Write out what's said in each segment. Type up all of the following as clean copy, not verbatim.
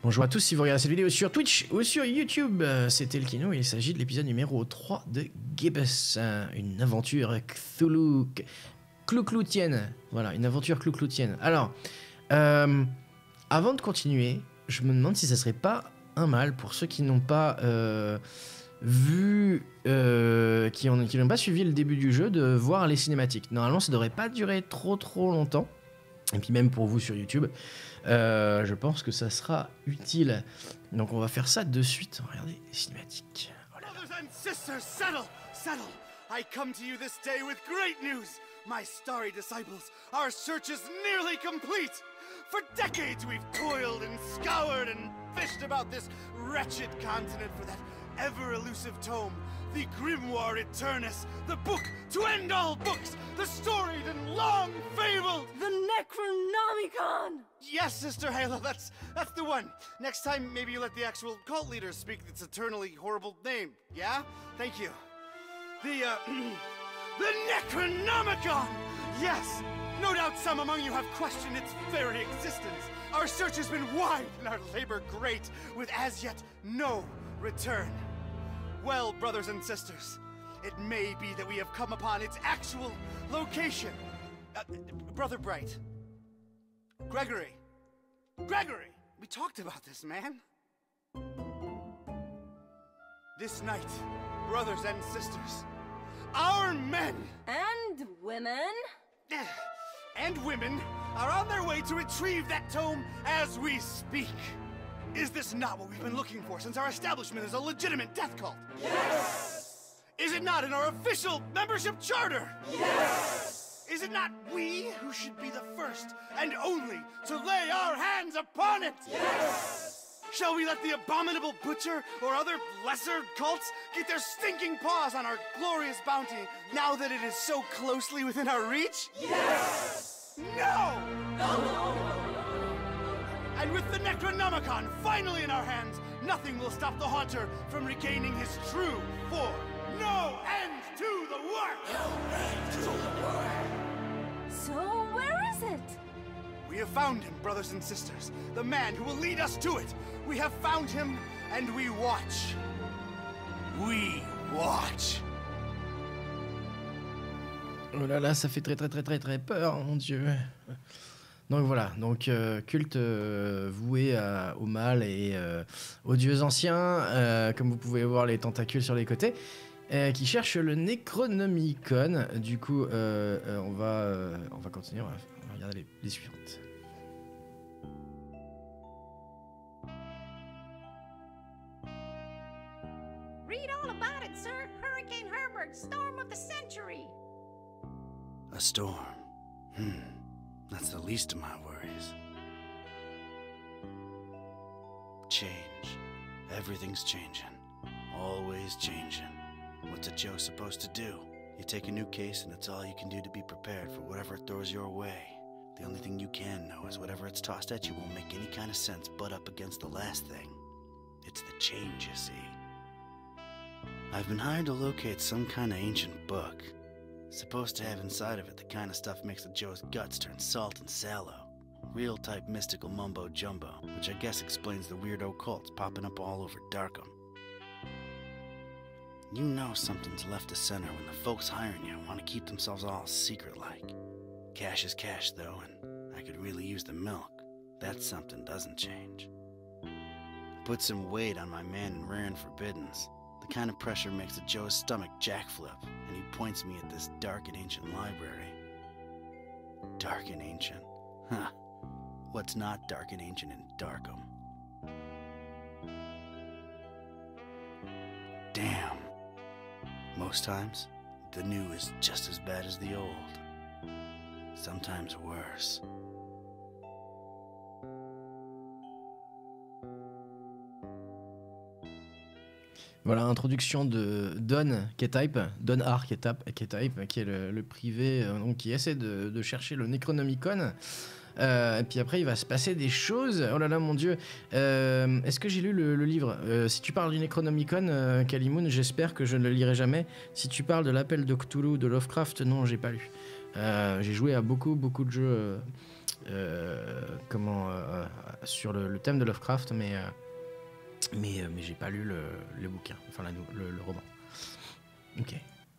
Bonjour à tous, si vous regardez cette vidéo sur Twitch ou sur YouTube, c'était le Kino et il s'agit de l'épisode numéro 3 de Gibbous, une aventure Cloucloutienne. Voilà, une aventure Cloucloutienne. Alors, avant de continuer, je me demande si ça serait pas un mal pour ceux qui n'ont pas vu, qui n'ont pas suivi le début du jeu, de voir les cinématiques. Normalement, ça devrait pas durer trop longtemps. Et puis même pour vous sur YouTube, je pense que ça sera utile. Donc on va faire ça de suite. Regardez les cinématiques. Oh là là. Brothers and sisters, settle! I come to you this day with great news. My starry disciples, our search is nearly complete. For decades we've toiled and scoured and fished about this wretched continent for that ever-elusive tome, the Grimoire Eternus, the book to end all books, the storied and long-fabled... The Necronomicon! Yes, Sister Halo, that's the one. Next time, maybe you let the actual cult leader speak its eternally horrible name, yeah? Thank you. The Necronomicon! Yes! No doubt some among you have questioned its very existence. Our search has been wide and our labor great, with as yet no return. Well, brothers and sisters, it may be that we have come upon its actual location. Brother Bright. Gregory, we talked about this, man. This night, brothers and sisters, our men And women? and women are on their way to retrieve that tome as we speak. Is this not what we've been looking for since our establishment is a legitimate death cult? Yes! Is it not in our official membership charter? Yes! Is it not we who should be the first and only to lay our hands upon it? Yes! Shall we let the abominable butcher or other lesser cults get their stinking paws on our glorious bounty now that it is so closely within our reach? Yes! No! And with the Necronomicon finally in our hands, nothing will stop the Haunter from regaining his true form. No end to the work! No end to the work! So where is it? We have found him, brothers and sisters. The man who will lead us to it. We have found him, and we watch. We watch. Oh là là, ça fait très peur, mon Dieu. Donc voilà, donc culte voué au mal et aux dieux anciens, comme vous pouvez voir les tentacules sur les côtés, qui cherchent le Necronomicon. Du coup, on va continuer, on va regarder les suivantes. Read all about it, sir. Hurricane Herbert, storm of the century. A storm. That's the least of my worries. Change. Everything's changing. Always changing. What's a Joe supposed to do? You take a new case and it's all you can do to be prepared for whatever it throws your way. The only thing you can know is whatever it's tossed at you won't make any kind of sense butt up against the last thing. It's the change, you see. I've been hired to locate some kind of ancient book. Supposed to have inside of it the kind of stuff makes a Joe's guts turn salt and sallow. Real type mystical mumbo jumbo, which I guess explains the weirdo cults popping up all over Darkham. You know something's left of center when the folks hiring you want to keep themselves all secret-like. Cash is cash, though, and I could really use the milk. That's something doesn't change. Put some weight on my man in rare and forbiddens. The kind of pressure makes a Joe's stomach jackflip, and he points me at this dark and ancient library. Dark and ancient? Huh. What's not dark and ancient in Darkham? Damn. Most times, the new is just as bad as the old. Sometimes worse. Voilà, introduction de Don K-Type, Don R K-Type, qui est le privé, donc qui essaie de chercher le Necronomicon. Et puis après, il va se passer des choses. Oh là là, mon Dieu. Est-ce que j'ai lu le livre? Si tu parles du Necronomicon, Kalimoun, j'espère que je ne le lirai jamais. Si tu parles de l'appel de Cthulhu de Lovecraft, non, j'ai pas lu. J'ai joué à beaucoup de jeux sur le thème de Lovecraft, mais j'ai pas lu le bouquin, enfin le roman. Ok.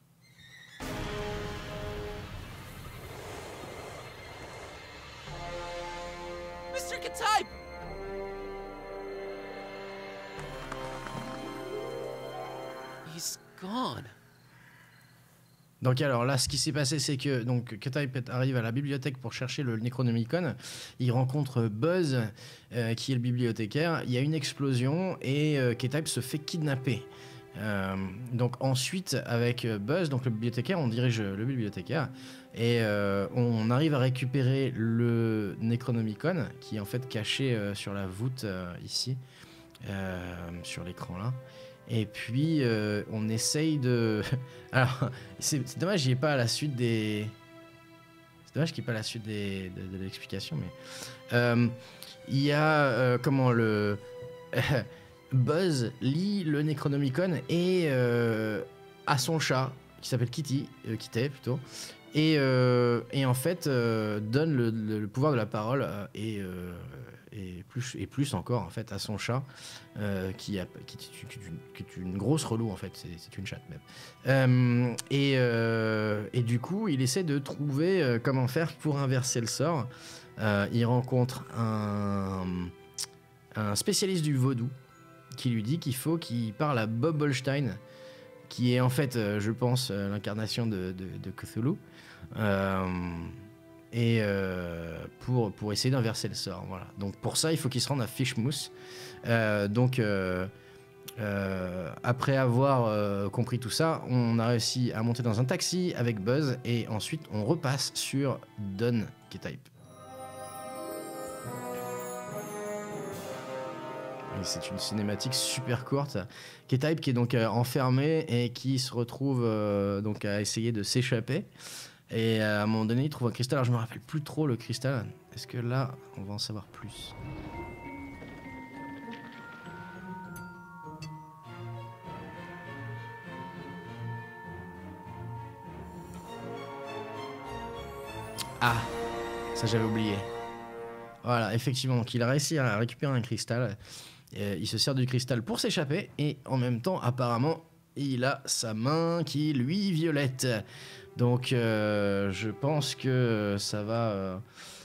Mr. Katype! He's gone. Donc alors là, ce qui s'est passé, c'est que donc K-Type arrive à la bibliothèque pour chercher le Necronomicon. Il rencontre Buzz, qui est le bibliothécaire. Il y a une explosion et K-Type se fait kidnapper. Donc ensuite, avec Buzz, donc le bibliothécaire, on dirige le bibliothécaire et on arrive à récupérer le Necronomicon qui est en fait caché sur la voûte ici, sur l'écran là. Et puis on essaye de... Alors c'est dommage qu'il n'y ait pas la suite des... C'est dommage qu'il n'y ait pas la suite de l'explication, mais... il y a comment le... Buzz lit le Necronomicon et a son chat, qui s'appelle Kitty, Kitty plutôt, et en fait donne le pouvoir de la parole et plus encore en fait à son chat qui est une grosse relou en fait, c'est une chatte même. Et du coup il essaie de trouver comment faire pour inverser le sort. Il rencontre un spécialiste du vaudou qui lui dit qu'il faut qu'il parle à Bob Holstein, qui est en fait je pense l'incarnation de Cthulhu, pour essayer d'inverser le sort. Voilà. Donc pour ça, il faut qu'il se rende à Fishmoose. Après avoir compris tout ça, on a réussi à monter dans un taxi avec Buzz et ensuite on repasse sur Don K-Type. Et c'est une cinématique super courte. K-Type qui est donc enfermé et qui se retrouve donc à essayer de s'échapper. Et à un moment donné, il trouve un cristal. Alors je me rappelle plus trop le cristal. Est-ce que là, on va en savoir plus? Ah, ça j'avais oublié. Voilà, effectivement, donc il a réussi à récupérer un cristal. Il se sert du cristal pour s'échapper. Et en même temps, apparemment, il a sa main qui lui violette. Donc je pense que ça va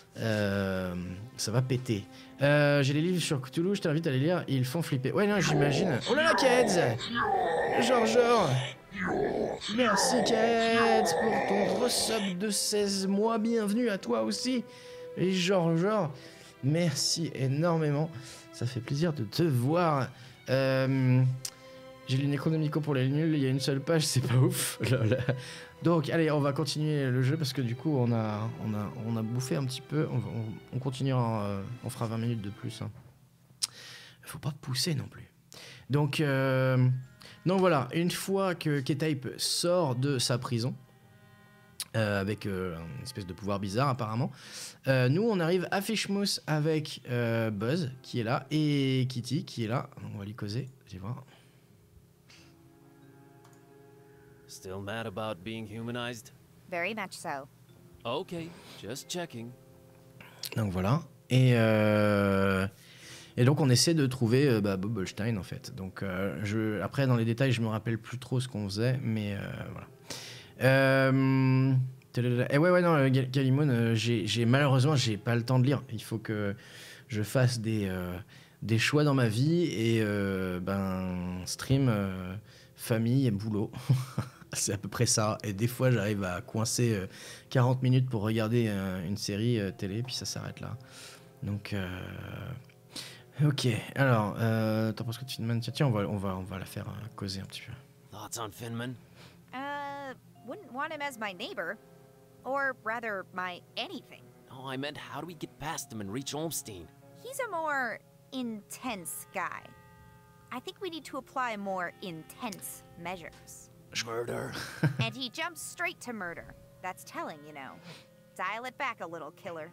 péter. J'ai les livres sur Cthulhu, je t'invite à les lire, ils font flipper. Ouais non, j'imagine. Oh là là, Keds! Genre. Merci Keds pour ton resub de 16 mois. Bienvenue à toi aussi. Et genre, merci énormément. Ça fait plaisir de te voir. J'ai lu Necronomicon pour les nuls, il y a une seule page, c'est pas ouf. Donc allez, on va continuer le jeu parce que du coup on a bouffé un petit peu. On continuera, on fera 20 minutes de plus. Hein. Faut pas pousser non plus. Donc voilà, une fois que K-Type sort de sa prison, avec une espèce de pouvoir bizarre apparemment, nous on arrive à Fishmoose avec Buzz qui est là et Kitty qui est là. On va lui causer, allez voir. Still mad about being humanized? Very much so. Okay, just checking. Donc voilà. Et donc on essaie de trouver Bob Holstein en fait. Donc après dans les détails je me rappelle plus trop ce qu'on faisait, mais voilà. Et ouais non, Galimon, malheureusement j'ai pas le temps de lire. Il faut que je fasse des choix dans ma vie et stream, famille et boulot. C'est à peu près ça. Et des fois, j'arrive à coincer 40 minutes pour regarder une série télé, puis ça s'arrête là. Donc, ok. Alors, t'en penses que Finman? Tiens, on va la faire causer un petit peu. Thoughts on Finman? Wouldn't want him as my neighbor. Or rather, my anything. Oh, I meant how do we get past him and reach Olmstein? He's a more intense guy. I think we need to apply more intense measures. Murder. And he jumps straight to murder. That's telling, you know. Dial it back a little, killer.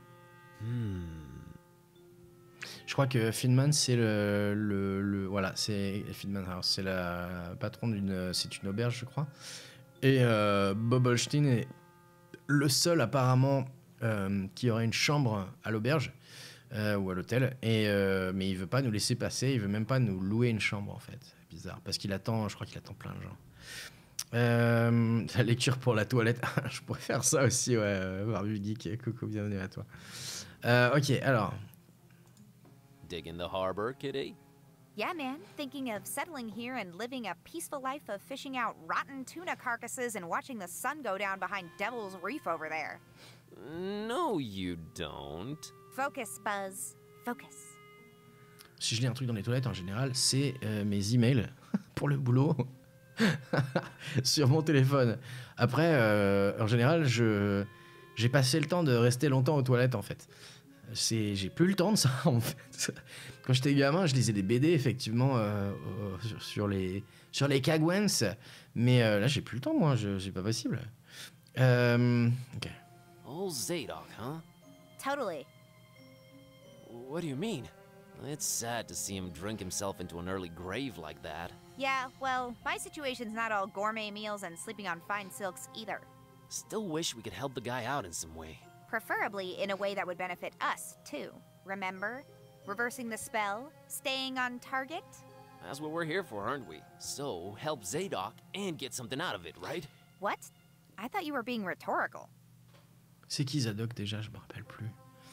Je crois que Finman, c'est voilà, c'est Finman House, c'est la patronne c'est une auberge, je crois. Et Bob Holstein est le seul apparemment qui aurait une chambre à l'auberge. ou à l'hôtel. Mais il veut pas nous laisser passer, il veut même pas nous louer une chambre en fait. C'est bizarre, parce qu'il attend, je crois qu'il attend plein de gens. La lecture pour la toilette, je pourrais faire ça aussi, ouais. Barbu Geek, coucou, bienvenue à toi. Ok, alors. Digging the harbor, kitty? Yeah, man. Thinking of settling here and living a peaceful life of fishing out rotten tuna carcasses and watching the sun go down behind Devil's Reef over there. No, you don't. Focus, Buzz. Focus. Si je lis un truc dans les toilettes en général, c'est mes emails pour le boulot sur mon téléphone. Après, en général, j'ai passé le temps de rester longtemps aux toilettes en fait. J'ai plus le temps de ça en fait. Quand j'étais gamin, je lisais des BD effectivement sur les Kagwens, mais là j'ai plus le temps moi, c'est pas possible. Ok. Old Zadok, huh? Totally. What do you mean? It's sad to see him drink himself into an early grave like that. Yeah, well, my situation's not all gourmet meals and sleeping on fine silks either. Still wish we could help the guy out in some way. Preferably in a way that would benefit us, too. Remember? Reversing the spell, staying on target. That's what we're here for, aren't we? So, help Zadok and get something out of it, right? What? I thought you were being rhetorical. C'est qui Zadok déjà? Je me rappelle plus.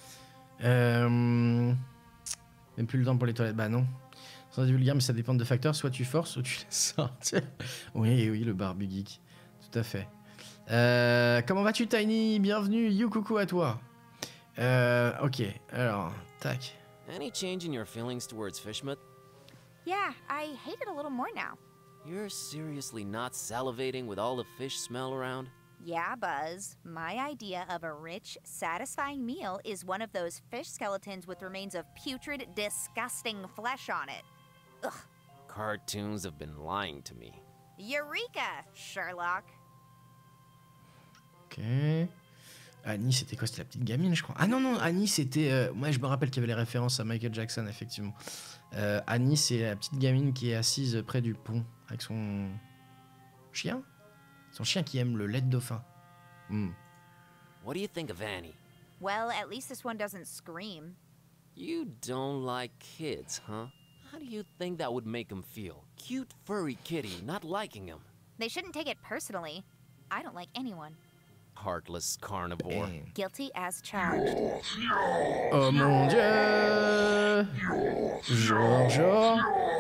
Même plus le temps pour les toilettes. Bah non. Sans vulgaire, mais ça dépend de facteurs. Soit tu forces, soit tu laisses sortir. Oui, oui, le Barbu Geek. Tout à fait. Comment vas-tu, Tiny? Bienvenue. You, coucou à toi. Ok, alors, tac. Any change in your feelings towards Fishmut? Yeah, I hate it a little more now. You're seriously not salivating with all the fish smell around? Yeah, Buzz. My idea of a rich, satisfying meal is one of those fish skeletons with remains of putrid, disgusting flesh on it. Ugh. Cartoons have been lying to me. Eureka, Sherlock. Ok. Annie, c'était quoi? C'était la petite gamine, je crois. Ah non, non, Annie, c'était... Moi, je me rappelle qu'il y avait les références à Michael Jackson, effectivement. Annie, c'est la petite gamine qui est assise près du pont avec son chien. Son chien qui aime le lait de dauphin. What do you think of Annie? Well, at least this one doesn't scream. You don't like kids, huh? How do you think that would make him feel? Cute furry kitty not liking him. They shouldn't take it personally. I don't like anyone. Heartless carnivore. Guilty as charged. Oh mon dieu! George.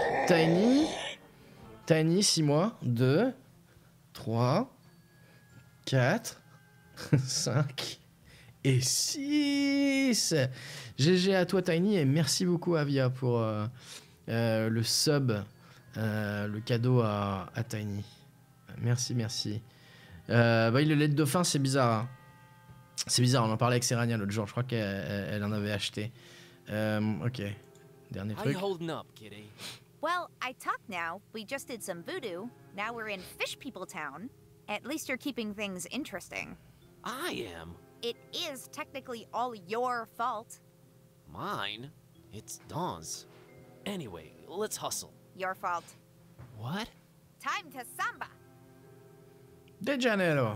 Tiny, 6 mois. 2, 3, 4, 5 et 6. GG à toi, Tiny, et merci beaucoup, Avia, pour le sub, le cadeau à Tiny. Merci, merci. Le lait de dauphin, c'est bizarre. Hein. C'est bizarre, on en parlait avec Serania l'autre jour. Je crois qu'elle en avait acheté. Ok. Dernier How you truc. holding up, kitty? Well, I talk now. We just did some voodoo. Now we're in Fish People Town. At least you're keeping things interesting. I am. It is technically all your fault. Mine? It's Dawn's. Anyway, let's hustle. Your fault. What? Time to samba. De Janeiro.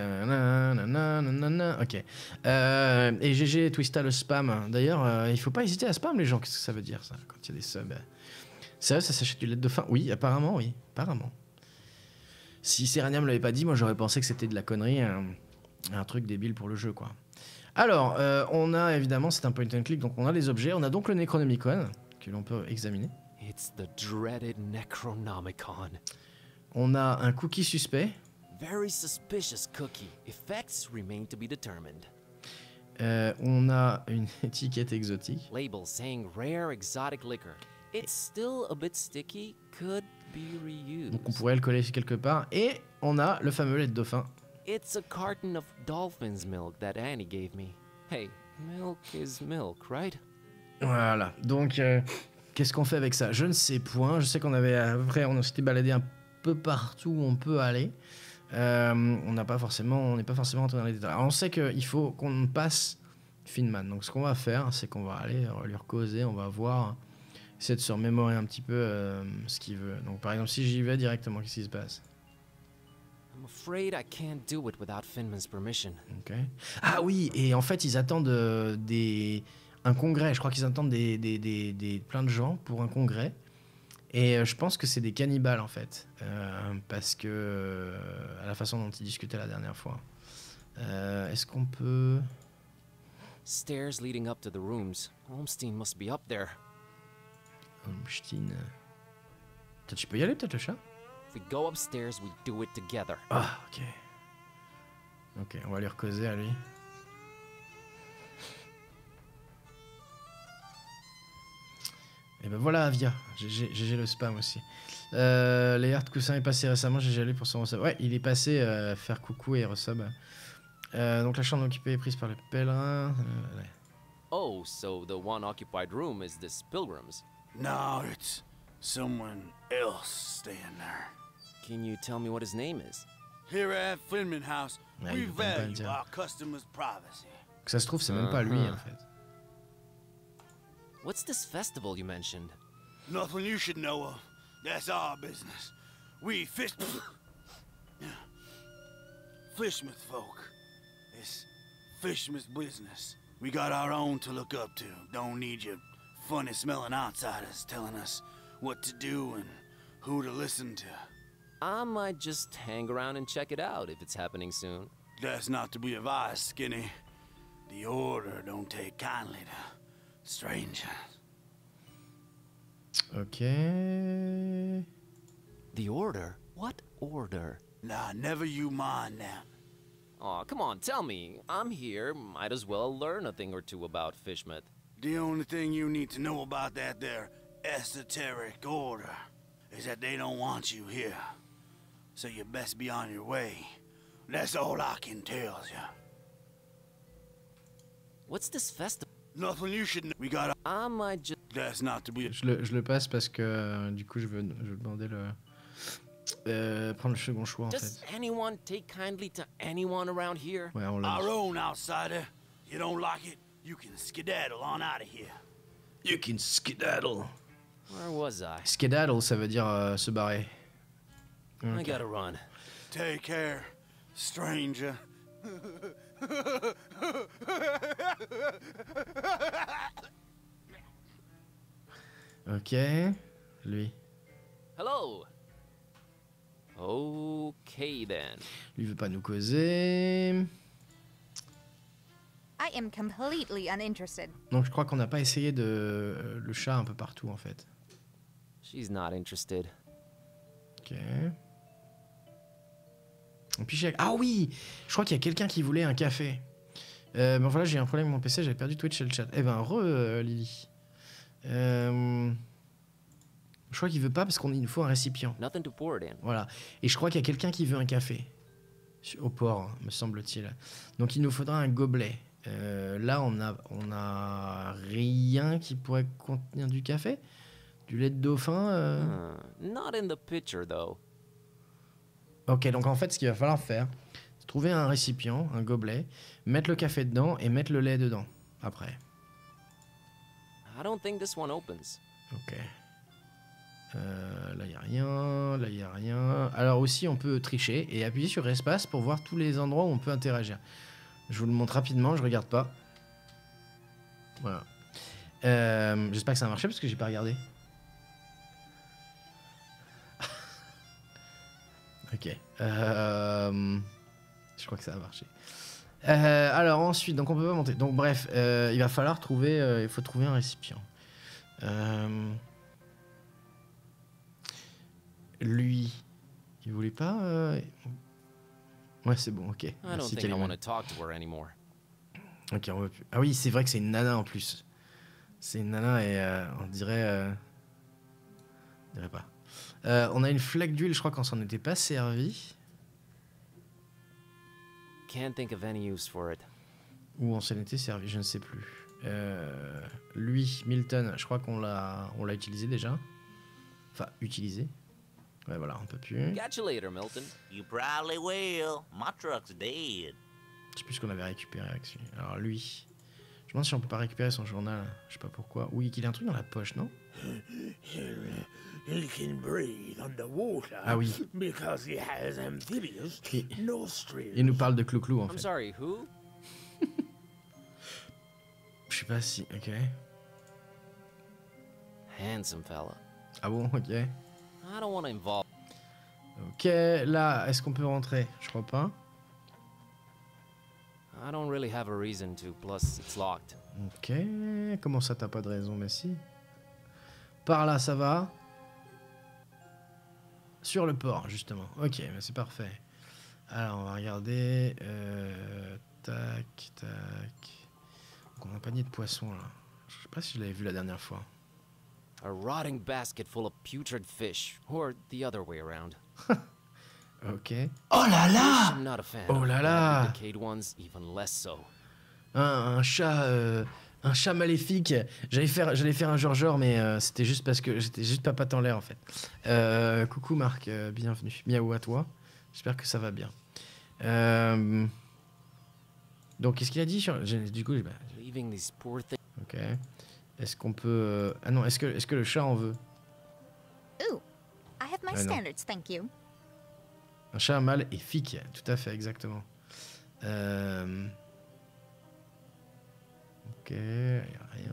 Ok. Et GG Twista le spam. D'ailleurs, il faut pas hésiter à spam les gens. Qu'est-ce que ça veut dire ça quand il y a des subs? Sérieux, ça s'achète du lait de dauphin? Oui, apparemment, oui. Apparemment. Si Serenia me l'avait pas dit, moi j'aurais pensé que c'était de la connerie, un truc débile pour le jeu, quoi. Alors, on a évidemment, c'est un point and click, donc on a les objets. On a donc le Necronomicon que l'on peut examiner. It's the dreaded Necronomicon. On a un cookie suspect. Very suspicious cookie. Effects remain to be determined. On a une étiquette exotique. Label saying rare exotic liquor. It's still a bit sticky. Could be reused. Donc on pourrait le coller quelque part. Et on a le fameux lait de dauphin. It's a carton of dolphin's milk that Annie gave me. Hey, milk is milk, right? Voilà. Donc, qu'est-ce qu'on fait avec ça? Je ne sais point. Je sais qu'on avait... Après, on s'était baladé un peu partout où on peut aller. On n'est pas forcément entré dans les détails. Alors, on sait qu'il faut qu'on passe Finman. Donc ce qu'on va faire, c'est qu'on va aller lui causer, on va voir, essayer de se remémorer un petit peu ce qu'il veut. Donc par exemple, si j'y vais directement, qu'est-ce qui se passe? I'm afraid I can't do it without Finman's permission. Okay. Ah oui, et en fait ils attendent un congrès. Je crois qu'ils attendent plein de gens pour un congrès. Et je pense que c'est des cannibales en fait, parce que à la façon dont ils discutaient la dernière fois. Est-ce qu'on peut... Stairs leading up to the rooms. Holmstein must be up there. Holmstein... Toi, tu peux y aller peut-être le chat? If we go upstairs, we do it together. Ah, ok. Ok, on va lui recauser à lui. Et ben voilà Avia, GG le spam aussi. Léard Coussin est passé récemment, GG lui pour son resub. Ouais, il est passé faire coucou et resub. Donc la chambre occupée est prise par le pèlerin. Ouais. Oh, so the one occupied room is this pilgrim's. No, it's someone else staying there. Can you tell me what his name is? Here at Flinman House, Yeah, we you can buy it, value yeah. our customers' privacy. Que ça se trouve, c'est même pas lui en fait. What's this festival you mentioned? Nothing you should know of. That's our business. We Fishmouth folk. It's Fishmouth business. We got our own to look up to. Don't need you funny smelling outsiders telling us what to do and who to listen to. I might just hang around and check it out if it's happening soon. That's not to be advised, Skinny. The Order don't take kindly to strangers. Ok. The Order? What order? Nah, never you mind that. Aw, come on, tell me. I'm here, might as well learn a thing or two about Fishmouth. The only thing you need to know about that there esoteric order is that they don't want you here. So you best be on your way. That's all I can tell you. What's this festival? Nothing you should know. We got. I might just... That's not to be. Je le passe parce que du coup je veux demander prendre le second choix en Does fait. anyone take kindly to anyone around here? Ouais, on l'a Our dit. own outsider. You don't like it, you can skedaddle on out of here. You can skedaddle. Where was I? Skedaddle, ça veut dire se barrer. I gotta run. Take care, stranger. Ok, lui. Hello. Okay then. Lui veut pas nous causer. I am completely uninterested. Donc je crois qu'on n'a pas essayé le chat un peu partout en fait. She's not interested. Ok. Et puis ah oui, je crois qu'il y a quelqu'un qui voulait un café. Mais voilà, j'ai un problème avec mon PC, j'avais perdu Twitch et le chat. Eh ben Lily. Je crois qu'il veut pas parce qu'il nous faut un récipient. Nothing to pour it in. Voilà. Et je crois qu'il y a quelqu'un qui veut un café. Au port, me semble-t-il. Donc il nous faudra un gobelet. Là, on a rien qui pourrait contenir du café. Du lait de dauphin. Not in the picture though. Ok, donc en fait, ce qu'il va falloir faire, c'est trouver un récipient, un gobelet, mettre le café dedans et mettre le lait dedans. Après. I don't think this one opens. Ok. Là, il n'y a rien. Là, il n'y a rien. Alors aussi, on peut tricher et appuyer sur espace pour voir tous les endroits où on peut interagir. Je vous le montre rapidement, je regarde pas. Voilà. J'espère que ça a marché parce que j'ai pas regardé. Ok. Je crois que ça a marché. Alors ensuite, donc on peut pas monter. Donc bref, il va falloir trouver, il faut trouver un récipient. Lui, il voulait pas. Ouais, c'est bon, ok. I don't Merci, think I Kellyman. want to talk to her anymore. Ok, on veut plus. Ah oui, c'est vrai que c'est une nana en plus. C'est une nana et on dirait. On dirait pas. On a une flaque d'huile, je crois qu'on s'en était pas servi. Can't think of any use for it. Ou on s'en était servi, je ne sais plus. Lui, Milton, je crois qu'on l'a utilisé déjà. Enfin, utilisé. Ouais, voilà, on peut plus. Catch you later, Milton. You probably will. My truck's dead. Je sais plus ce qu'on avait récupéré avec lui. Alors lui, je me demande si on peut pas récupérer son journal. Je sais pas pourquoi. Oui, qu'il a un truc dans la poche, non? He can breathe underwater Ah oui. because he has amphibious Il nostrils. nous parle de Clou-Clou en I'm fait. sorry, who? sais pas si... Ok. Handsome fella. Ah bon, ok. I don't want to involve. Ok, là, est-ce qu'on peut rentrer? Je crois pas. I don't really have a reason to, plus it's locked. Ok, comment ça t'as pas de raison? Mais si. Par là, ça va. Sur le port, justement. Ok, mais c'est parfait. Alors, on va regarder. Tac, tac. Donc, on a un panier de poissons, là. Je sais pas si je l'avais vu la dernière fois. A rotting basket full of putrid fish, or the other way around. Ok. Oh là là! I'm not a fan. Oh of là là. badly decayed ones, even less so. Un chat maléfique. J'allais faire un genre, mais c'était juste parce que j'étais juste pas en l'air en fait. Coucou Marc, bienvenue. Miaou à toi. J'espère que ça va bien. Donc qu'est-ce qu'il a dit du coup, Leaving these poor things. ok. Est-ce qu'on peut ah non, est-ce que le chat en veut? Ooh, I have my I know. standards, thank you. Un chat maléfique, tout à fait, exactement. Ok, y a rien.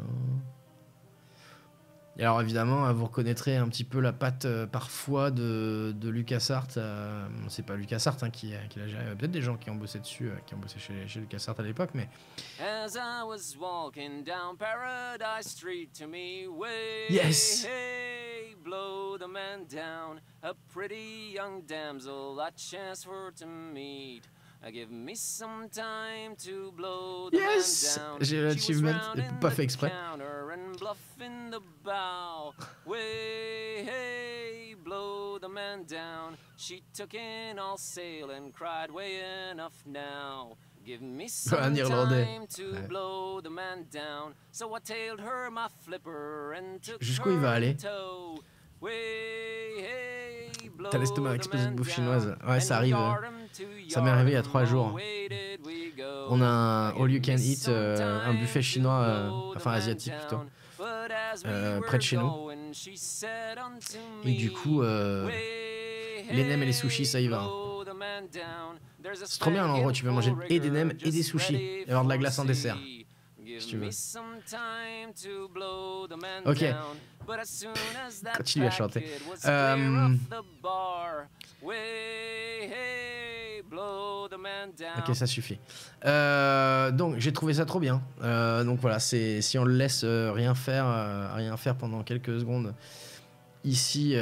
Et alors évidemment, vous reconnaîtrez un petit peu la patte parfois de LucasArts. C'est pas LucasArts qui l'a géré. Il y a peut-être des gens qui ont bossé dessus, qui ont bossé chez LucasArts à l'époque, mais As I was walking down Paradise Street to me way, Yes. hey, blow the man down, a pretty young damsel I chanced for to meet. Give me some time to blow the Yes. man down. J'ai She was l'achievement, round in pas the fait exprès. counter and bluffing the bow. Way, hey, blow the man down. She took in all sail and cried, way enough now. Give me some Un Irlandais. time to Ouais. blow the man down. So I tailed her my flipper and took Jusqu'où il va her aller? in tow. Way, hey, blow T'as l'estomac the explosé de man bouffe down. chinoise. Ouais, ça And arrive. yard 'em to Ça m'est arrivé il y a yard 3 'em, jours. away did we go. On a un all you can Give me eat, some un buffet time chinois, to blow the enfin man asiatique plutôt, down. But as we près de chez nous. were going, she said unto Et du me, coup, way, les nems et les sushis, ça y va. blow the man down. There's a C'est trop bien l'endroit où tu peux manger et des nems et des just sushis. ready Et avoir de la for glace en dessert. Give si tu veux. me some time to blow the man Ok. down. But as soon as that Continue à chanter. packet was clear off the bar, way, hey, blow the man down. Ok, ça suffit. Donc j'ai trouvé ça trop bien. Donc voilà, c'est si on le laisse rien faire pendant quelques secondes ici,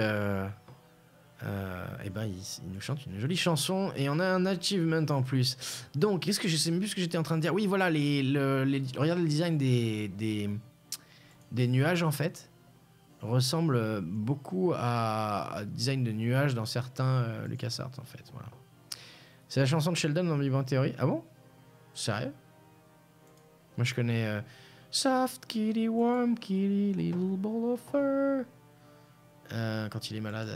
et ben il nous chante une jolie chanson et on a un achievement en plus. Donc qu'est-ce que je sais plus ce que j'étais en train de dire. Oui voilà, regarde le design des nuages en fait ressemble beaucoup à design de nuages dans certains LucasArts en fait. Voilà. C'est la chanson de Sheldon dans Big Bang Theory. Ah bon? Sérieux? Moi je connais Soft kitty, warm kitty, little ball of fur. Quand il est malade.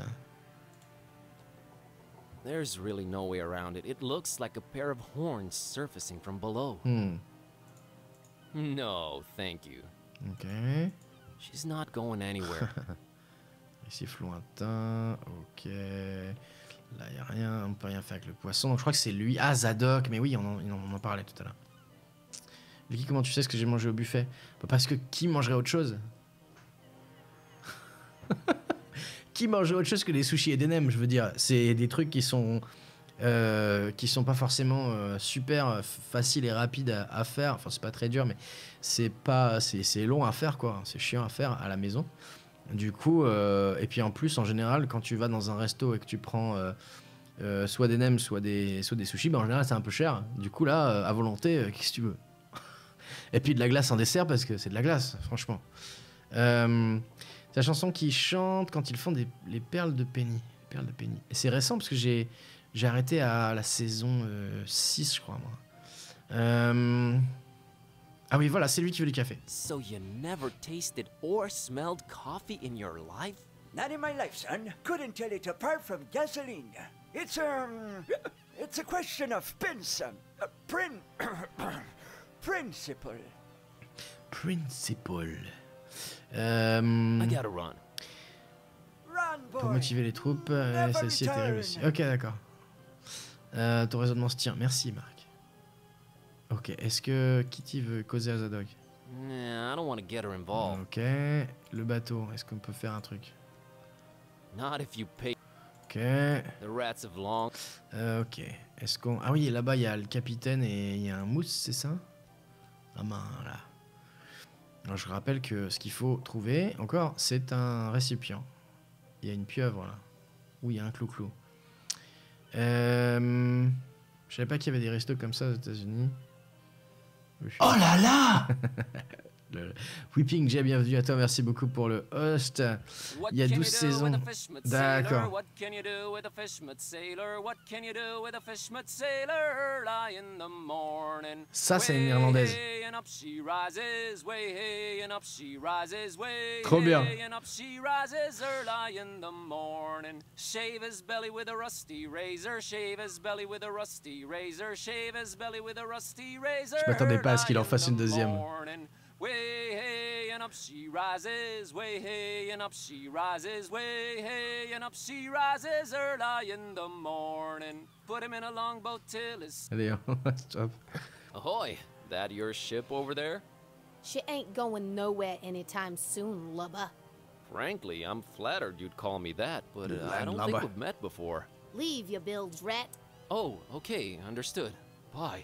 There's really no way around it. It looks like a pair of horns surfacing from below. No, thank you. Ok. She's not going anywhere. Ici lointain. Ok. Là y a rien, on peut rien faire avec le poisson. Donc je crois que c'est lui. Ah Zadok, mais oui, on en parlait tout à l'heure. Vicky, comment tu sais ce que j'ai mangé au buffet? Bah, parce que qui mangerait autre chose? Qui mangerait autre chose que des sushis et des nems? Je veux dire, c'est des trucs qui sont pas forcément super faciles et rapides à faire. Enfin, c'est pas très dur, mais c'est long à faire, quoi. C'est chiant à faire à la maison. Du coup, et puis en plus, en général, quand tu vas dans un resto et que tu prends soit des nems, soit des sushis, ben en général, c'est un peu cher. Du coup, là, à volonté, qu'est-ce que tu veux? Et puis de la glace en dessert, parce que c'est de la glace, franchement. C'est la chanson qui chante quand ils font les perles de Penny. Perles de Penny. Et c'est récent, parce que j'ai arrêté à la saison 6, je crois, moi. Ah oui, voilà, c'est lui qui veut du café. So you never tasted or smelled coffee in your life? Not in my life, son. Couldn't tell it apart from gasoline. It's a question of principle. Principle. I gotta run. Run, Pour boy. motiver les troupes, celle-ci est terrible aussi. Ok, d'accord. Ton raisonnement se tient. Merci, Marc. Ok, est-ce que Kitty veut causer à Zadok? Nah, I don't want to get her involved. Ok. Le bateau, est-ce qu'on peut faire un truc? Not if you pay. Ok. The rats have long. Ok. Est-ce qu'on... Ah oui, là-bas, il y a le capitaine et il y a un mousse, c'est ça? Ah ben, là. Alors, je rappelle que ce qu'il faut trouver, encore, c'est un récipient. Il y a une pieuvre, là. Où il y a un clou-clou. Je savais pas qu'il y avait des restos comme ça aux États-Unis. Oh là là! Le Whipping J, bienvenue à toi, merci beaucoup pour le host. What Il y a can 12 you do saisons. with a fish mud D'accord. sailor? What can you do with a fish mud sailor? What can you do with a fish mud sailor? Early in the morning. Ça, c'est une Way irlandaise. hey, and up she rises, way hey, and up she rises, way Trop bien. hey, and up she rises early in the morning. Shave his belly with a rusty razor, shave his belly with a rusty razor, shave his belly with a rusty razor. Je m'attendais pas à ce qu'il en early fasse in une the deuxième. morning. Way hey and up she rises, way hey and up she rises, way hey and up she rises early in the morning. Put him in a longboat till his... Allez, stop. Ahoy! That your ship over there? She ain't going nowhere anytime soon, lubber. Frankly, I'm flattered you'd call me that, but I don't Landlubber. think we've met before. Leave your bilge, rat. Oh, okay, understood. Bye.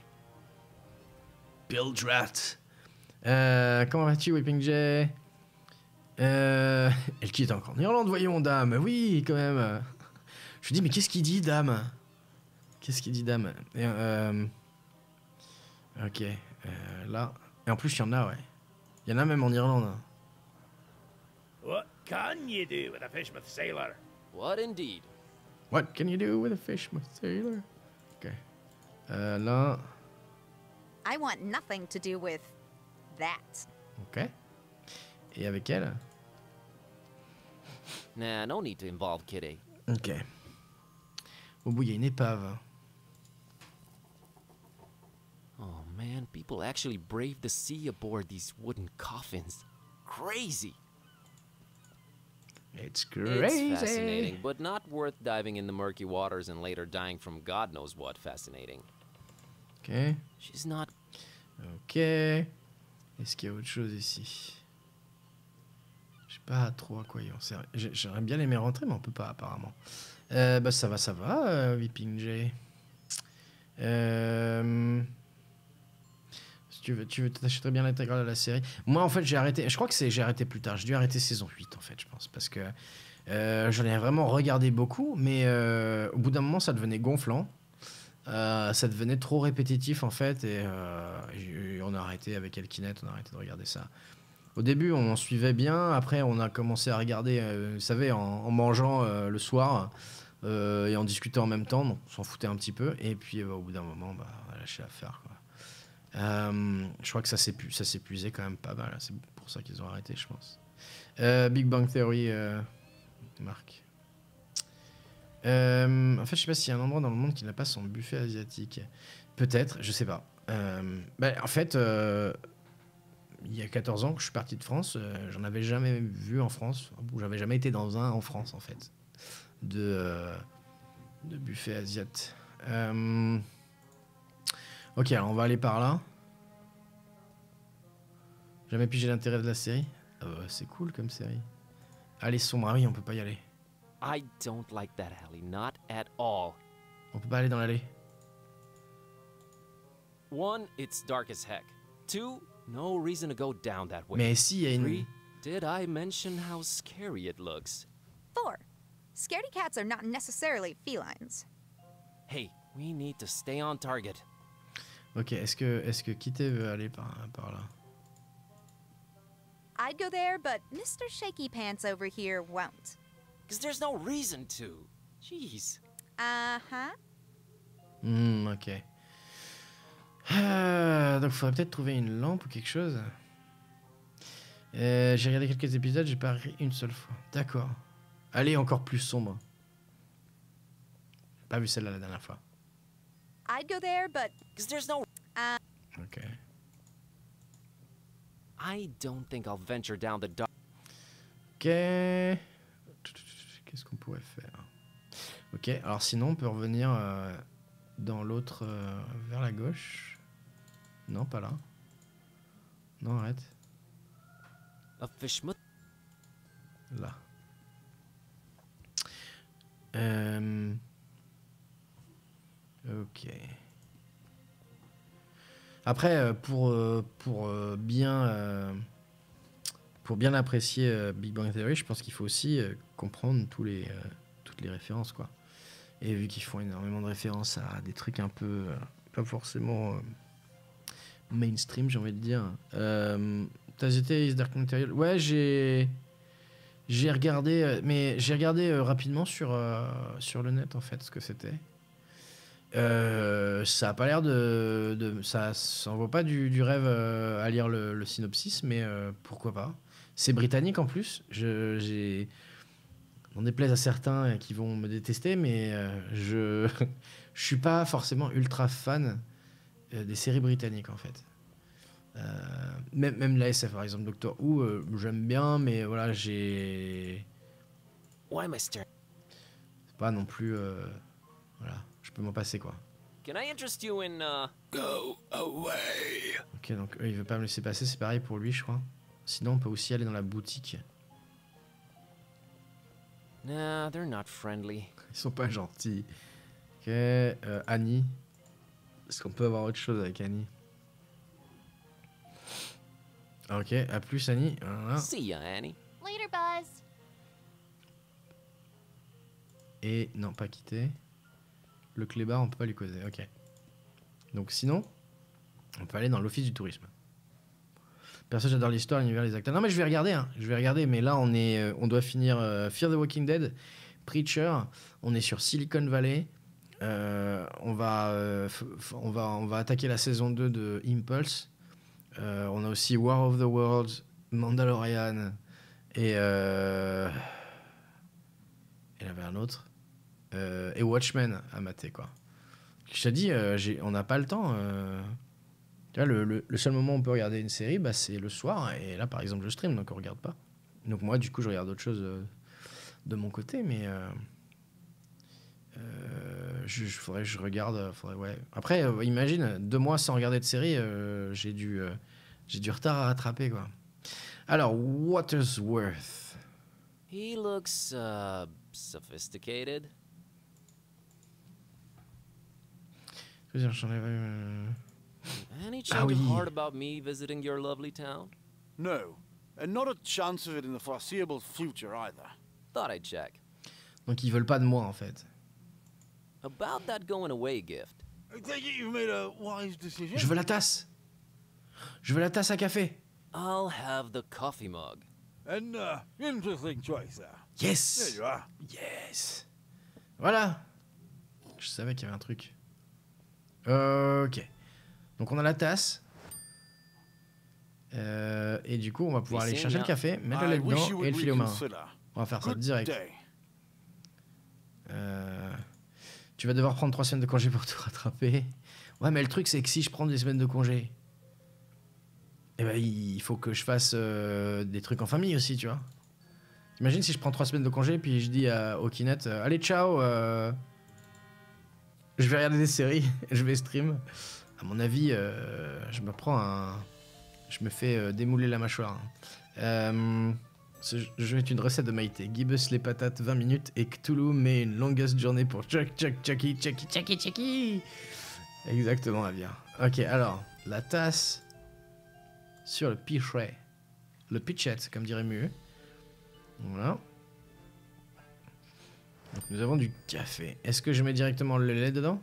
Build rat. Comment vas-tu, Whipping J? Elle quitte encore en Irlande, voyons, dame. Oui, quand même. Je me dis, mais qu'est-ce qu'il dit, dame? Qu'est-ce qu'il dit, dame? Ok, là. Et en plus, il y en a, ouais. Il y en a même en Irlande. What can you do with a fishmouth sailor? What indeed? What can you do with a fish, my sailor? Ok. Là. I want nothing to do with that. Ok. Et avec elle? Nah, no need to involve Kitty. Ok. Au bout, il y a une épave. Oh man, people actually brave the sea aboard these wooden coffins. Crazy. It's crazy. It's fascinating, but not worth diving in the murky waters and later dying from God knows what fascinating. Ok. She's not... Ok. Est-ce qu'il y a autre chose ici? Je sais pas trop à quoi il en sert. J'aurais bien aimé rentrer, mais on peut pas apparemment. Bah ça va, Whipping J. Si tu veux t'achèterais bien l'intégrale de la série. Moi en fait j'ai arrêté, je crois que j'ai arrêté plus tard. J'ai dû arrêter saison 8 en fait, je pense. Parce que j'en ai vraiment regardé beaucoup, mais au bout d'un moment ça devenait gonflant. Ça devenait trop répétitif en fait et on a arrêté avec Elkinet, on a arrêté de regarder ça. Au début on suivait bien, après on a commencé à regarder, vous savez, en mangeant le soir et en discutant en même temps, donc on s'en foutait un petit peu et puis au bout d'un moment on a lâché l'affaire quoi. Je crois que ça s'épuisait quand même pas mal, c'est pour ça qu'ils ont arrêté je pense. Big Bang Theory, Marc. En fait, je sais pas s'il y a un endroit dans le monde qui n'a pas son buffet asiatique. Peut-être, je sais pas. En fait, il y a 14 ans que je suis parti de France, j'en avais jamais vu en France, ou j'avais jamais été dans un en France en fait, de buffet asiate. Ok, alors on va aller par là. Jamais pigé l'intérêt de la série. C'est cool comme série. Allez, sombre, ah oui, on peut pas y aller. I don't like that alley, not at all. On peut pas aller dans l'allée. One, it's dark as heck. Two, no reason to go down that way. Mais si, il y a une... Three, did I mention how scary it looks? 4. Scaredy cats are not necessarily felines. Hey, we need to stay on target. Ok, est-ce que Kitty veut aller par là? I'd go there, but Mr. Shaky Pants over here won't. Because there's no reason to. Jeez. Uh-huh. Ok. Donc, il faudrait peut-être trouver une lampe ou quelque chose. J'ai regardé quelques épisodes, j'ai pas ri une seule fois. D'accord. Allez, encore plus sombre. J'ai pas vu celle-là la dernière fois. I'd go there, but... Because there's no... Ok. I don't think I'll venture down the dark... Ok. Qu'est-ce qu'on pourrait faire? Ok, alors sinon on peut revenir dans l'autre, vers la gauche. Non, pas là. Non, arrête. A fish mut. Là. Ok. Après, pour bien apprécier Big Bang Theory, je pense qu'il faut aussi comprendre toutes les références, quoi. Et vu qu'ils font énormément de références à des trucs un peu pas forcément mainstream, j'ai envie de dire. T'as été Is Dark Material? Ouais, j'ai regardé, mais j'ai regardé rapidement sur le net en fait ce que c'était. Ça a pas l'air ça envoie pas du rêve à lire le synopsis, mais pourquoi pas. C'est britannique en plus. On déplaise à certains qui vont me détester, mais je suis pas forcément ultra fan des séries britanniques en fait. Même la SF par exemple, Doctor Who, j'aime bien, mais voilà, c'est pas non plus voilà, je peux m'en passer quoi. Can I interest you in Go away. Ok, donc il veut pas me laisser passer, c'est pareil pour lui je crois. Sinon on peut aussi aller dans la boutique. Nah, they're not friendly. Ils sont pas gentils. Ok, Annie. Est-ce qu'on peut avoir autre chose avec Annie? Ok, à plus Annie. Voilà. See ya, Annie. Later, Buzz. Et non, pas quitter. Le clébard, on peut pas lui causer. Ok. Donc sinon, on peut aller dans l'office du tourisme. Perso, j'adore l'histoire, l'univers, les acteurs. Non, mais je vais regarder. Hein. Je vais regarder. Mais là, on doit finir Fear the Walking Dead, Preacher. On est sur Silicon Valley. On va attaquer la saison 2 de Impulse. On a aussi War of the Worlds, Mandalorian et il y en avait un autre. Et Watchmen à mater, quoi. Je t'ai dit, on n'a pas le temps. Tu vois, le seul moment où on peut regarder une série, bah, c'est le soir. Et là, par exemple, je stream, donc on regarde pas. Donc moi, du coup, je regarde autre chose de mon côté, mais faudrait que je regarde. Ouais. Après, imagine, 2 mois sans regarder de série, j'ai du retard à rattraper, quoi. Alors, Watersworth. He looks sophisticated. Any change of heart about me visiting your lovely town? No, and not a chance of it in the foreseeable future either. Thought I'd check. Donc ils veulent pas de moi en fait. About that going away gift. I take it you've made a wise decision. Je veux la tasse. Je veux la tasse à café. I'll have the coffee mug. An interesting choice there. Yes. There you are. Yes. Voilà. Je savais qu'il y avait un truc. Ok. Donc on a la tasse. Et du coup, on va pouvoir aller chercher le café, mettre le lait dedans et le filer aux mains. On va faire ça direct. Tu vas devoir prendre 3 semaines de congé pour te rattraper. Ouais, mais le truc, c'est que si je prends des semaines de congé, eh ben, il faut que je fasse des trucs en famille aussi, tu vois. Imagine si je prends 3 semaines de congé, puis je dis au Kinect, allez, ciao, je vais regarder des séries, je vais stream. À mon avis, je me fais démouler la mâchoire. Ce jeu est une recette de Maïté. Give us les patates 20 minutes et Cthulhu met une longest journée pour Chucky. Exactement, Avia. Ok, alors, la tasse sur le pichet. Le pitchette, comme dirait Mu. Voilà. Donc nous avons du café. Est-ce que je mets directement le lait dedans?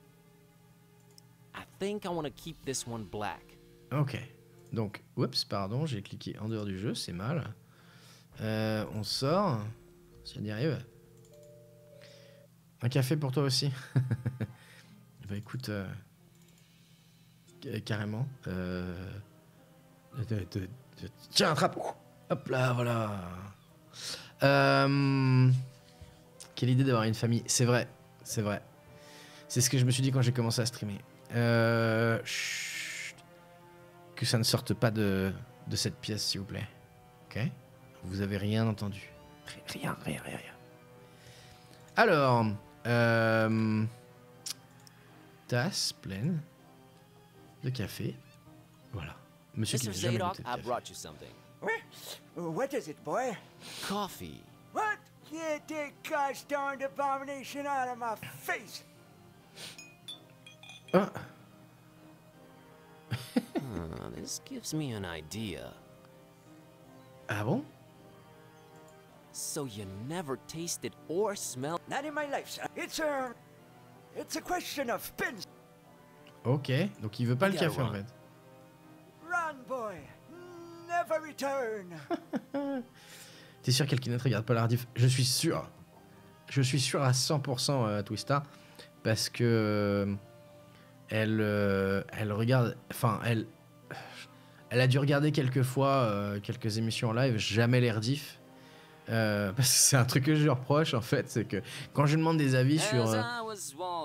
I think I want to keep this one black. Ok. Donc, oups, pardon, j'ai cliqué en dehors du jeu, c'est mal. On sort. Si on y arrive. Un café pour toi aussi. Bah écoute, carrément. Tiens, attrape. Hop là, voilà. Quelle idée d'avoir une famille. C'est vrai, c'est vrai. C'est ce que je me suis dit quand j'ai commencé à streamer. Chut. Que ça ne sorte pas de cette pièce, s'il vous plaît. Ok? Vous avez rien entendu. Rien. Alors, tasse pleine de café. Voilà. Monsieur qui Mr. n'a jamais Zadok, goûté de I café. brought you something. What is it, boy? Coffee. What? Get that gosh darned abomination out of my face! Ah. This gives me an idea. Ah bon? So you never tasted or smelled? Not in my life, son. It's a question of pins. Ok, donc il veut pas le café en fait. Run, boy. Never return. T'es sûr qu'Elkina ne regarde pas la rediff? Je suis sûr. Je suis sûr à 100% Twista. Parce que... elle regarde... Enfin, elle a dû regarder quelques fois quelques émissions en live, jamais les rediff. Parce que c'est un truc que je lui reproche en fait, c'est que quand je lui demande des avis sur... Oh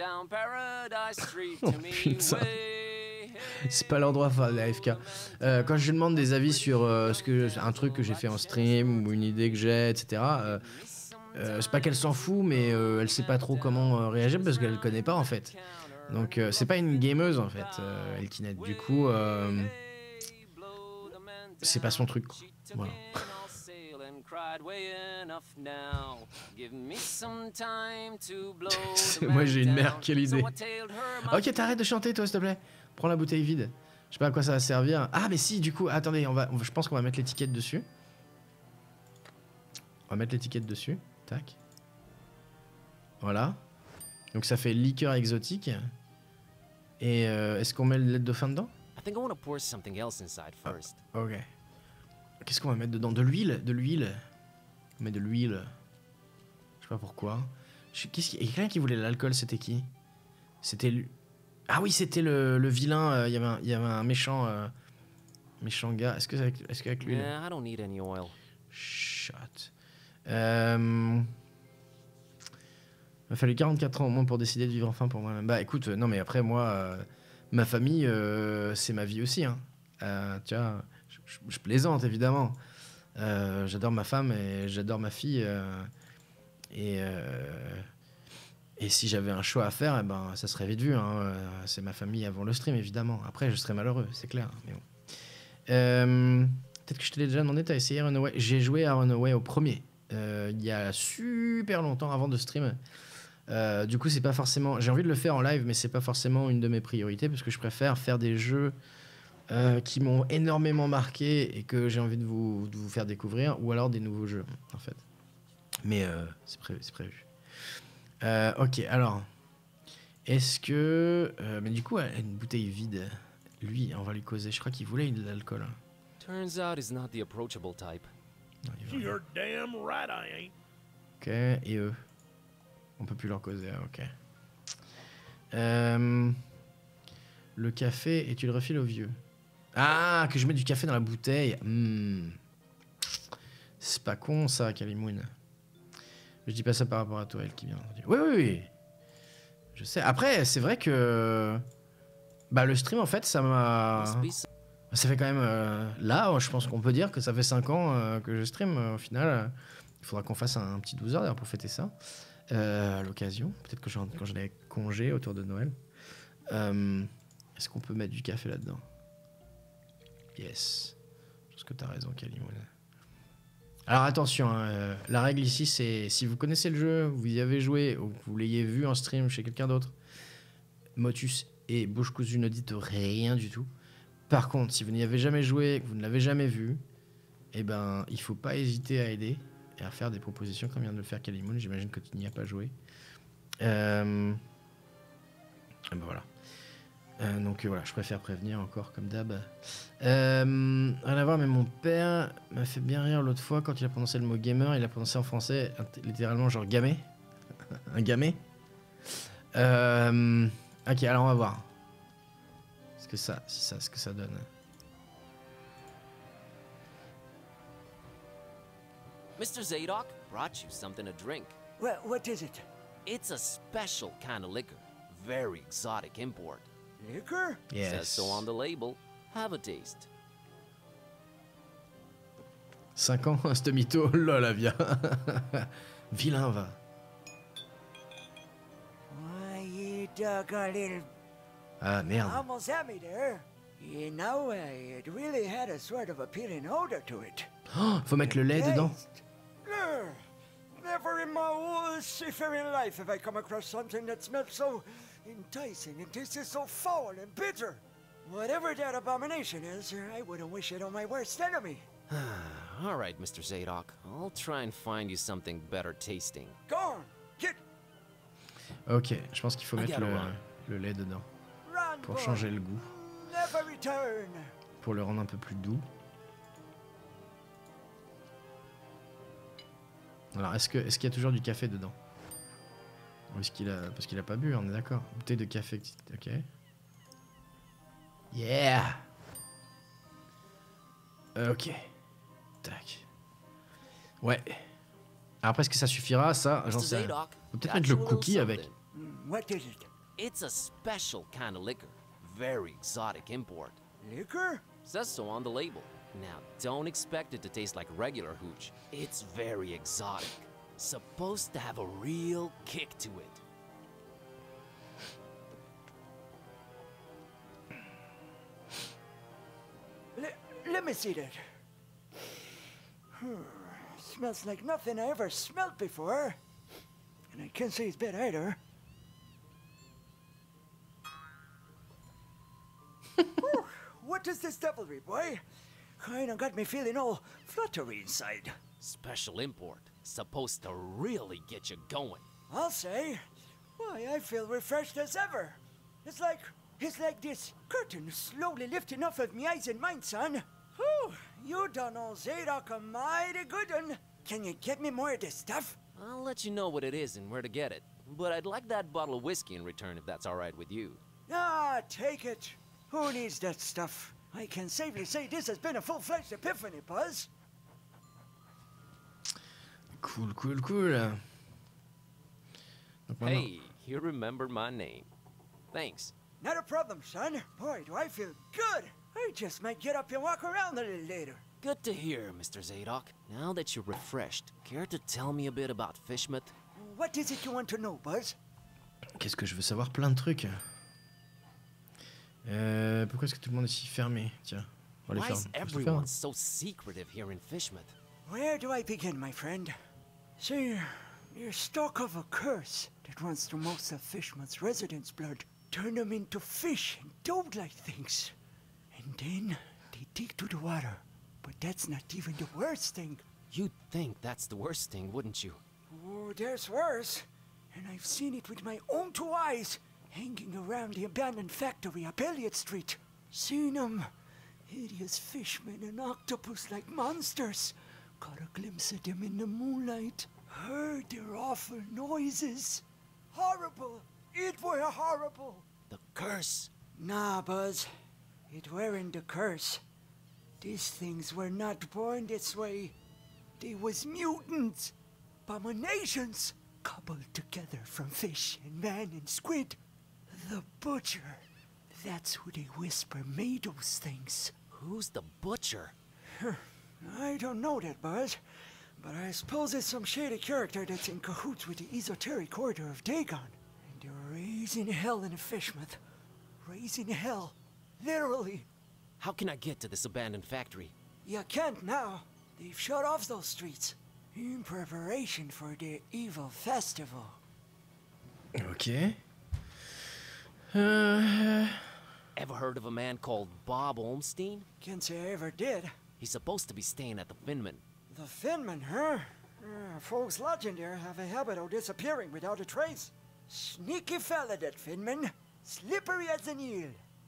putain, c'est pas l'endroit de faire de la AFK. Quand je lui demande des avis sur un truc que j'ai fait en stream ou une idée que j'ai, etc. C'est pas qu'elle s'en fout, mais elle sait pas trop comment réagir parce qu'elle connaît pas en fait. Donc c'est pas une gameuse en fait, Elkinet. Du coup, c'est pas son truc. Voilà. Moi j'ai une mère, quelle idée. Ok, t'arrêtes de chanter toi s'il te plaît. Prends la bouteille vide. Je sais pas à quoi ça va servir. Ah mais si, du coup, attendez, je pense qu'on va mettre l'étiquette dessus. On va mettre l'étiquette dessus. Tac. Voilà. Donc ça fait liqueur exotique. Et est-ce qu'on met le lait de dauphin dedans? Ok. Qu'est-ce qu'on va mettre dedans? De l'huile? De l'huile. On met de l'huile. Je sais pas pourquoi. Il y a quelqu'un qui voulait l'alcool, c'était qui? C'était lui. Ah oui, c'était le vilain. Il y avait un méchant gars. Est-ce qu'avec l'huile? Yeah, I don't need any oil. Shut. Il m'a fallu 44 ans au moins pour décider de vivre enfin pour moi-même. Bah écoute, non mais après moi, ma famille, c'est ma vie aussi. Hein. Tu vois, je plaisante évidemment. J'adore ma femme et j'adore ma fille. Et si j'avais un choix à faire, eh ben, ça serait vite vu. Hein. C'est ma famille avant le stream évidemment. Après, je serais malheureux, c'est clair. Mais bon. Peut-être que je te l'ai déjà demandé, t'as essayé Runaway? J'ai joué à Runaway au premier. Il y a super longtemps avant de stream. Du coup, c'est pas forcément. J'ai envie de le faire en live, mais c'est pas forcément une de mes priorités parce que je préfère faire des jeux qui m'ont énormément marqué et que j'ai envie de vous faire découvrir, ou alors des nouveaux jeux, en fait. Mais c'est prévu. Ok, alors. Est-ce que. Mais du coup, une bouteille vide. Lui, on va lui causer. Je crois qu'il voulait de l'alcool. Turns out he's not the approachable type. Non, You're damn right I ain't. Ok, et eux. On peut plus leur causer, ok. Le café, et tu le refiles au vieux. Ah, que je mets du café dans la bouteille. C'est pas con ça, Kalimoun. Je dis pas ça par rapport à toi, elle qui vient. Oui. Je sais. Après, c'est vrai que... Bah, le stream, en fait, ça m'a... Ça fait quand même... là, je pense qu'on peut dire que ça fait 5 ans que je stream. Au final, il faudra qu'on fasse un petit 12 heures d'ailleurs pour fêter ça. À l'occasion. Peut-être que quand j'en ai congé autour de Noël. Est-ce qu'on peut mettre du café là-dedans? Yes. Je pense que t'as raison, Kalimoun. Alors attention, hein, la règle ici, c'est si vous connaissez le jeu, vous y avez joué, ou que vous l'ayez vu en stream chez quelqu'un d'autre, Motus et Bouche Cousue ne dites rien du tout. Par contre, si vous n'y avez jamais joué, que vous ne l'avez jamais vu, eh ben, il faut pas hésiter à aider et à faire des propositions comme vient de le faire Kalimoun. J'imagine que tu n'y as pas joué. Et ben voilà. Donc voilà, je préfère prévenir encore comme d'hab. Rien à voir, mais mon père m'a fait bien rire l'autre fois quand il a prononcé le mot gamer. Il a prononcé en français littéralement genre gamet. Un gamet. Ok, alors on va voir. Ce que ça donne. Mr. Zadok brought you something to drink. What is it? It's a special kind of liquor. Very exotic import. Liquor? Yes. Says so on the label. Have a taste. 5 ans, ce mytho, lol, vient. Vilain va. Why, you doggone little... Ah merde. Almost had me there. Now, it really had a sort of appealing odor to it. Oh, faut mettre le lait dedans. Never in my whole seafaring life have I come across something that smelled so enticing and tasted so foul and bitter. Whatever that abomination is, I wouldn't wish it on my worst enemy. All right, Mr. Zadok. I'll try and find you something better tasting. Go on, get Ok, je pense qu'il faut I mettre gotta run. le lait dedans. run, Pour boy. changer le goût. Never return. Pour le rendre un peu plus doux. Alors, est-ce qu'il y a toujours du café dedans? Ou est-ce qu'il a... Parce qu'il a pas bu, on est d'accord. Bouteille de café, ok. Yeah! Ok. Tac. Ouais. Après, est-ce que ça suffira? Ça, j'en Mr. sais rien. Zadok, Faut peut-être got mettre you le a little cookie avec. something. What is it? It's a special kind of liquor. Very exotic import. Liquor? Says so on the label. Now, don't expect it to taste like regular hooch. It's very exotic. Supposed to have a real kick to it. Let me see that. Smells like nothing I ever smelled before. And I can't say it's bad either. Whew, what is this devilry, boy? Kinda got me feeling all fluttery inside. Special import. Supposed to really get you going. I'll say. Why, I feel refreshed as ever. It's like this curtain slowly lifting off of me eyes and mind, son. Whew, you done old Zadok a mighty good one. Can you get me more of this stuff? I'll let you know what it is and where to get it. But I'd like that bottle of whiskey in return if that's all right with you. Ah, take it. Who needs that stuff? I can safely say this has been a full-fledged epiphany, Buzz. Cool, cool, cool. Donc maintenant... Hey, you remember my name. Thanks. Not a problem, son. Boy, do I feel good. I just might get up and walk around a little later. Good to hear, Mr. Zadok. Now that you're refreshed, care to tell me a bit about Fishmouth? What is it you want to know, Buzz? Qu'est-ce que je veux savoir? Plein de trucs. Pourquoi est-ce que tout le monde est si fermé? Tiens, on va les Why faire. is everyone so secretive here in Fishmouth? Where do I begin, my friend? See, you're stuck of a curse that runs through most of Fishmouth's residents' blood. Turn them into fish and toad-like things. And then they take to the water. But that's not even the worst thing. You'd think that's the worst thing, wouldn't you? Oh, there's worse. And I've seen it with my own two eyes, hanging around the abandoned factory up Elliott Street. Seen them. Hideous fishmen and octopus-like monsters. Caught a glimpse of them in the moonlight. Heard their awful noises. Horrible. It were horrible. The curse. Nah, Buzz. It weren't the curse. These things were not born this way. They was mutants. Abominations. Cobbled together from fish and man and squid. The Butcher. That's who they whisper made those things. Who's the Butcher? I don't know that, Buzz. But I suppose it's some shady character that's in cahoots with the esoteric order of Dagon. And they're raising hell in Fishmouth. Raising hell. Literally. How can I get to this abandoned factory? You can't now. They've shut off those streets. In preparation for their evil festival. Ok. Ever heard of a man called Bob Olmstein? Can't say I ever did. He's supposed to be staying at the Finman. The Finman, huh? Folks lodging there have a habit of disappearing without a trace. Sneaky fella, that Finman. Slippery as an eel.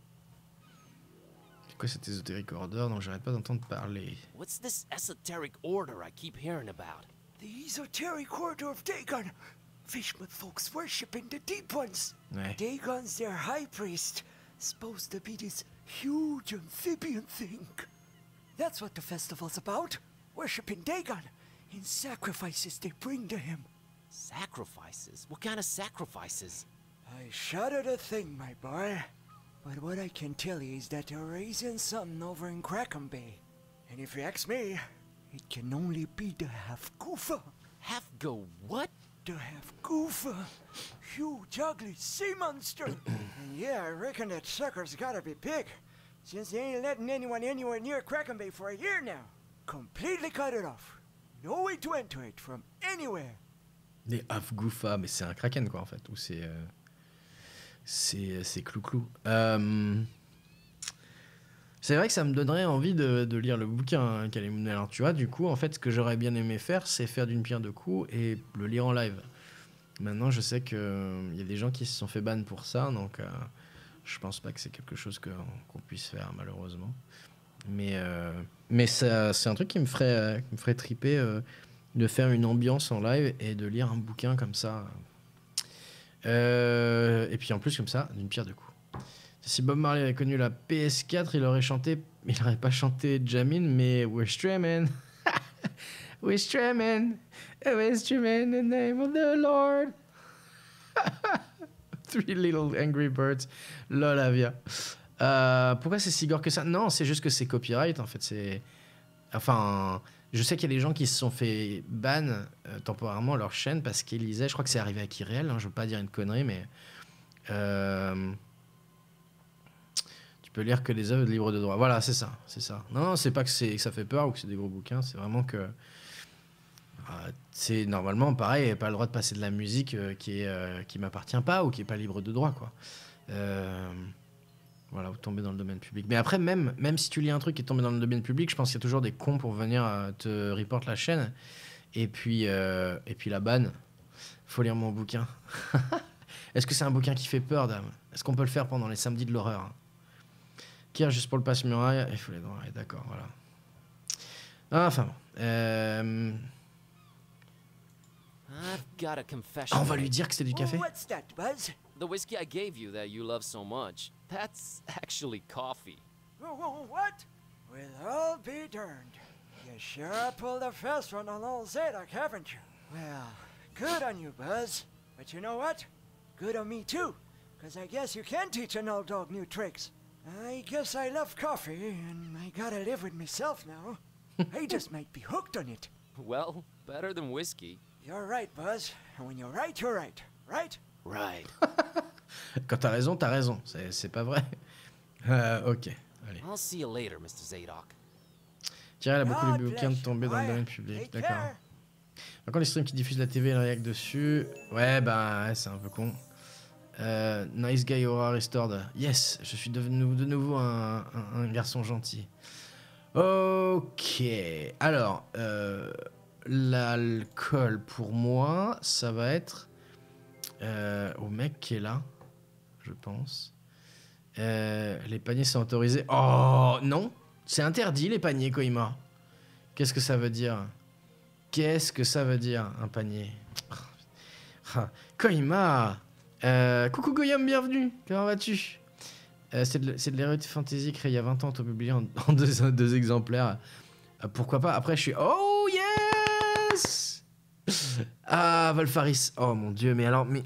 C'est quoi cet ésotérique order dont j'arrête pas d'entendre parler? What's this esoteric order I keep hearing about? The esoteric order of Dagon. Fishmouth folks worshiping the Deep Ones. Ouais. Dagon's their high priest. Supposed to be this huge amphibian thing. That's what the festival's about. Worshipping Dagon in sacrifices they bring to him. Sacrifices? What kind of sacrifices? I shudder to think, my boy. But what I can tell you is that they're raising something over in Crackham Bay. And if you ask me, it can only be the Half-Goofa. Half-go what? The Half-Goofa. Huge, ugly sea monster. And yeah, I reckon that sucker's gotta be big. since they ain't letting anyone anywhere near Kraken Bay for a year now. Completely cut it off. No way to enter it from anywhere. Des Afgoufa, mais c'est un kraken quoi en fait, ou c'est clou-clou. C'est vrai que ça me donnerait envie de lire le bouquin, Kalemun. Alors tu vois, du coup, en fait, ce que j'aurais bien aimé faire, c'est faire d'une pierre deux coups et le lire en live. Maintenant, je sais qu'il y a des gens qui se sont fait ban pour ça, donc je pense pas que c'est quelque chose qu'on puisse faire, malheureusement. Mais ça, c'est un truc qui me ferait triper de faire une ambiance en live et de lire un bouquin comme ça. Et puis en plus, comme ça, d'une pierre deux coups. Si Bob Marley avait connu la PS4, il aurait pas chanté Jamin, mais We're Streamin'. We're streamin'. We're streamin' in the name of the Lord. Three Little Angry Birds. Lolavia. Pourquoi c'est si gore que ça? Non, c'est juste que c'est copyright, en fait. Enfin, je sais qu'il y a des gens qui se sont fait ban temporairement leur chaîne parce qu'ils lisaient, je crois que c'est arrivé à Kyriel, hein, je veux pas dire une connerie, mais... tu peux lire que des œuvres libres de droit. Voilà, c'est ça. Non, c'est pas que ça fait peur ou que c'est des gros bouquins, c'est vraiment que c'est normalement pareil, pas le droit de passer de la musique qui m'appartient pas ou qui est pas libre de droit, quoi. Voilà, ou tomber dans le domaine public. Mais après, même si tu lis un truc qui est tombé dans le domaine public, je pense qu'il y a toujours des cons pour venir te report la chaîne et puis la ban. Faut lire mon bouquin. Est-ce que c'est un bouquin qui fait peur, dame? Est-ce qu'on peut le faire pendant les samedis de l'horreur? Kier, juste pour le passe-muraille, il faut les droits. D'accord, voilà. Enfin bon. I've got a confession. On va lui dire que c'est du café. What's that, Buzz? The whiskey I gave you that you love so much, that's actually coffee. What? Well, I'll be darned. You sure pulled a fast one on old Zadok, haven't you? Well, good on you, Buzz. But you know what? Good on me, too. Because I guess you can teach an old dog new tricks. I guess I love coffee, and I gotta live with myself now. I just might be hooked on it. Well, better than whiskey. You're right, Buzz. And when you're right, you're right. Right? Right. Quand t'as raison, t'as raison. C'est pas vrai. Ok, allez. I'll see you later, Mr. Zadok. Thierry a beaucoup les bouquins de tomber dans le domaine public. D'accord. Par contre, les streams qui diffusent la TV et le réact dessus, ouais, bah, ouais, c'est un peu con. Nice guy aura restored. Yes, je suis devenu de nouveau un garçon gentil. Ok. Alors, l'alcool pour moi, ça va être au mec qui est là, je pense. Les paniers sont autorisés. Oh non, c'est interdit les paniers, Koima. Qu'est-ce que ça veut dire? Qu'est-ce que ça veut dire un panier? Koima. Coucou Goyam, bienvenue. Comment vas-tu? C'est de l'Heroic Fantasy créé il y a 20 ans, publié en deux exemplaires. Pourquoi pas? Après, je suis... Oh yes! Ah, Valfaris. Oh mon dieu, mais alors...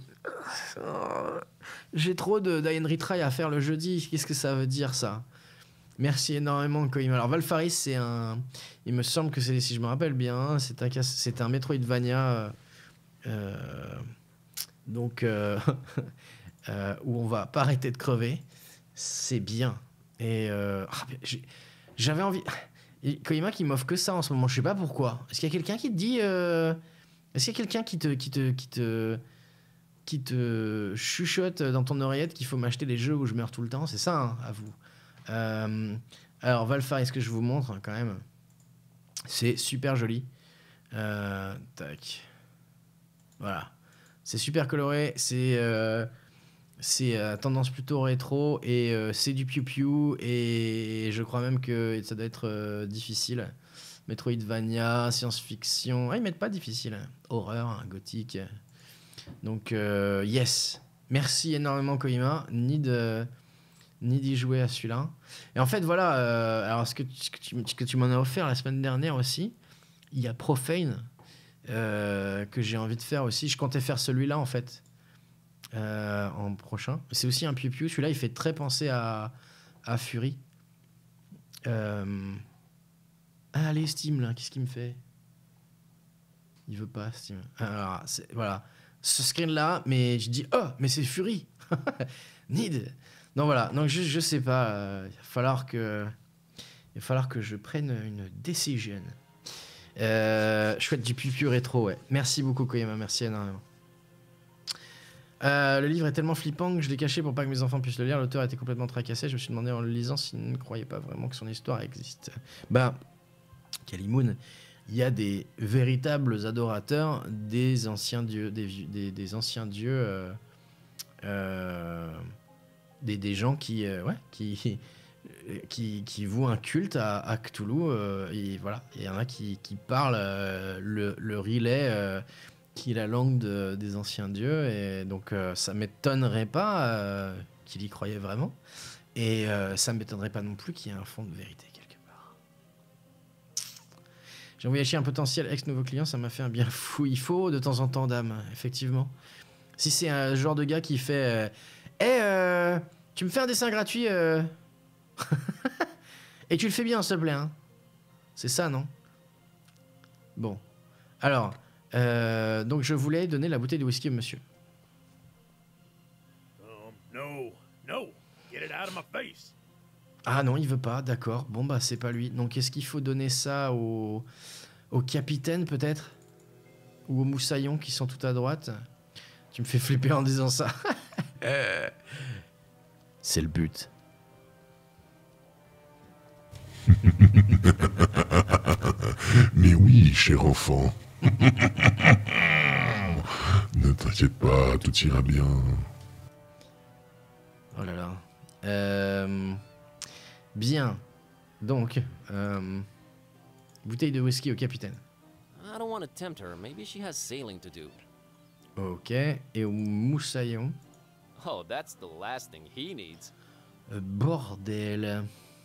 j'ai trop d'Ian Retry à faire le jeudi. Qu'est-ce que ça veut dire, ça? Merci énormément, Koima. Alors, Valfaris, c'est un... Il me semble que c'est... Si je me rappelle bien, c'est un Metroidvania... Donc, où on va pas arrêter de crever, c'est bien. Et j'avais envie. Koima qui m'offre que ça en ce moment, je sais pas pourquoi. Est-ce qu'il y a quelqu'un qui te dit, est-ce qu'il y a quelqu'un qui te chuchote dans ton oreillette qu'il faut m'acheter des jeux où je meurs tout le temps? C'est ça, hein, à vous. Alors, Valfar, est-ce que je vous montre quand même? C'est super joli. Tac. Voilà. C'est super coloré, c'est tendance plutôt rétro et c'est du piou-piou et je crois même que ça doit être difficile. Metroidvania, science-fiction, ils mettent pas difficile, hein. Horreur, hein, gothique. Donc yes, merci énormément Koima, ni d'y jouer à celui-là. Et en fait voilà, alors ce que tu m'en as offert la semaine dernière aussi, il y a Profane. Que j'ai envie de faire aussi. Je comptais faire celui-là en fait en prochain. C'est aussi un piou-piou. Celui-là il fait très penser à Fury. Allez Steam là, qu'est-ce qu'il me fait? Il veut pas Steam. Alors voilà, ce screen là, mais je dis oh mais c'est Fury. Need. Donc voilà, donc je sais pas, il va falloir que je prenne une décision. Chouette du pipi rétro, ouais. Merci beaucoup Koyama, merci énormément. Le livre est tellement flippant que je l'ai caché pour pas que mes enfants puissent le lire. L'auteur était complètement tracassé. Je me suis demandé en le lisant s'il ne croyait pas vraiment que son histoire existe. Bah, Kalimoun, il y a des véritables adorateurs des anciens dieux, des anciens dieux, des gens qui vouent un culte à Cthulhu. Et voilà, il y en a qui parlent le relais. Qui est la langue des anciens dieux, et donc ça m'étonnerait pas qu'il y croyait vraiment, et ça m'étonnerait pas non plus qu'il y ait un fond de vérité quelque part. J'ai envoyé chier un potentiel ex-nouveau client, ça m'a fait un bien fou. Il faut de temps en temps d'âme, effectivement. Si c'est un genre de gars qui fait tu me fais un dessin gratuit et tu le fais bien s'il te plaît, hein. C'est ça, non? Bon, alors donc je voulais donner la bouteille de whisky au monsieur. No. Get it out of my face. Ah non, il veut pas, d'accord. Bon bah c'est pas lui. Donc est-ce qu'il faut donner ça au capitaine peut-être? Ou au moussaillon qui sont tout à droite? Tu me fais flipper en disant ça. C'est le but. Mais oui, cher enfant. Ne t'inquiète pas, tout ira bien. Oh là là. Bien. Donc, bouteille de whisky au capitaine. I don't want to tempt her. Maybe she has sailing to do. Ok. Et au moussaillon. Oh, that's the last thing he needs. Bordel.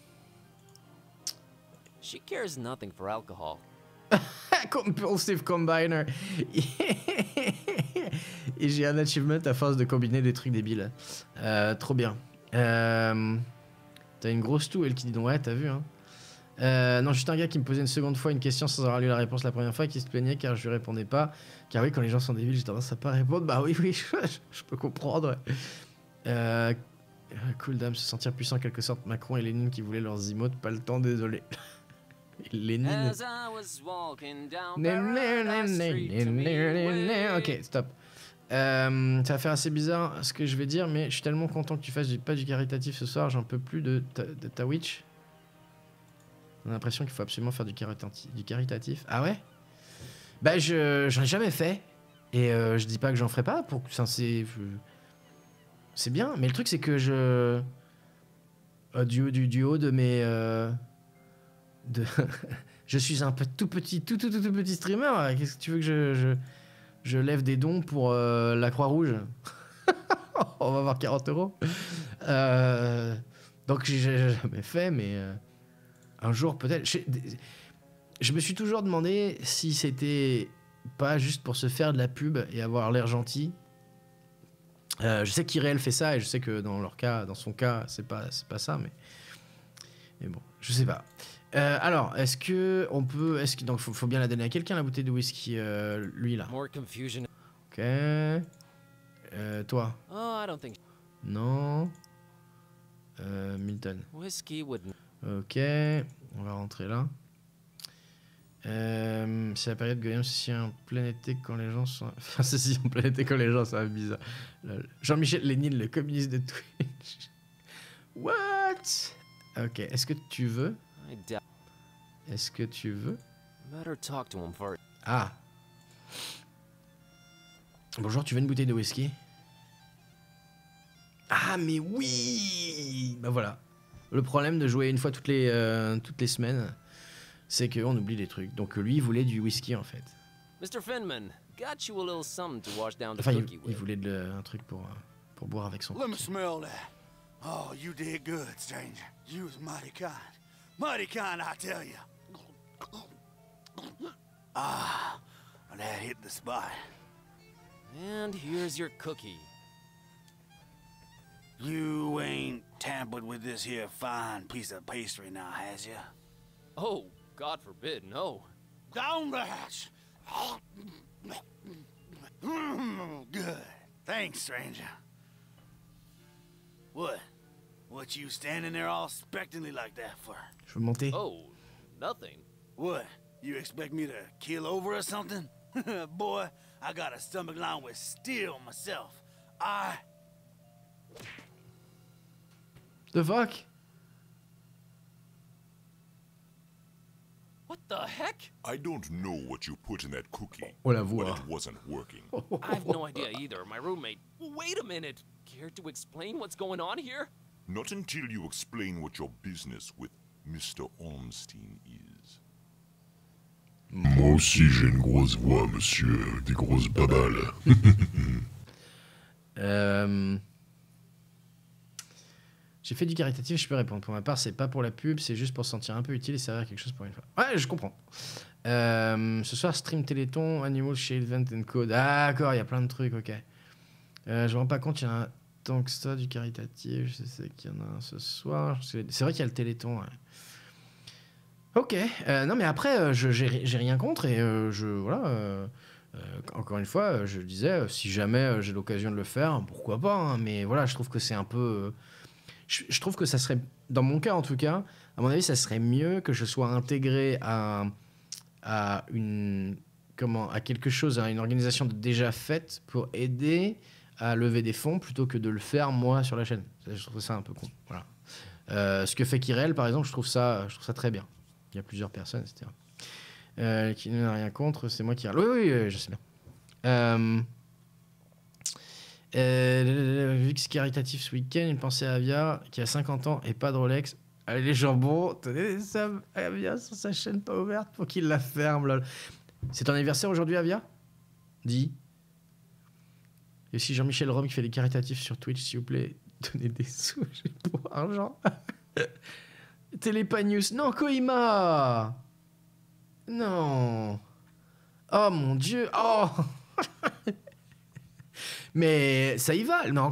She cares nothing for alcohol. Compulsive Combiner. Et j'ai un achievement à force de combiner des trucs débiles. Trop bien. T'as une grosse toux, elle qui dit donc ouais, t'as vu, hein. Non, juste un gars qui me posait une seconde fois une question sans avoir lu la réponse la première fois, qui se plaignait car je lui répondais pas. Car oui, quand les gens sont débiles, j'ai tendance à pas répondre. Bah oui, je peux comprendre. Cool dame, se sentir puissant en quelque sorte. Macron et Lénine qui voulaient leurs emotes, pas le temps, désolé. Lénine. As I was walking down Paradise Street to meet Ok, stop. Ça va faire assez bizarre ce que je vais dire, mais je suis tellement content que tu fasses pas du caritatif ce soir, j'en peux plus de ta witch. On a l'impression qu'il faut absolument faire du caritatif. Ah ouais? Bah j'en ai jamais fait, et je dis pas que j'en ferai pas, pour c'est bien, mais le truc c'est que du haut de mes... je suis un peu tout petit streamer. Qu'est-ce que tu veux que je lève des dons pour la Croix-Rouge? On va avoir 40 €. Donc j'ai jamais fait, mais un jour peut-être. Je me suis toujours demandé si c'était pas juste pour se faire de la pub et avoir l'air gentil. Je sais qu'Irel fait ça, et je sais que dans son cas, c'est pas ça, mais bon, je sais pas. Alors, est-ce que on peut... donc, faut bien la donner à quelqu'un, la bouteille de whisky, lui, là. More confusion. Ok. Toi? Oh, I don't think... Non. Milton. Whiskey would... Ok. On va rentrer là. C'est la période Goyam, ceci en plein été quand les gens sont... Enfin, ceci en plein été quand les gens sont bizarre. Jean-Michel Lénine, le communiste de Twitch. What? Ok, est-ce que tu veux... Est-ce que tu veux... Better talk to him first. Ah. Bonjour, tu veux une bouteille de whisky? Ah, mais oui! Bah voilà. Le problème de jouer une fois toutes les semaines, c'est qu'on oublie des trucs. Donc lui, il voulait du whisky, en fait. Mr. Finman, got you a little something to wash down the Enfin, cookie il with. voulait un truc pour boire avec son Let me cookie. smell that. Oh, you did good, stranger. You was mighty kind. Mighty kind, I tell you. Ah, that hit the spot. And here's your cookie. You ain't tampered with this here fine piece of pastry now, has ya? Oh, God forbid, no. Down the hatch. Good. Thanks, stranger. What? What you standing there all expectantly like that for? Je veux monter. Oh, nothing. What? You expect me to keel over or something? Boy, I got a stomach lined with steel myself. The fuck? What the heck? I don't know what you put in that cookie, Oh la but voix. it wasn't working. I have no idea either. My roommate. Wait a minute. Care to explain what's going on here? Not until you explain what your business with Mr. Ormstein is. Moi aussi j'ai une grosse voix, monsieur, des grosses babales. J'ai fait du caritatif, je peux répondre. Pour ma part, c'est pas pour la pub, c'est juste pour se sentir un peu utile et servir à quelque chose pour une fois. Ouais, je comprends. Ce soir, stream Téléthon, Animal chez Event Co. D'accord, il y a plein de trucs, ok. Je me rends pas compte, il y en a tant que ça du caritatif. Je sais qu'il y en a un ce soir. C'est vrai qu'il y a le Téléthon. Ouais. Ok. Non, mais après, j'ai rien contre et voilà. Encore une fois, je disais, si jamais j'ai l'occasion de le faire, pourquoi pas. Hein, mais voilà, je trouve que c'est un peu. Je trouve que ça serait, dans mon cas en tout cas, à mon avis, ça serait mieux que je sois intégré à quelque chose, à une organisation déjà faite pour aider à lever des fonds plutôt que de le faire moi sur la chaîne. Je trouve ça un peu con. Voilà. Ce que fait Kirel, par exemple, je trouve ça très bien. Il y a plusieurs personnes, etc. Qui n'a rien contre, c'est moi qui... Oui, je sais bien. VX caritatif ce week-end, une pensée à Avia qui a 50 ans et pas de Rolex. Allez les jambons, tenez des subs. Avia sur sa chaîne pas ouverte pour qu'il la ferme. Lol. C'est ton anniversaire aujourd'hui, Avia? Dis. Et aussi Jean-Michel Rome qui fait des caritatifs sur Twitch, s'il vous plaît. Donnez des sous, j'ai pour argent. Télépa News. Non, Koima. Non. Oh mon Dieu. Oh. Mais ça y va. Non.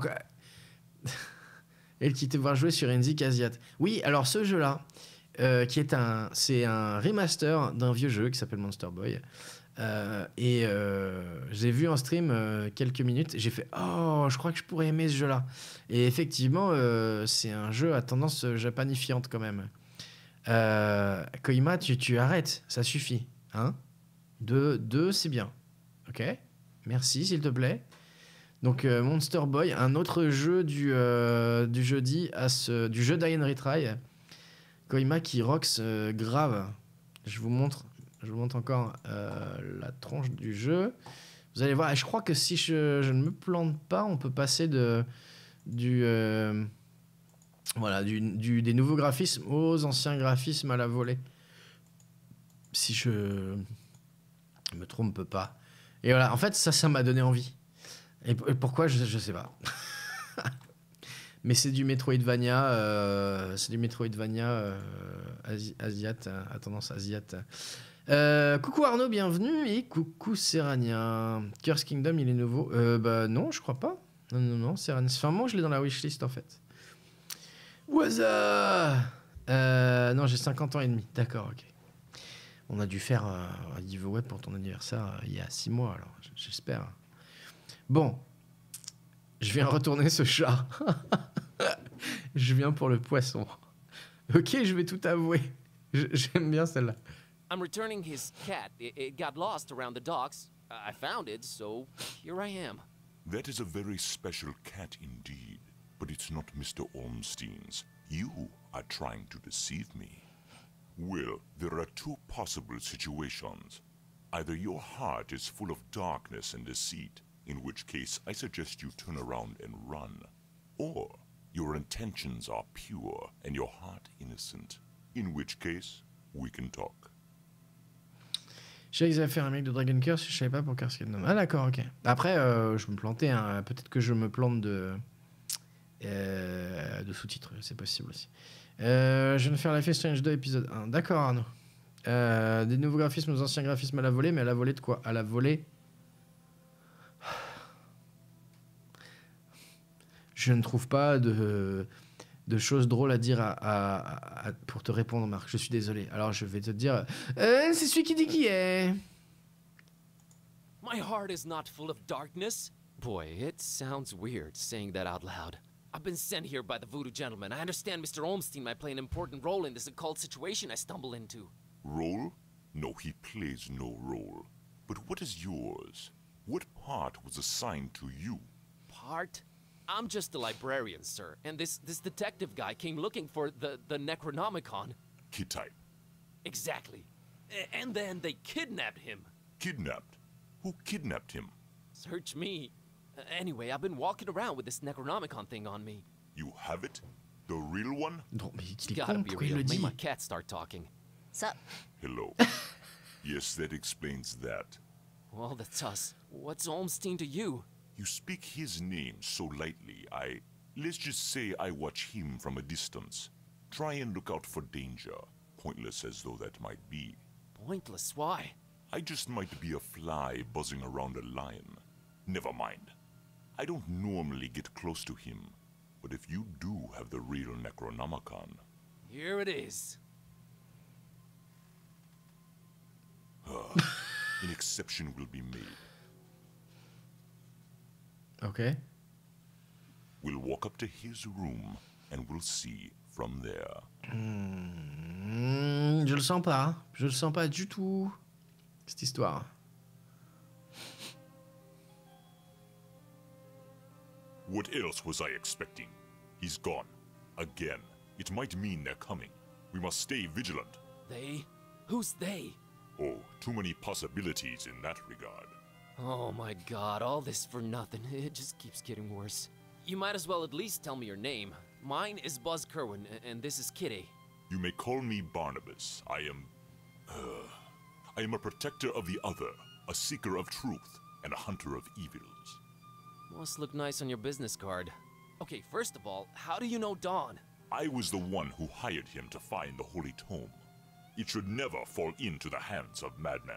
Elle qui te voir jouer sur Enzik Asiat. Oui, alors ce jeu-là, c'est un remaster d'un vieux jeu qui s'appelle Monster Boy. J'ai vu en stream quelques minutes. J'ai fait oh, je crois que je pourrais aimer ce jeu-là. Et effectivement, c'est un jeu à tendance japanifiante quand même. Koima, tu arrêtes, ça suffit. Hein? Deux, c'est bien. Ok? Merci, s'il te plaît. Donc Monster Boy, un autre jeu du jeudi du jeu d'Ian Retry. Koima qui rocks grave. Je vous montre encore la tronche du jeu. Vous allez voir, et je crois que si je ne me plante pas, on peut passer des nouveaux graphismes aux anciens graphismes à la volée. Si je me trompe pas. Et voilà, en fait, ça m'a donné envie. Et pourquoi, je sais pas. Mais c'est du Metroidvania, asiat, à tendance asiate. Coucou Arnaud, bienvenue, et coucou Serania. Curse Kingdom, il est nouveau. Bah non, je crois pas. Non, Serania. Enfin, moi, je l'ai dans la wishlist en fait. Waza. Non, j'ai 50 ans et demi. D'accord, ok. On a dû faire un giveaway pour ton anniversaire il y a 6 mois, alors j'espère. Bon, je viens retourner ce chat. Je viens pour le poisson. Ok, je vais tout avouer. J'aime bien celle-là. I'm returning his cat. It got lost around the docks. I found it, so here I am. That is a very special cat indeed, but it's not Mr. Ormstein's. You are trying to deceive me. Well, there are two possible situations. Either your heart is full of darkness and deceit, in which case I suggest you turn around and run. Or your intentions are pure and your heart innocent, in which case we can talk. Je savais qu'ils avaient fait un remake de Dragon Curse, je savais pas pour Curse Kingdom. Ah d'accord, ok. Après, je me plantais, hein. Peut-être que je me plante de sous-titres, c'est possible aussi. Je viens de faire Life is Strange 2 épisode 1. D'accord Arnaud. Des nouveaux graphismes aux anciens graphismes à la volée, mais à la volée de quoi? À la volée... Je ne trouve pas de choses drôles à dire pour te répondre, Marc. Je suis désolé. Alors je vais te dire... c'est celui qui dit qui est. My heart is not full of darkness. Boy, it sounds weird saying that out loud. I've been sent here by the Voodoo Gentleman. I understand Mr. Olmstein might play an important role in this occult situation I stumble into. Role? No, he plays no role. But what is yours? What part was assigned to you? Part? I'm just a librarian, sir, and this detective guy came looking for the Necronomicon. Kid-type. Exactly. And then they kidnapped him. Kidnapped? Who kidnapped him? Search me. Anyway, I've been walking around with this Necronomicon thing on me. You have it? The real one? Non, mais il est Gotta con, be pourquoi il real. le Make dit? my cat start talking. Sup? Hello. Yes, that explains that. Well, that's us. What's Olmstein to you? You speak his name so lightly, let's just say I watch him from a distance. Try and look out for danger, pointless as though that might be. Pointless? Why? I just might be a fly buzzing around a lion. Never mind. I don't normally get close to him, but if you do have the real Necronomicon... Here it is. An exception will be made. Ok. We'll walk up to his room, and we'll see from there. Je le sens pas. Hein. Je le sens pas du tout. Cette histoire. What else was I expecting? He's gone. Again. It might mean they're coming. We must stay vigilant. They? Who's they? Oh, too many possibilities in that regard. Oh my god, all this for nothing. It just keeps getting worse. You might as well at least tell me your name. Mine is Buzz Kerwin, and this is Kitty. You may call me Barnabas. I am a protector of the other, a seeker of truth, and a hunter of evils. Must look nice on your business card. Okay, first of all, how do you know Dawn? I was the one who hired him to find the Holy Tome. It should never fall into the hands of madmen.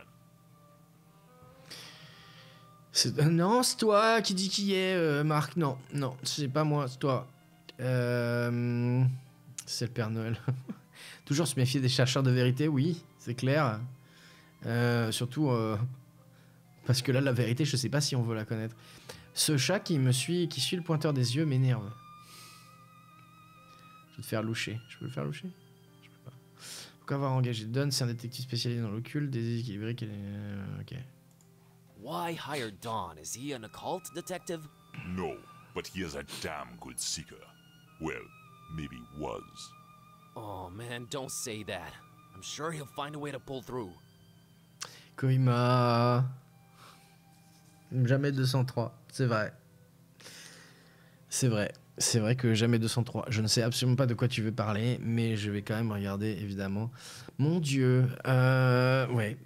Non, c'est toi qui dis qui est, Marc. Non, non, c'est pas moi, c'est toi. C'est le Père Noël. Toujours se méfier des chercheurs de vérité, oui, c'est clair. Surtout parce que là, la vérité, je sais pas si on veut la connaître. Ce chat qui suit le pointeur des yeux m'énerve. Je vais te faire loucher. Je peux le faire loucher? Je peux pas. Pourquoi avoir engagé Don? C'est un détective spécialisé dans l'occulte, déséquilibré. Ok. Why hire Dawn? Is he an occult detective? No, but he is a damn good seeker. Well, maybe was. Oh man, don't say that. I'm sure he'll find a way to pull through. Koima. Jamais 203, c'est vrai. C'est vrai. C'est vrai que jamais 203. Je ne sais absolument pas de quoi tu veux parler, mais je vais quand même regarder, évidemment. Mon Dieu. Ouais.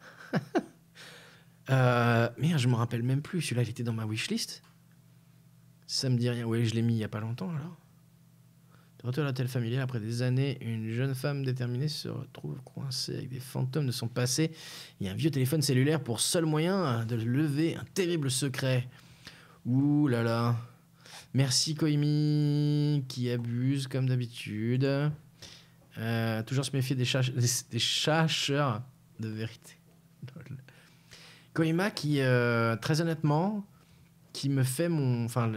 Merde, je me rappelle même plus. Celui-là, il était dans ma wishlist. Ça me dit rien. Oui, je l'ai mis il y a pas longtemps, alors. De retour à l'hôtel familial, après des années, une jeune femme déterminée se retrouve coincée avec des fantômes de son passé et un vieux téléphone cellulaire pour seul moyen de lever un terrible secret. Ouh là là. Merci Koimi, qui abuse comme d'habitude. Toujours se méfier des chercheurs de vérité. Koima qui, très honnêtement, qui me fait mon... Enfin,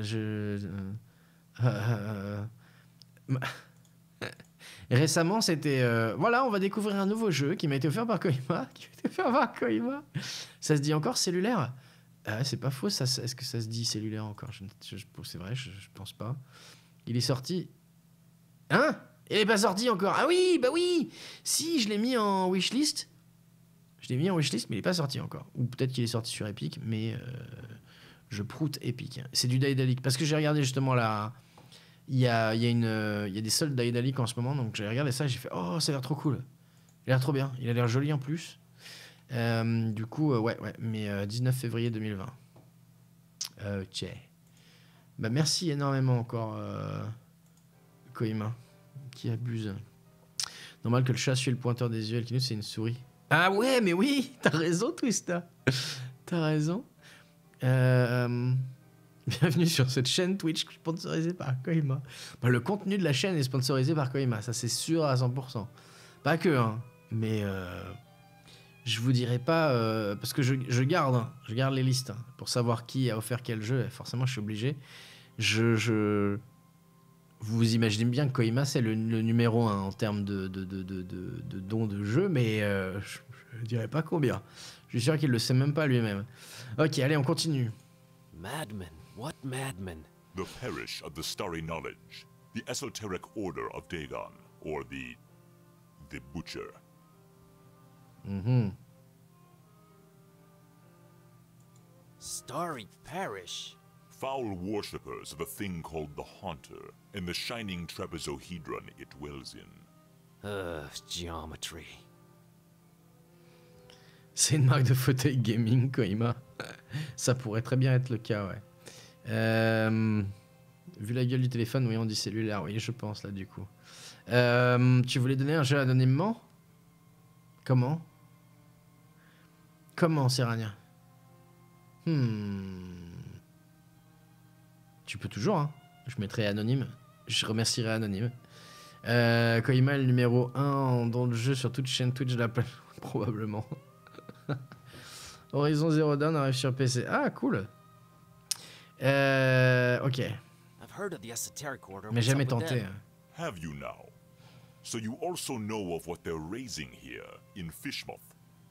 récemment, c'était... voilà, on va découvrir un nouveau jeu qui m'a été offert par Koima. Ça se dit encore cellulaire? C'est pas faux, ça, est-ce que ça se dit cellulaire encore? C'est vrai, je pense pas. Il est sorti... Hein? Il est pas sorti encore? Ah oui, bah oui! Si, je l'ai mis en wishlist. Je l'ai mis en wishlist, mais il est pas sorti encore. Ou peut-être qu'il est sorti sur Epic, mais je proute Epic. C'est du Daedalic. Parce que j'ai regardé justement la... Il y a des soldes Daedalic en ce moment, donc j'ai regardé ça et j'ai fait « Oh, ça a l'air trop cool. Il a l'air trop bien. Il a l'air joli en plus. » Du coup, ouais, mais 19 février 2020. Ok. Bah, merci énormément encore, Koima, qui abuse. Normal que le chat suit le pointeur des yeux, et c'est une souris. Ah ouais, mais oui, t'as raison, Twista. T'as raison. Bienvenue sur cette chaîne Twitch sponsorisée par Koima. Bah, le contenu de la chaîne est sponsorisé par Koima, ça c'est sûr à 100%. Pas que, hein, mais je vous dirai pas, parce que je garde les listes hein, pour savoir qui a offert quel jeu, et forcément je suis obligé. Je vous imaginez bien que Koima, c'est le numéro 1 en termes de dons de jeu, mais je dirais pas combien. Je suis sûr qu'il le sait même pas lui-même. Ok, allez, on continue. Madmen? What madmen? The Parish of the Starry Knowledge, the Esoteric Order of Dagon, or the Butcher. Starry Parish? Foul worshippers of a thing called the Haunter, and the shining trapezohedron it dwells in. Geometry. C'est une marque de fauteuil gaming, Koima. Ça pourrait très bien être le cas, ouais. Vu la gueule du téléphone, oui, on dit cellulaire, oui, je pense, là, du coup. Tu voulais donner un jeu anonymement? Comment? Comment, Serania? Tu peux toujours, hein. Je mettrai anonyme. Je remercierai anonyme. Koima est le numéro 1 dans le jeu sur toute chaîne Twitch de la probablement. Horizon Zero Dawn arrive sur PC. Ah, cool. Ok. Mais jamais tenté. Have you now? So you also know of what they're raising here in Fishmouth?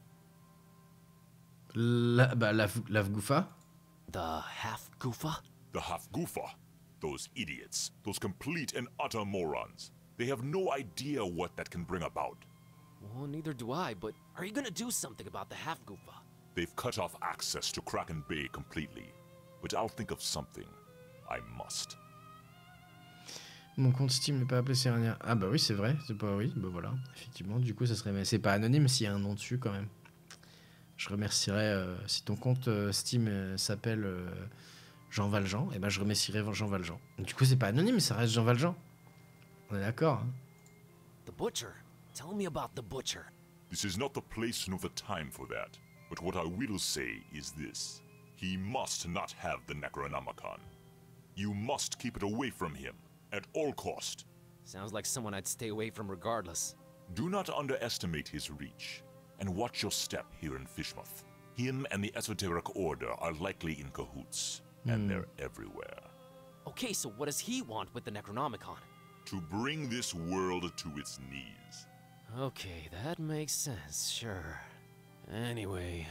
L'Afgoufa? The Half-Goofa? The Half-Goofa. Those idiots. Those complete and utter morons. They have no idea what that can bring about. Well, neither do I, but are you gonna do something about the Half-Goofa? They've cut off access to Kraken Bay completely. But I'll think of something. I must. Mon compte Steam n'est pas appelé Serania. Ah bah oui, c'est vrai. C'est pas... Oui, bah voilà. Effectivement, du coup, ça serait... Mais c'est pas anonyme s'il y a un nom dessus, quand même. Je remercierais... si ton compte Steam s'appelle Jean Valjean, et ben je remercierais Jean Valjean. Du coup, c'est pas anonyme, ça reste Jean Valjean. On est d'accord, hein? The Butcher. Tell me about the Butcher. This is not the place nor the time for that. But what I will say is this. He must not have the Necronomicon. You must keep it away from him, at all cost. Sounds like someone I'd stay away from regardless. Do not underestimate his reach, and watch your step here in Fishmouth. Him and the Esoteric Order are likely in cahoots, and they're everywhere. Okay, so what does he want with the Necronomicon? To bring this world to its knees. Okay, that makes sense, sure. Anyway...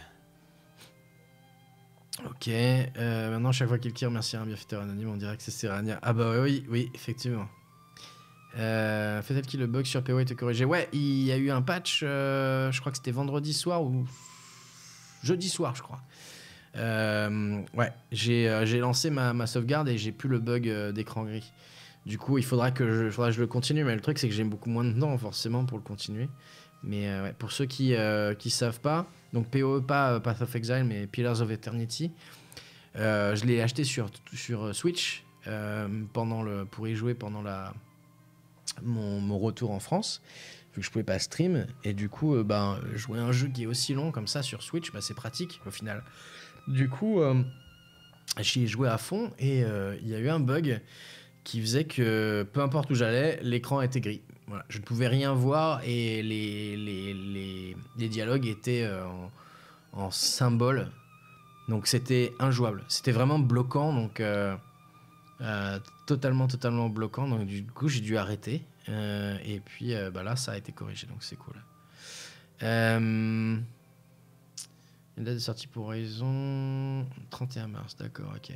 Ok, maintenant chaque fois quelqu'un remercie un bienfaiteur anonyme, on dirait que c'est Serania. Ah bah oui, oui, effectivement. Fait-elle qu'il le bug sur PO était corrigé? Ouais, il y a eu un patch, je crois que c'était vendredi soir ou jeudi soir, je crois. Ouais, j'ai lancé ma sauvegarde et j'ai plus le bug d'écran gris. Du coup, il faudra que je le continue, mais le truc c'est que j'ai beaucoup moins de temps forcément pour le continuer. Mais ouais, pour ceux qui savent pas, donc PoE pas Path of Exile mais Pillars of Eternity, je l'ai acheté sur Switch pour y jouer pendant mon retour en France, vu que je pouvais pas stream, et du coup jouer un jeu qui est aussi long comme ça sur Switch, c'est pratique au final. Du coup j'y ai joué à fond et il y a eu un bug qui faisait que peu importe où j'allais, l'écran était gris. Voilà, je ne pouvais rien voir et les dialogues étaient en symbole. Donc c'était injouable. C'était vraiment bloquant, donc totalement bloquant. Donc du coup j'ai dû arrêter. Et puis là ça a été corrigé, donc c'est cool. Une date de sortie pour Horizon 31 mars, d'accord, ok.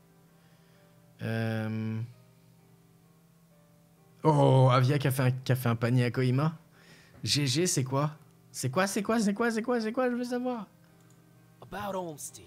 Oh, Avia qui a fait un panier à Koima. GG, c'est quoi? C'est quoi? Je veux savoir. About Olmstein.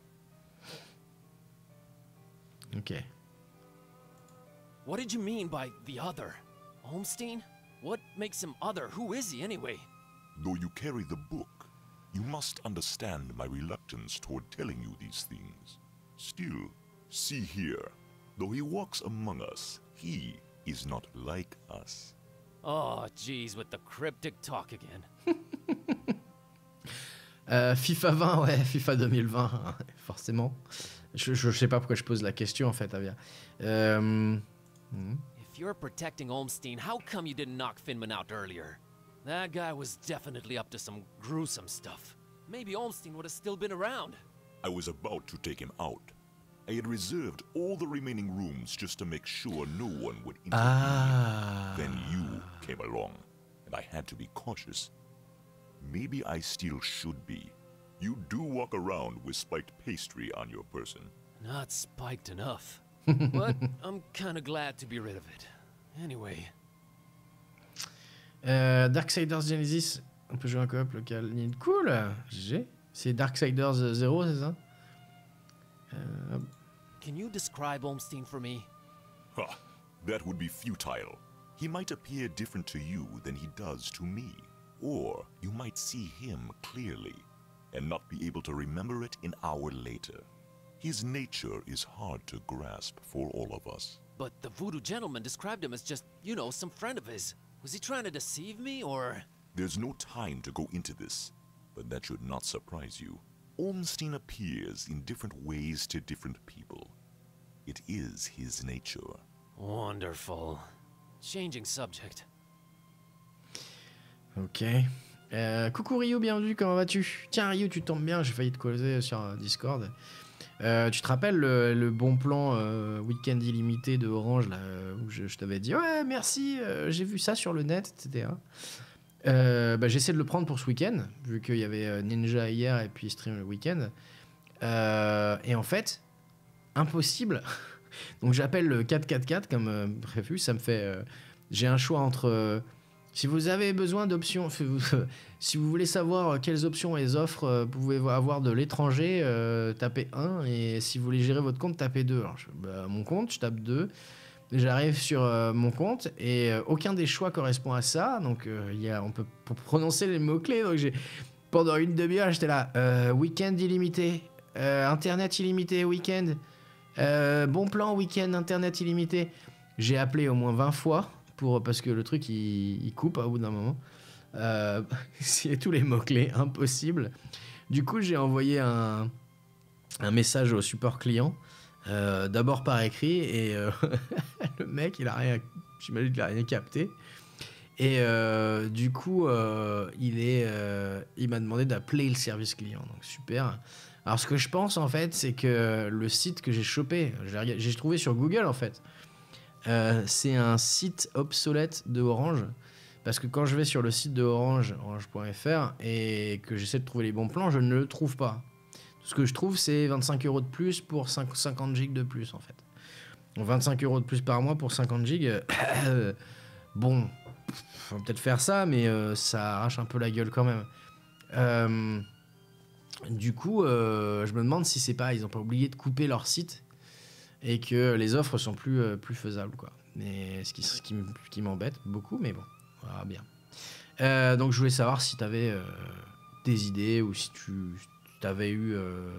Ok. What did you mean by the other? Olmstein? What makes him other? Who is he anyway? Though you carry the book, you must understand my reluctance toward telling you these things. Still, see here, though he walks among us, he is not like us. Oh, geez, with the cryptic talk again. FIFA 20, ouais, FIFA 2020, forcément. Je sais pas pourquoi je pose la question en fait, Avia. If you're protecting Olmstein, how come you didn't knock Finman out earlier? That guy was definitely up to some gruesome stuff. Maybe Olmstein would have still been around. I was about to take him out. I had reserved all the remaining rooms just to make sure no one would intervene. Ah. Then you came along, and I had to be cautious. Maybe I still should be. You do walk around with spiked pastry on your person. Not spiked enough. But I'm kinda glad to be rid of it. Anyway. Darksiders Genesis, on peut jouer un coop local. Cool. GG. C'est Darksiders 0, c'est ça? Can you describe Olmstein for me? Ha! That would be futile. He might appear different to you than he does to me. Or you might see him clearly and not be able to remember it an hour later. His nature is hard to grasp for all of us. But the voodoo gentleman described him as just, you know, some friend of his. Was he trying to deceive me, or...? There's no time to go into this, but that should not surprise you. Olmstein appears in different ways to different people. It is his nature. Wonderful. Changing subject. Ok. Coucou Ryu, bienvenue, comment vas-tu? Tiens Ryu, tu tombes bien, j'ai failli te causer sur Discord. Tu te rappelles le bon plan week-end illimité de Orange là, où je t'avais dit ouais merci, j'ai vu ça sur le net, etc. J'essaie de le prendre pour ce week-end, vu qu'il y avait Ninja hier et puis Stream le week-end. Et en fait, impossible. Donc j'appelle le 444 comme prévu, ça me fait... j'ai un choix entre... si vous avez besoin d'options, si vous voulez savoir quelles options elles offrent, vous pouvez avoir de l'étranger, tapez 1, et si vous voulez gérer votre compte, tapez 2. Alors, mon compte, je tape 2, j'arrive sur mon compte, et aucun des choix correspond à ça, donc on peut pour prononcer les mots-clés, donc pendant une demi-heure, j'étais là, week-end illimité, internet illimité, week-end, bon plan, week-end, internet illimité. J'ai appelé au moins 20 fois, parce que le truc il coupe au bout d'un moment. C'est tous les mots-clés, impossible. Du coup, j'ai envoyé un message au support client, d'abord par écrit, et le mec, j'imagine qu'il a rien capté. Et du coup, il m'a demandé d'appeler le service client. Donc super. Alors ce que je pense en fait, c'est que le site que j'ai chopé, j'ai trouvé sur Google en fait. C'est un site obsolète de Orange, parce que quand je vais sur le site de Orange, orange.fr, et que j'essaie de trouver les bons plans, je ne le trouve pas. Tout ce que je trouve, c'est 25 € de plus pour 50 gigs de plus en fait. Donc 25 € de plus par mois pour 50 gigs, bon, faut peut-être faire ça, mais ça arrache un peu la gueule quand même. Du coup, je me demande si c'est pas, ils ont pas oublié de couper leur site, et que les offres sont plus faisables, quoi. Mais ce qui m'embête beaucoup, mais bon, voilà, bien. Donc je voulais savoir si tu avais des idées, ou si tu avais eu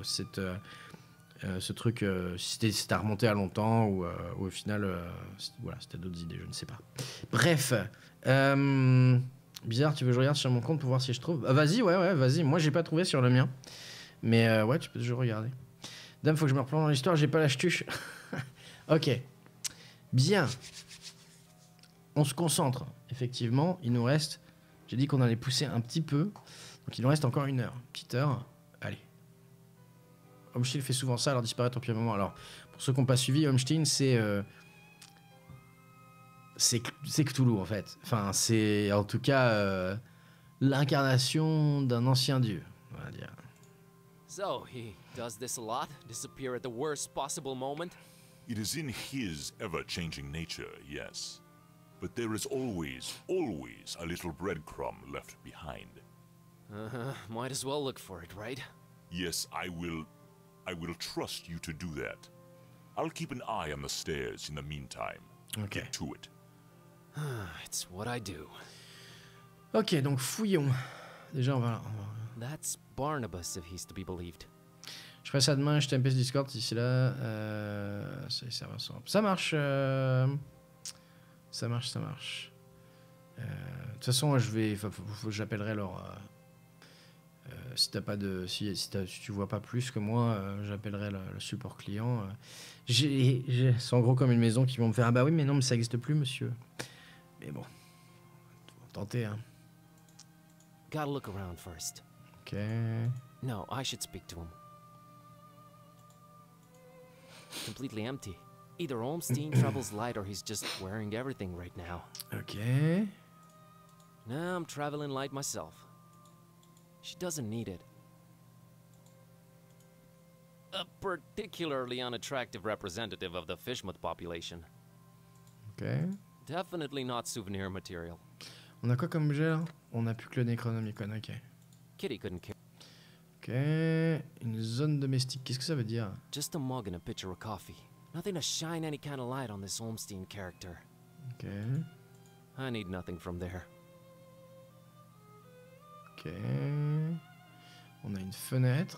ce truc, si t'as remonté à longtemps, ou au final, voilà, c'était d'autres idées, je ne sais pas. Bref, bizarre, tu veux que je regarde sur mon compte pour voir si je trouve? Vas-y, ouais, vas-y. Moi, j'ai pas trouvé sur le mien, mais ouais, tu peux toujours regarder. Dame, faut que je me replonge dans l'histoire, j'ai pas la ch'tuche. Ok. Bien. On se concentre. Effectivement, il nous reste... J'ai dit qu'on allait pousser un petit peu. Donc il nous reste encore une heure. Petite heure. Allez. Olmstein fait souvent ça, alors disparaître au pire moment. Alors, pour ceux qui n'ont pas suivi, Olmstein, c'est Cthulhu, en fait. Enfin, c'est en tout cas l'incarnation d'un ancien dieu, on va dire. So, he does this a lot? Disappear at the worst possible moment? It is in his ever-changing nature, yes. But there is always a little breadcrumb left behind. Might as well look for it, right? Yes, I will trust you to do that. I'll keep an eye on the stairs in the meantime. Ok. Get to it. It's what I do. Ok, donc fouillons. Déjà, on va... That's Barnabas, if he's to be believed. Je ferai ça demain, je t'aime PS Discord d'ici là. Ça marche. Ça marche. De toute façon, j'appellerai leur. Si t'as pas de, si tu vois pas plus que moi, j'appellerai le support client. C'est en gros comme une maison qui vont me faire ah bah oui mais non mais ça existe plus monsieur. Mais bon, faut tenter hein. Gotta look around first. Ok. No, I should speak to him. completely empty. Either Olmstein travels light or he's just wearing everything right now. Ok. Now I'm traveling light myself. She doesn't need it. A particularly unattractive representative of the Fishmouth population. Ok. Definitely not souvenir material. On a quoi comme objet là? On a plus que le Necronomicon, ok. Kitty couldn't care. Ok. Une zone domestique, qu'est-ce que ça veut dire? Just a mug and a pitcher of coffee. Nothing to shine any kind of light on this Olmstein character. Ok. I need nothing from there. Ok. On a une fenêtre.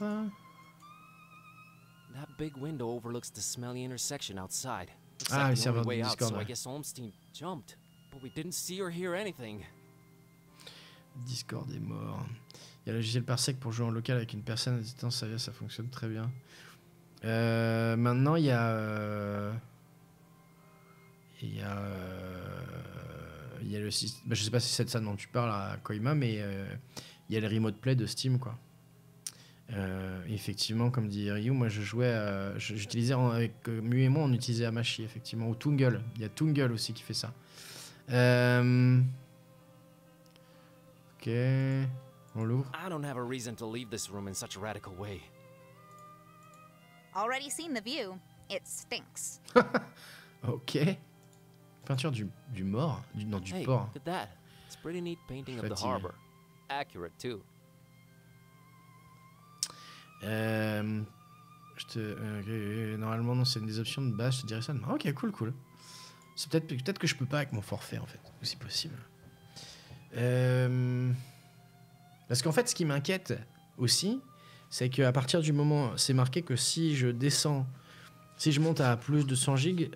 That big window overlooks the smelly intersection outside. Looks Ah, like le the only serveur way du out, Discord, so I ouais. guess Olmstein jumped. But we didn't see or hear anything. Discord est mort. Il y a le logiciel Parsec pour jouer en local avec une personne à distance, ça fonctionne très bien. Maintenant, il y a... Il y a le système... Bah, je sais pas si c'est de ça dont tu parles à Koima, mais il y a le Remote Play de Steam, quoi. Effectivement, comme dit Ryu, moi je jouais, j'utilisais avec Mu et moi, on utilisait Hamachi, effectivement, ou Tungle. Il y a Tungle aussi qui fait ça. Ok, on l'ouvre. I don't have a reason to leave this room in such a radical way. Already seen the view. It stinks. Ok. Peinture du mort, non, du Hey, port. look at that. It's a pretty neat painting of the Fatigué. harbor. Accurate too. Normalement, non, c'est une des options de base, je te dirais ça. Non, ok, cool. C'est peut-être que je peux pas avec mon forfait, en fait. C'est possible. Parce qu'en fait, ce qui m'inquiète aussi, c'est qu'à partir du moment... C'est marqué que si je descends... Si je monte à plus de 100 gigs,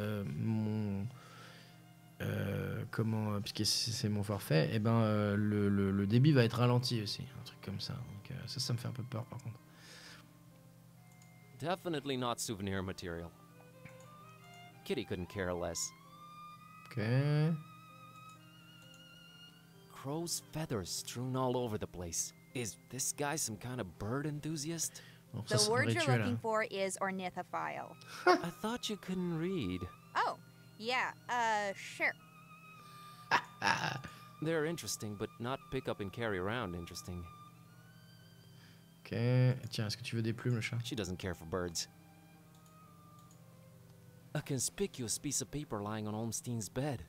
puisque c'est mon forfait, et ben, le débit va être ralenti aussi. Un truc comme ça. Donc ça me fait un peu peur, par contre. Definitely not souvenir material. Kitty couldn't care less. Ok. Crow's feathers strewn all over the place. Is this guy some kind of bird enthusiast? Bon, ça, The c'est un word you're rituel, looking hein. for is ornithophile. I thought you couldn't read. Oh, yeah, sure. They're interesting, but not pick up and carry around interesting. Ok. Tiens, est-ce que tu veux des plumes, le chat? She doesn't care for birds. A conspicuous piece of paper lying on Olmstein's bed.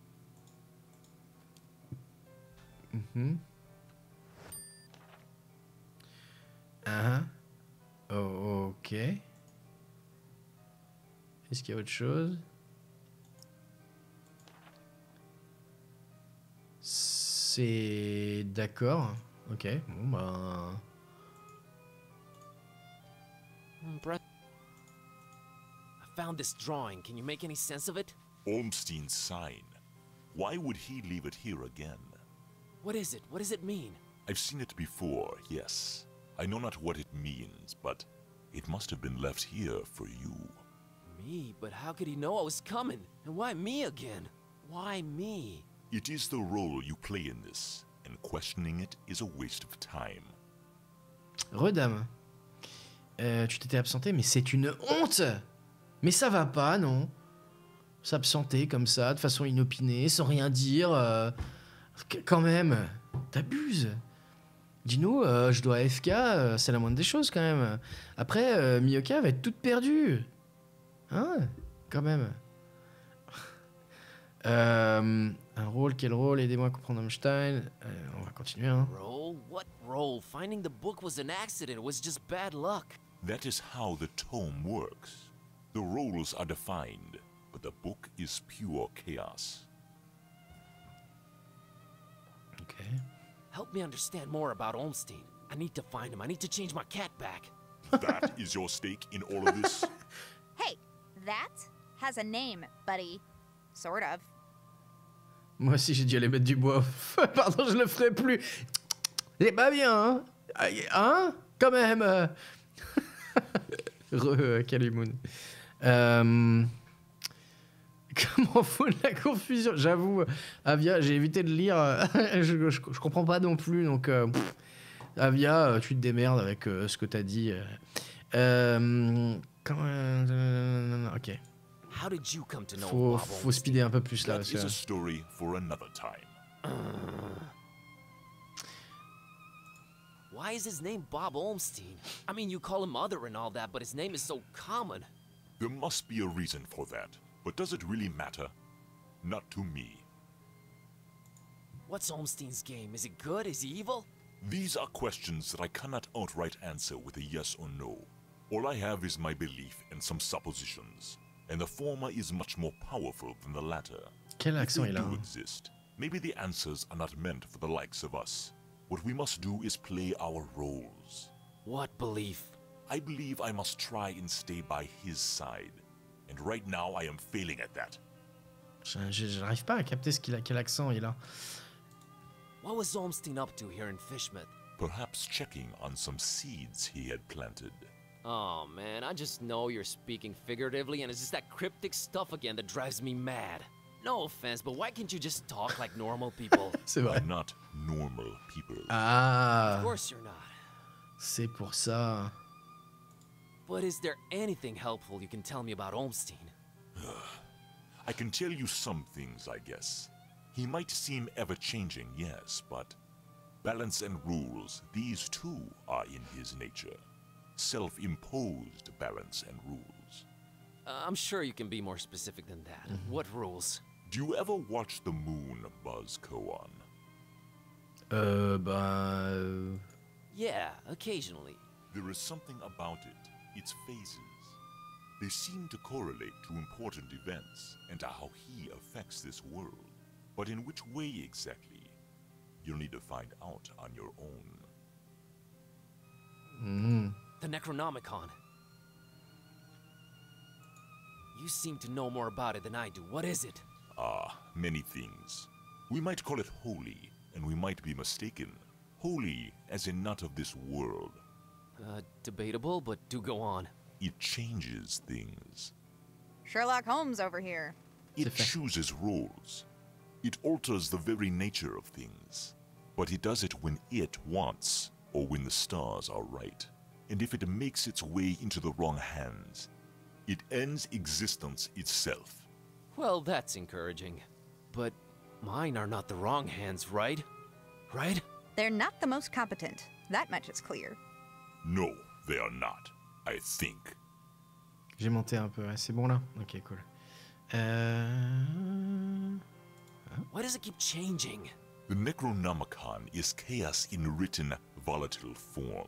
Oh, ok. Est-ce qu'il y a autre chose? C'est... D'accord. Ok. Bon, ben... Brett, I found this drawing. Can you make any sense of it? Olmstein's sign. Why would he leave it here again? What is it? What does it mean? I've seen it before, yes. I know not what it means, but it must have been left here for you. Me? But how could he know I was coming? And why me again? Why me? It is the role you play in this, and questioning it is a waste of time. Redame. Tu t'étais absenté, mais c'est une honte! Mais ça va pas, non? S'absenter comme ça, de façon inopinée, sans rien dire... Quand même, t'abuses. Dis-nous, je dois AFK, c'est la moindre des choses quand même. Après, Miyoka va être toute perdue. Hein? Quand même. Un rôle, quel rôle? Aidez-moi à comprendre Einstein. On va continuer, hein. Role? What role? Finding the book was an accident. It was just bad luck. That is how the tome works. The roles are defined, but the book is pure chaos. Ok. Help me understand more about Olmstein. I need to find him. I need to change my cat back. That is your stake in all of this? Hey, that has a name, buddy. Sort of. Moi aussi, j'ai dû aller mettre du bois. Pardon, je le ferai plus. C'est pas bien, hein? Hein? Quand même. Calimoun. Comment foutre la confusion? J'avoue, Avia, j'ai évité de lire. Je comprends pas non plus. Donc, Avia, tu te démerdes avec ce que t'as dit. Ok. How did you come to know Bob Faut speeder un peu plus là. That is a story for another time. Why is his name Bob Olmstein? I mean, you call him Mother and all that, but his name is so common. There must be a reason for that. But does it really matter? Not to me. What's Olmstein's game? Is it good? Is he evil? These are questions that I cannot outright answer with a yes or no. All I have is my belief and some suppositions. And the former is much more powerful than the latter. Quel If accent they il a? do exist, maybe the answers are not meant for the likes of us. What we must do is play our roles. What belief? I believe I must try and stay by his side. And right now I am failing at that. J'arrive pas à capter quel accent il a. What was Olmstein up to here in Fishmouth? Perhaps checking on some seeds he had planted. Oh man, I just know you're speaking figuratively and it's just that cryptic stuff again that drives me mad. No offense, but why can't you just talk like normal people? C'est vrai. I'm not normal people. Ah. Of course you're not. C'est pour ça. But is there anything helpful you can tell me about Olmstein? I can tell you some things, I guess. He might seem ever-changing, yes, but balance and rules, these too are in his nature. Self-imposed balance and rules. I'm sure you can be more specific than that. What rules? Do you ever watch the moon, Buzz Koan? Yeah, occasionally. There is something about it, its phases. They seem to correlate to important events and to how he affects this world. But in which way exactly? You'll need to find out on your own. The Necronomicon. You seem to know more about it than I do. What is it? Many things. We might call it holy, and we might be mistaken. Holy as in not of this world. Debatable, but do go on. It changes things. Sherlock Holmes over here. It chooses roles. It alters the very nature of things. But it does it when it wants, or when the stars are right. And if it makes its way into the wrong hands, it ends existence itself. Well, that's encouraging. But mine are not the wrong hands, right? Right? They're not the most competent. That much is clear. No, they are not, I think. J'ai monté un peu. Ouais, c'est bon là? Ok, cool. Why does it keep changing? The Necronomicon is chaos in written, volatile form.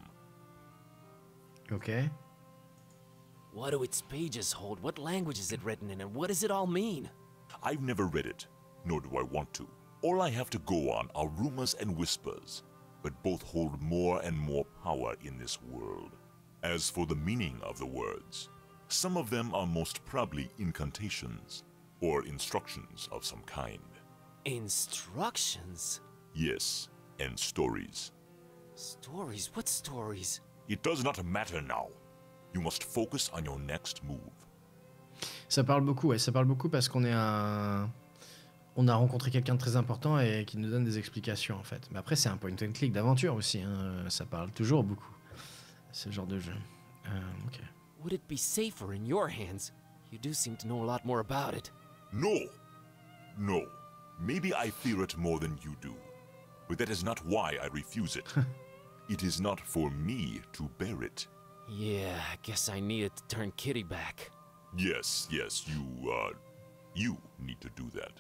Ok. What do its pages hold? What language is it written in, and what does it all mean? I've never read it, nor do I want to. All I have to go on are rumors and whispers, but both hold more and more power in this world. As for the meaning of the words, some of them are most probably incantations, or instructions of some kind. Instructions? Yes, and stories. Stories? What stories? It does not matter now. You must focus on your next move. Ça parle beaucoup, ouais, ça parle beaucoup parce qu'on est on a rencontré quelqu'un de très important et qui nous donne des explications en fait. Mais après c'est un point and click d'aventure aussi, hein. Ça parle toujours beaucoup, ce genre de jeu. Ok. Would it be safer in your hands? You do seem to know a lot more about it. No! No. Maybe I fear it more than you do. But that is not why I refuse it. It is not for me to bear it. Yeah, I guess I needed to turn Kitty back. Yes, you need to do that.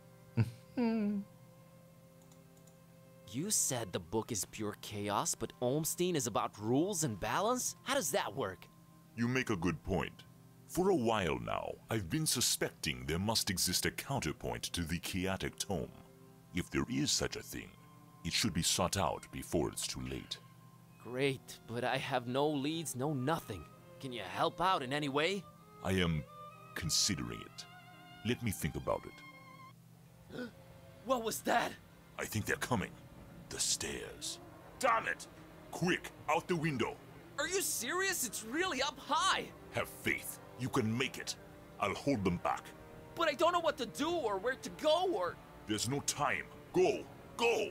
You said the book is pure chaos, but Olmstein is about rules and balance? How does that work? You make a good point. For a while now, I've been suspecting there must exist a counterpoint to the chaotic tome. If there is such a thing, it should be sought out before it's too late. Great, but I have no leads, no nothing. Can you help out in any way? I am considering it. Let me think about it. What was that? I think they're coming. The stairs. Damn it! Quick, out the window. Are you serious? It's really up high. Have faith. You can make it. I'll hold them back. But I don't know what to do or where to go or... There's no time. Go! Go!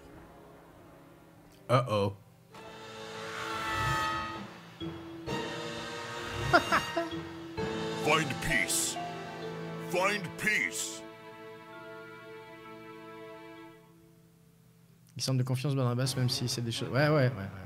Uh-oh. Find peace. Find peace. Il semble de confiance Barnabas, même si c'est des choses... Ouais.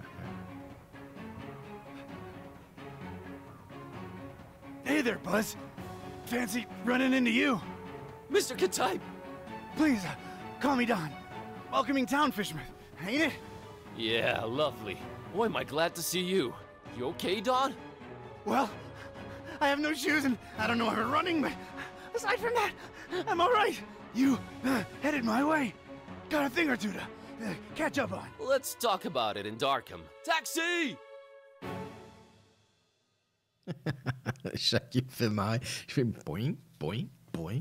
Hey there, Buzz. Fancy running into you. Mr. K-Type! Please, call me Don. Welcoming town, Fishman. Ain't it? Yeah, lovely. Boy, am I glad to see you. You okay, Don? Well, I have no shoes and I don't know how to running, but aside from that, I'm all right. You headed my way. Got a thing or two to catch up on. Let's talk about it in Darkham. Taxi! Le chat qui me fait marrer. Je fais boing, boing, boing.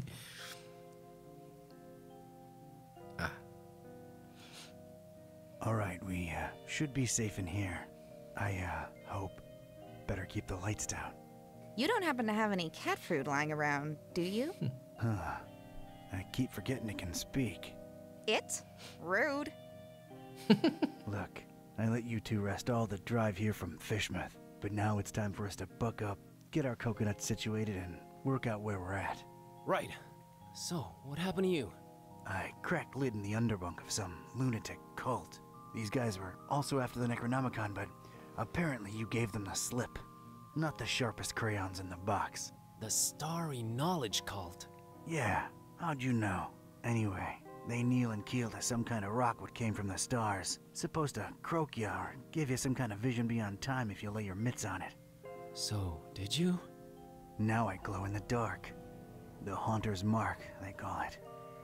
Ah. All right, we should be safe in here. I hope. Better keep the lights down. You don't happen to have any cat food lying around, do you? I keep forgetting it can speak. It? Rude. Look, I let you two rest all the drive here from Fishmouth, but now it's time for us to buck up, get our coconuts situated, and work out where we're at. Right. So, what happened to you? I cracked lid in the underbunk of some lunatic cult. These guys were also after the Necronomicon, but apparently you gave them the slip. Not the sharpest crayons in the box. The Starry Knowledge Cult. Yeah, how'd you know? Anyway, they kneel and keel to some kind of rock what came from the stars. Supposed to croak ya or give you some kind of vision beyond time if you lay your mitts on it. So, did you? Now I glow in the dark. The Haunter's Mark, they call it.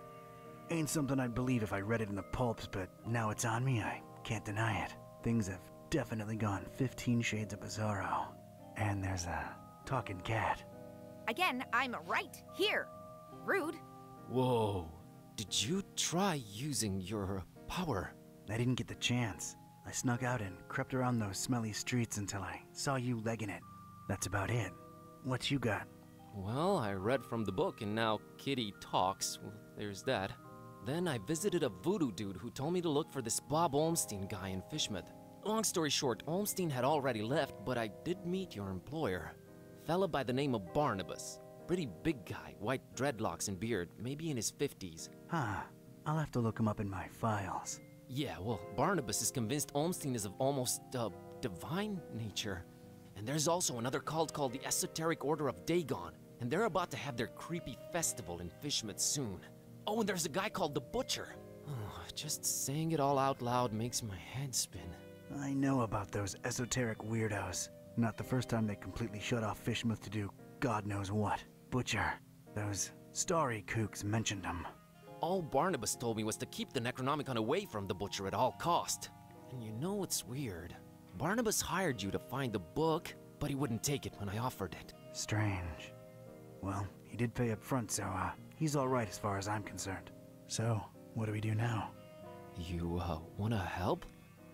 Ain't something I'd believe if I read it in the pulps, but now it's on me, I can't deny it. Things have definitely gone 15 shades of bizarro. And there's a talking cat. Again, I'm right here. Rude. Whoa. Did you try using your power? I didn't get the chance. I snuck out and crept around those smelly streets until I saw you legging it. That's about it. What you got? Well, I read from the book and now Kitty talks. Well, there's that. Then I visited a voodoo dude who told me to look for this Bob Olmstein guy in Fishmouth. Long story short, Olmstein had already left, but I did meet your employer. Fella by the name of Barnabas. Pretty big guy, white dreadlocks and beard, maybe in his 50s. Huh. I'll have to look him up in my files. Yeah, well, Barnabas is convinced Olmstein is of almost, divine nature. And there's also another cult called the Esoteric Order of Dagon, and they're about to have their creepy festival in Fishmouth soon. Oh, and there's a guy called the Butcher. Oh, just saying it all out loud makes my head spin. I know about those esoteric weirdos. Not the first time they completely shut off Fishmouth to do God knows what. Butcher. Those starry kooks mentioned him. All Barnabas told me was to keep the Necronomicon away from the Butcher at all cost. And you know what's weird? Barnabas hired you to find the book, but he wouldn't take it when I offered it. Strange. Well, he did pay up front, so he's all right as far as I'm concerned. So, what do we do now? You, wanna help?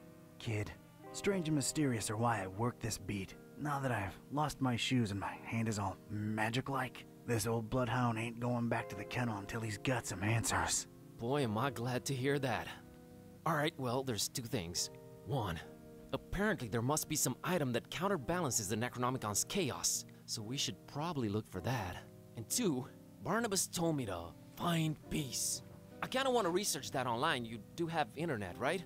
Kid, strange and mysterious are why I work this beat. Now that I've lost my shoes and my hand is all magic-like, this old bloodhound ain't going back to the kennel until he's got some answers. Boy, am I glad to hear that. Alright, well, there's two things. One, apparently there must be some item that counterbalances the Necronomicon's chaos, so we should probably look for that. And two, Barnabas told me to find peace. I kinda wanna research that online. You do have internet, right?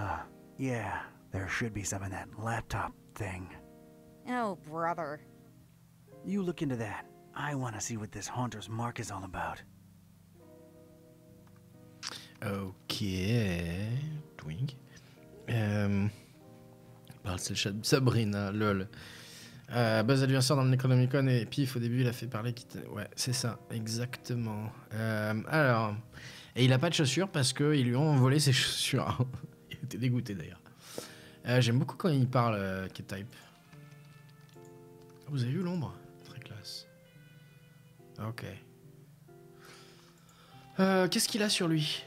Yeah, there should be some in that laptop thing. Oh, brother. You look into that. I want to see what this Haunter's Mark is all about. Ok. Twink. C'est le chat de Sabrina, lol. Buzz adversaire dans le Necronomicon et Pif au début il a fait parler ouais c'est ça exactement. Alors et il a pas de chaussures parce que ils lui ont volé ses chaussures. Il était dégoûté d'ailleurs. J'aime beaucoup quand il parle K-Type. Vous avez vu l'ombre? Très classe. Ok. Qu'est-ce qu'il a sur lui?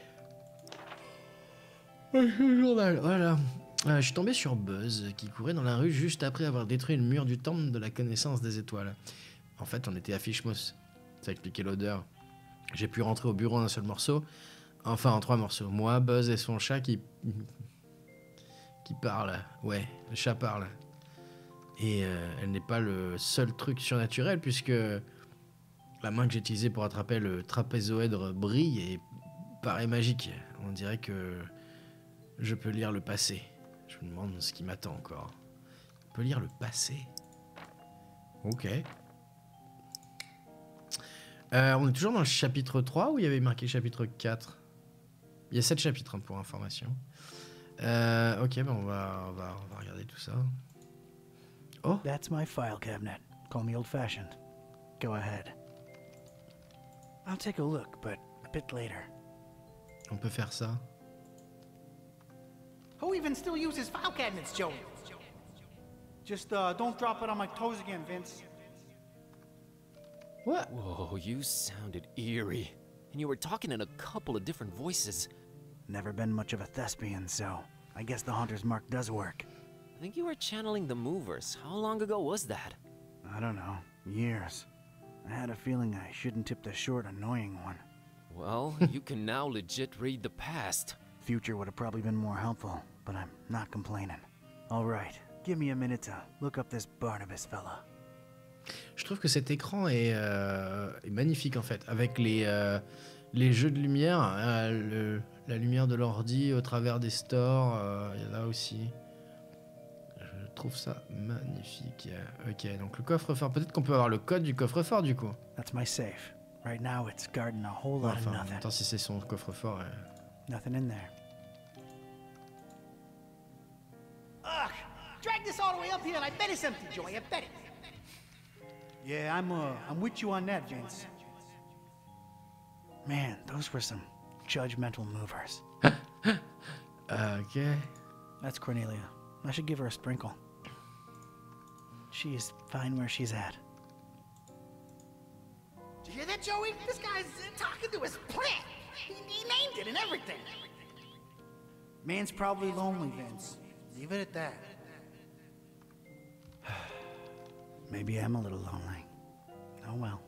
Le journal, voilà. Je suis tombé sur Buzz qui courait dans la rue juste après avoir détruit le mur du temple de la connaissance des étoiles. En fait, on était à Fishmouth. Ça expliquait l'odeur. J'ai pu rentrer au bureau en un seul morceau. Enfin, en 3 morceaux. Moi, Buzz et son chat qui parle. Ouais, le chat parle. Et elle n'est pas le seul truc surnaturel, puisque la main que j'ai utilisée pour attraper le trapézoèdre brille et paraît magique. On dirait que je peux lire le passé. Je me demande ce qui m'attend encore. On peut lire le passé. Ok. On est toujours dans le chapitre 3 ou il y avait marqué chapitre 4? Il y a 7 chapitres hein, pour information. Ok, ben on va regarder tout ça. Oh! That's my file cabinet. Call me old-fashioned. Go ahead. I'll take a look, but a bit later. On peut faire ça. Who even still uses file cabinets, Joey? Just don't drop it on my toes again, Vince. What? Whoa, you sounded eerie. And you were talking in a couple of different voices. Never been much of a thespian, so I guess the Haunter's Mark does work. I think you were channeling the movers. How long ago was that? I don't know. Years. I had a feeling I shouldn't tip the short, annoying one. Well, you can now legit read the past. Future would have probably been more helpful, but I'm not complaining. All right, give me a minute to look up this Barnabas fella. Je trouve que cet écran est magnifique en fait, avec les jeux de lumière, la lumière de l'ordi au travers des stores, il y a là aussi. Je trouve ça magnifique. Ok, donc le coffre-fort, peut-être qu'on peut avoir le code du coffre-fort du coup. That's my safe. Right now it's guarding a whole lot of Enfin, en nothing. même temps, si c'est son coffre-fort. Nothing in there. Ugh! Drag this all the way up here and I bet it's empty, Joey. I bet it. Yeah, I'm with you on that, Vince. Man, those were some judgmental movers. Ok. That's Cornelia. I should give her a sprinkle. She's fine where she's at. Did you hear that, Joey? This guy's talking to his plant. He named it and everything. Man's probably lonely, Vince. Leave it at that. Maybe I'm a little lonely. Oh well.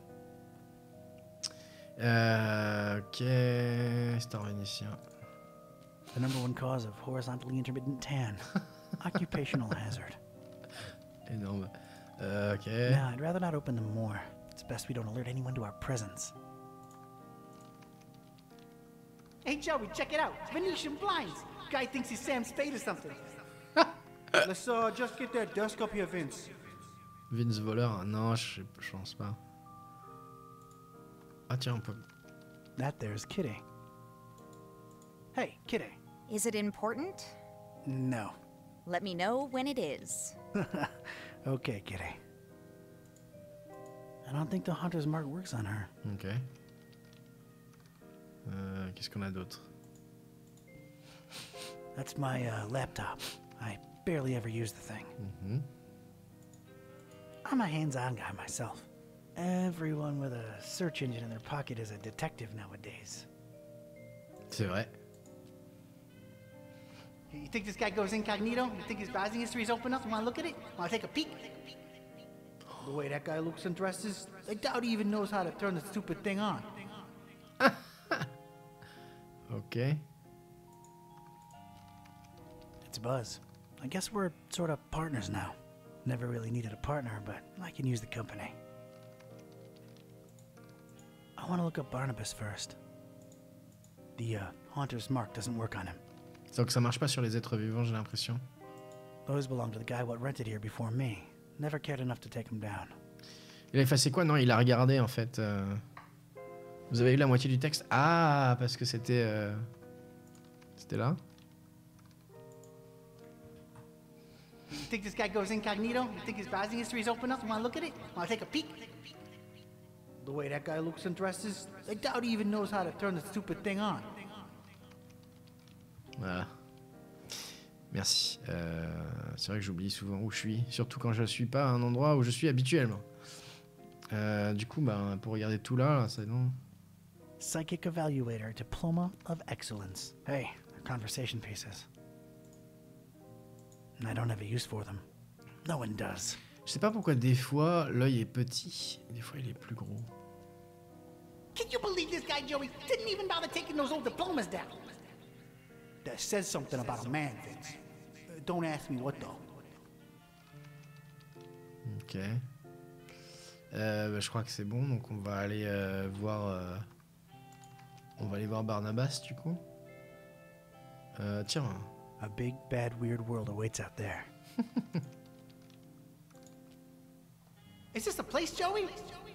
Ok. Star vénitien. The number one cause of horizontally intermittent tan. Occupational hazard. Énorme. Ok. Nah, I'd rather not open them more. It's best we don't alert anyone to our presence. Hey, Joey, check it out. Venetian blinds. Guy thinks he's Sam Spade or something. Let's just get that desk up here, Vince. Vince voleur, non, je pense pas. Ah tiens, on peut... That there's Kitty. Hey, Kitty. Is it important? No. Let me know when it is. Okay, Kitty. I don't think the Hunter's Mark works on her. Ok. Qu'est-ce qu'on a d'autre? That's my laptop. I barely ever use the thing. I'm a hands-on guy myself. Everyone with a search engine in their pocket is a detective nowadays. C'est vrai. You think this guy goes incognito? You think his browsing history is open up? You want to look at it? Want to take a peek? The way that guy looks and dresses, I doubt he even knows how to turn the stupid thing on. Ok. It's Buzz. I guess we're sort of partners now. Never really needed a partner, but I can use the company. I want to look up Barnabas first. The Haunter's Mark doesn't work on him. Donc ça marche pas sur les êtres vivants, j'ai l'impression. Those belong to the guy what rented here before me. Never cared enough to take him down. Il a effacé quoi? Non, il a regardé en fait. Vous avez eu la moitié du texte? Ah, parce que c'était... C'était là? You think this guy goes incognito? You think his browsing history is open up? You want to look at it? Want to take a peek? The way that guy looks and dresses, I doubt he even knows how to turn the stupid thing on. Voilà. Merci. C'est vrai que j'oublie souvent où je suis, surtout quand je suis pas à un endroit où je suis habituellement. Du coup, bah, pour regarder tout là, c'est non. Psychic Evaluator, Diploma of Excellence. Hey, they're conversation pieces. I don't have a use for them. No one does. Je sais pas pourquoi des fois l'œil est petit, et des fois il est plus gros. Can you believe this guy, Joey, didn't even bother taking those old diplomas down? That says something about a man, Vince. Don't ask me what, though. Ok. Bah, je crois que c'est bon, donc on va aller voir... on va aller voir Barnabas, du coup. Tiens. A big, bad, weird world awaits out there. Is this the place, Joey?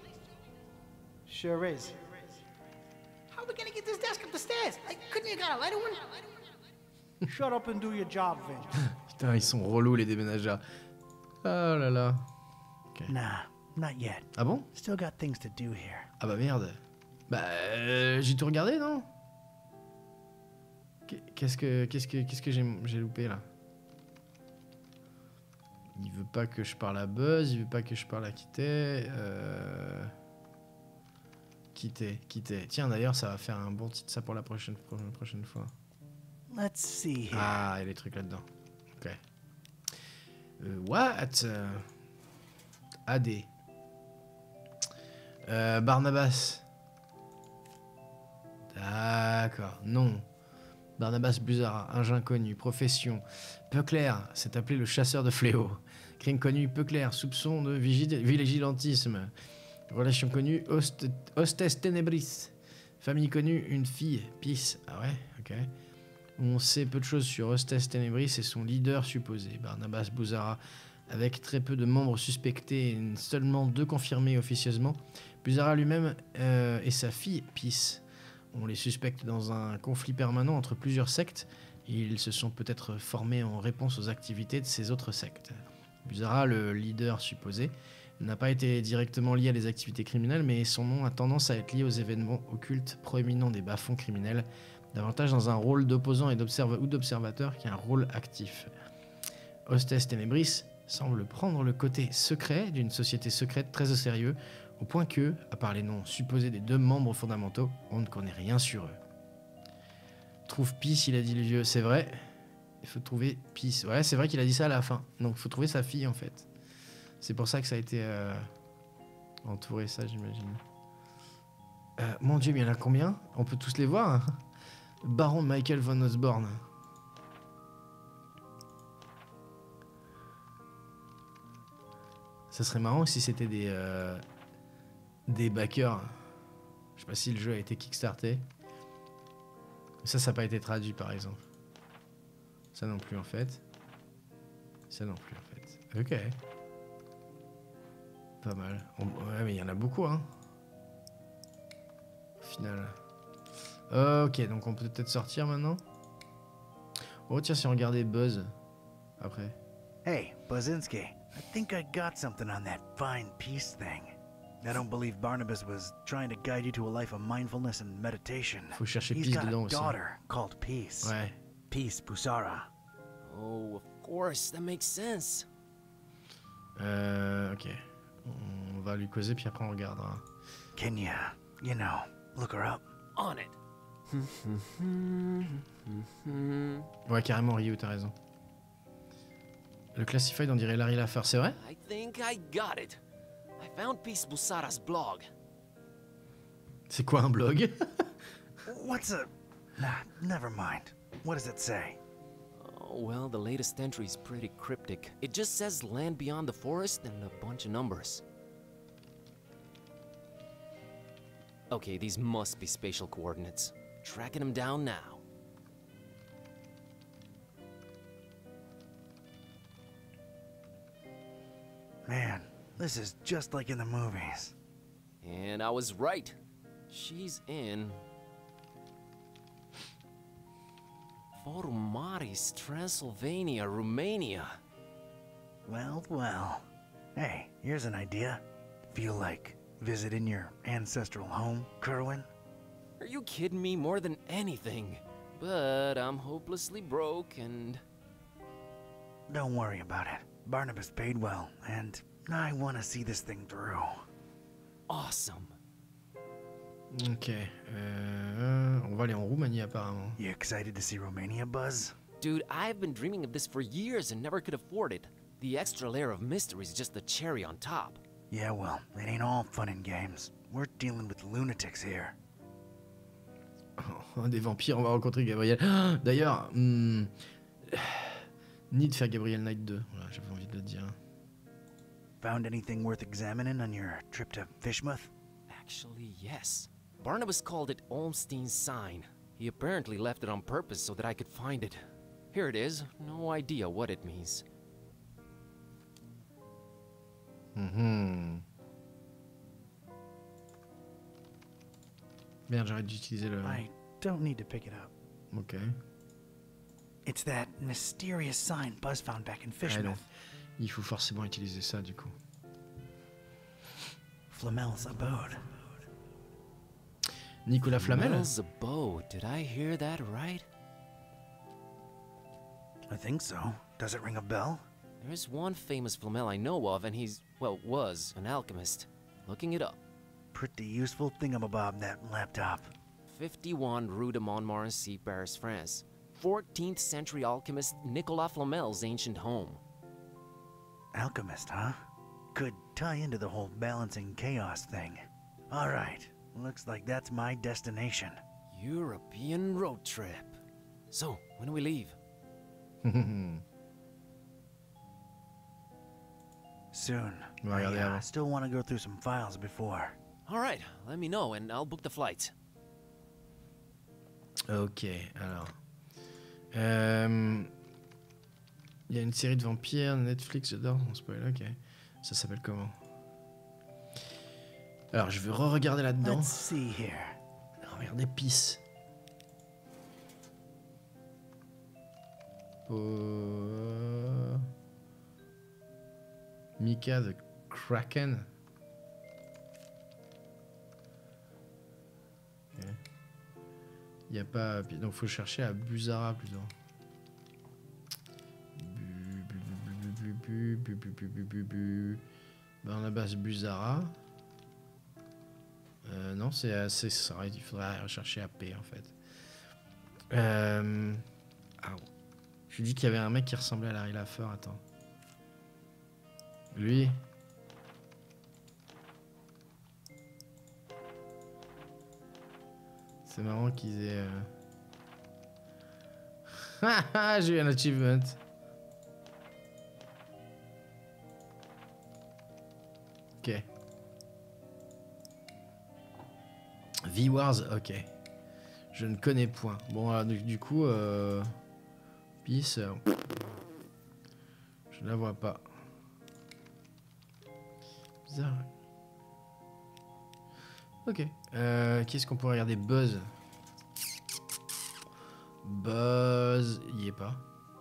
Sure is. How are we gonna get this desk up the stairs? Couldn't you got a lighter one? Shut up and do your job, Vince. Putain, ils sont relous les déménageurs. Oh là là. Okay. Nah, not yet. Ah bon? Still got things to do here. Ah bah merde. Bah j'ai tout regardé, non? Qu'est-ce que j'ai loupé là? Il veut pas que je parle à Buzz, il veut pas que je parle à Kitty. Kitty. Tiens d'ailleurs ça va faire un bon titre ça pour la prochaine fois. Let's see here. Ah, il y a des trucs là-dedans. Ok. What? AD. Barnabas. D'accord. Non. Barnabas Buzara, âge inconnu, profession. Peu clair, c'est appelé le chasseur de fléaux. Crime connu, peu clair, soupçon de vigilantisme. Relation connue, hostess ténébris. Famille connue, une fille, Peace. Ah ouais, ok. On sait peu de choses sur Hostess Ténébris et son leader supposé, Barnabas Buzara, avec très peu de membres suspectés et seulement 2 confirmés officieusement. Buzara lui-même et sa fille, Peace. On les suspecte dans un conflit permanent entre plusieurs sectes. Ils se sont peut-être formés en réponse aux activités de ces autres sectes. Buzara, le leader supposé, n'a pas été directement lié à des activités criminelles, mais son nom a tendance à être lié aux événements occultes proéminents des bas-fonds criminels, davantage dans un rôle d'opposant et d'observateur qu'un rôle actif. Hostess Ténébris semble prendre le côté secret d'une société secrète très au sérieux, au point que, à part les noms supposés des 2 membres fondamentaux, on ne connaît rien sur eux. Trouve Peace, il a dit le vieux, c'est vrai. Il faut trouver Peace. Ouais, c'est vrai qu'il a dit ça à la fin. Donc il faut trouver sa fille en fait. C'est pour ça que ça a été entouré ça, j'imagine. Mon Dieu, mais il y en a combien? On peut tous les voir, hein. Baron Michael von Osborne. Ça serait marrant si c'était des backers. Je sais pas si le jeu a été kickstarté. Ça n'a pas été traduit par exemple. Ça non plus en fait. Ça non plus en fait. Ok. Pas mal. Ouais mais il y en a beaucoup hein. Au final. Ok, donc on peut peut-être sortir maintenant. Oh tiens, si on regardait Buzz après. Hey, Buzinski, I think I got something on that fine peace thing. I don't believe Barnabas was trying to guide you to a life of mindfulness and meditation. Faut chercher He's Peace got dedans a aussi. daughter called Peace. Ouais. Peace Buzara. Oh, of course, that makes sense. Ok. On va lui causer puis après on regardera. Can you know, look her up? On it. Ouais, carrément, Ryu, t'as raison. Le Classified, on dirait Larry Laffer, c'est vrai? I think I got it. I found Peace Busara's blog. C'est quoi un blog? What's a... Nah, never mind. What does it say? Oh, well, the latest entry's pretty cryptic. It just says land beyond the forest and a bunch of numbers. Okay, these must be spatial coordinates. Tracking them down now. Man, this is just like in the movies. And I was right. She's in Forumaris, Transylvania, Romania. Well, well. Hey, here's an idea. Feel like visiting your ancestral home, Kerwin? Are you kidding me? More than anything. But I'm hopelessly broke and... Don't worry about it. Barnabas paid well, and I want to see this thing through. Awesome. Ok. On va aller en Roumanie apparemment. You excited to see Romania, Buzz? Dude, I've been dreaming of this for years and never could afford it. The extra layer of mystery is just the cherry on top. Yeah, well, it ain't all fun and games. We're dealing with lunatics here. Des vampires, on va rencontrer Gabriel. D'ailleurs, ni de faire Gabriel Knight 2. Voilà, j'avais envie de le dire. found anything worth examining on your trip to Fishmouth? Actually, yes. Barnabas called it Olmstein's sign. He apparently left it on purpose so that I could find it. Here it is. No idea what it means. Merde, j'arrête d'utiliser le... I don't need to pick it up. Ok. It's that mysterious sign Buzz found back in Ah, Fishmouth. non. Il faut forcément utiliser ça, du coup. Flamel's abode. Nicolas Flamel? Flamel's abode. Did I hear that right? I think so. Does it ring a bell? There's one famous Flamel I know of, and he's, well, was an alchemist. Looking it up. Pretty useful thingamabob, that laptop. 51 Rue de Montmorency, Paris, France. 14th century alchemist Nicolas Flamel's ancient home. Alchemist, huh? Could tie into the whole balancing chaos thing. Alright, looks like that's my destination. European road trip. So, when do we leave? Soon. Regardez I avant. still want to go through some files before. Alright, let me know and I'll book the flight. Ok, alors. Il y a une série de vampires, Netflix, j'adore, on spoil, ok. Ça s'appelle comment? Alors, je vais re-regarder là-dedans. Let's see here. Regardez Peace. Mika the Kraken. Ok. Il n'y a pas... Donc, faut chercher à Buzara plutôt. Barnabas Buzara. Non, c'est assez ça. Il faudrait rechercher à P en fait. Je dis qu'il y avait un mec qui ressemblait à Larry Laffer. Attends. Lui. C'est marrant qu'ils aient. J'ai eu un achievement. Ok. V-Wars, ok. Je ne connais point. Bon, alors, du coup, Peace, je ne la vois pas. Bizarre. Ok. Qu'est-ce qu'on pourrait regarder? Buzz. Buzz, il y est pas.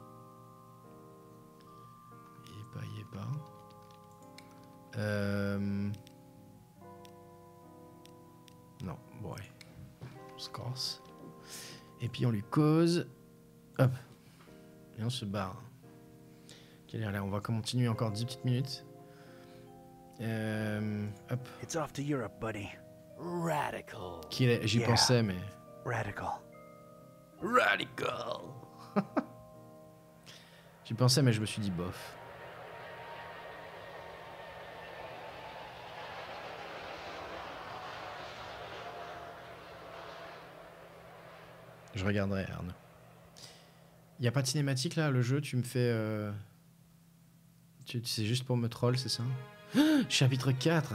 Il est pas. Non, bon ouais. On se corse. Et puis on lui cause. Hop. Et on se barre. Ok, allez, on va continuer encore 10 petites minutes. Hop. It's off to Europe, buddy. Radical. J'y pensais, mais... Radical. Radical. J'y pensais, mais je me suis dit bof. Je regarderai, Arnaud. Il n'y a pas de cinématique là, le jeu, tu me fais... C'est juste pour me troll, c'est ça? Chapitre 4.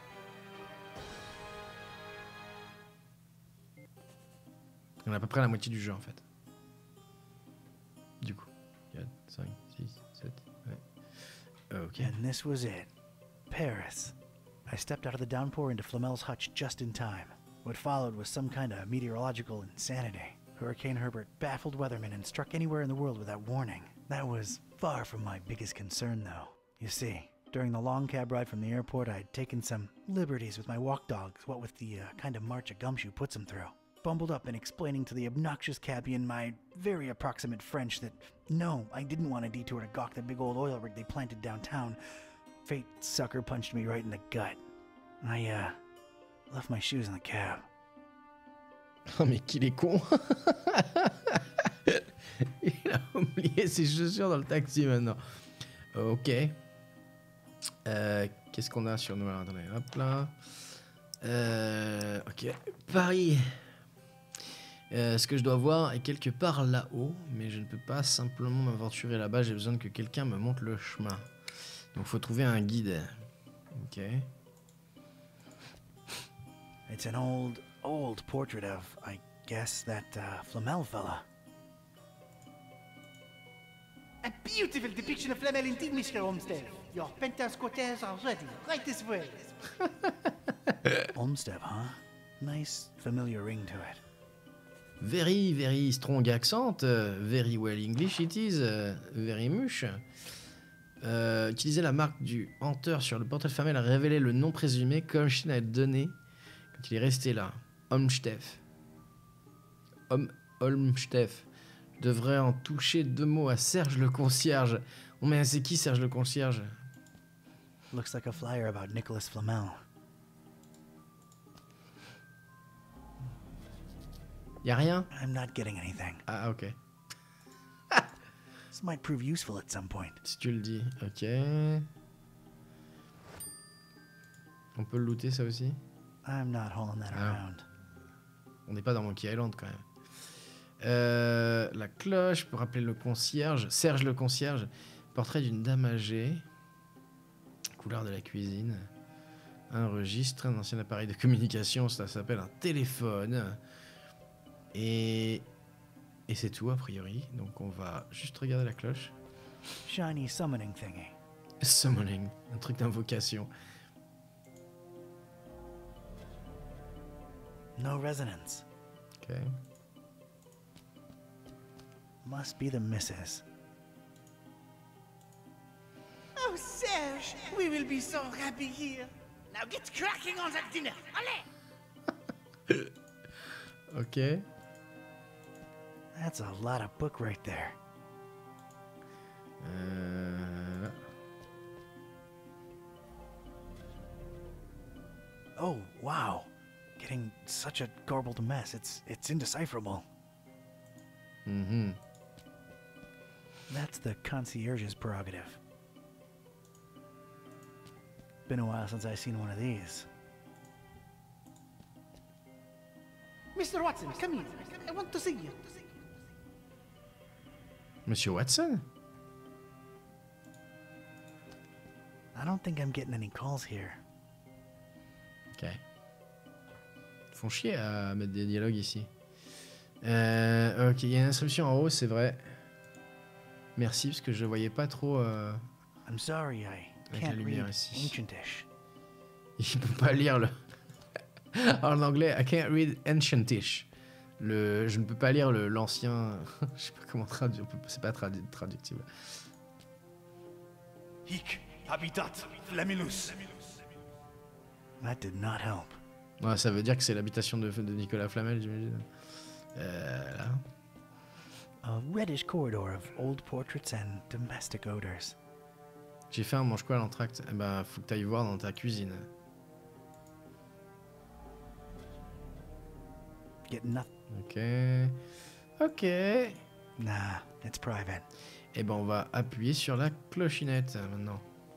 On a à peu près la moitié du jeu en fait. Du coup. 4, 5, 6, 7, ouais. Ok. And this was it. Paris. I stepped out of the downpour into Flamel's hutch just in time. What followed was some kind of meteorological insanity. Hurricane Herbert baffled weathermen and struck anywhere in the world without warning. That was far from my biggest concern, though. You see, during the long cab ride from the airport, I'd taken some liberties with my walk dogs, what with the kind of march a gumshoe puts them through. Bumbled up and explaining to the obnoxious cabbie in my very approximate French that, no, I didn't want a detour to gawk the big old oil rig they planted downtown. Fate sucker punched me right in the gut. I, left my shoes in the cab. Oh mais qu'il est con. Il a oublié ses chaussures dans le taxi maintenant. Ok. Qu'est-ce qu'on a sur nous? Alors, attendez, hop là. Ok. Paris. Ce que je dois voir est quelque part là-haut, mais je ne peux pas simplement m'aventurer là-bas. J'ai besoin que quelqu'un me montre le chemin. Donc faut trouver un guide. Ok. It's an old portrait of, I guess, that Flamel fella. A beautiful depiction of Flamel indeed, Mr. Olmsted. Your penthouse quarters are ready. Right this way. Olmsted, huh? Nice, familiar ring to it. Very, very strong accent. Very well English it is. Very much. Utiliser la marque du Hunter sur le portrait de Flamel a révélé le nom présumé qu'Olmstein a donné quand il est resté là. Olmsteff. Olmsteff. Je devrais en toucher 2 mots à Serge le concierge. Oh mais c'est qui Serge le concierge? Looks like a flyer about Nicholas Flamel. Y'a rien? I'm not getting anything. Ah ok. This might prove useful at some point. Si tu le dis. Ok. On peut le looter ça aussi? I'm not hauling that around. On n'est pas dans Monkey Island quand même. La cloche pour rappeler le concierge. Serge le concierge. Portrait d'une dame âgée. Couleur de la cuisine. Un registre, un ancien appareil de communication. Ça s'appelle un téléphone. Et c'est tout a priori. Donc on va juste regarder la cloche. Shiny summoning thingy. Summoning. Un truc d'invocation. No resonance. Ok. Must be the missus. Oh, Serge, we will be so happy here. Now get cracking on that dinner. Allez! Ok. That's a lot of book right there. Oh, wow. Getting such a garbled mess. It's indecipherable. Mm-hmm. That's the concierge's prerogative. Been a while since I've seen one of these. Mr. Watson, come here. I want to see you. Monsieur Watson? I don't think I'm getting any calls here. Ok. Ils font chier à mettre des dialogues ici. Ok, il y a une inscription en haut, c'est vrai. Merci, parce que je voyais pas trop I'm sorry, I avec la can't lumière read ici. Ancientish. Il peut pas lire le... En anglais, I can't read Ancientish. Je ne peux pas lire l'ancien... je sais pas comment traduire, c'est pas traductible. Hic habitat Flamellus. That did not help. Ouais, ça veut dire que c'est l'habitation de Nicolas Flamel, j'imagine. Là. A reddish corridor of old portraits and domestic odors. J'ai fait un mange quoi à l'entracte? Eh ben, faut que t'ailles voir dans ta cuisine. Get nothing. Ok. Ok. Nah, it's private. Et ben, on va appuyer sur la clochinette maintenant.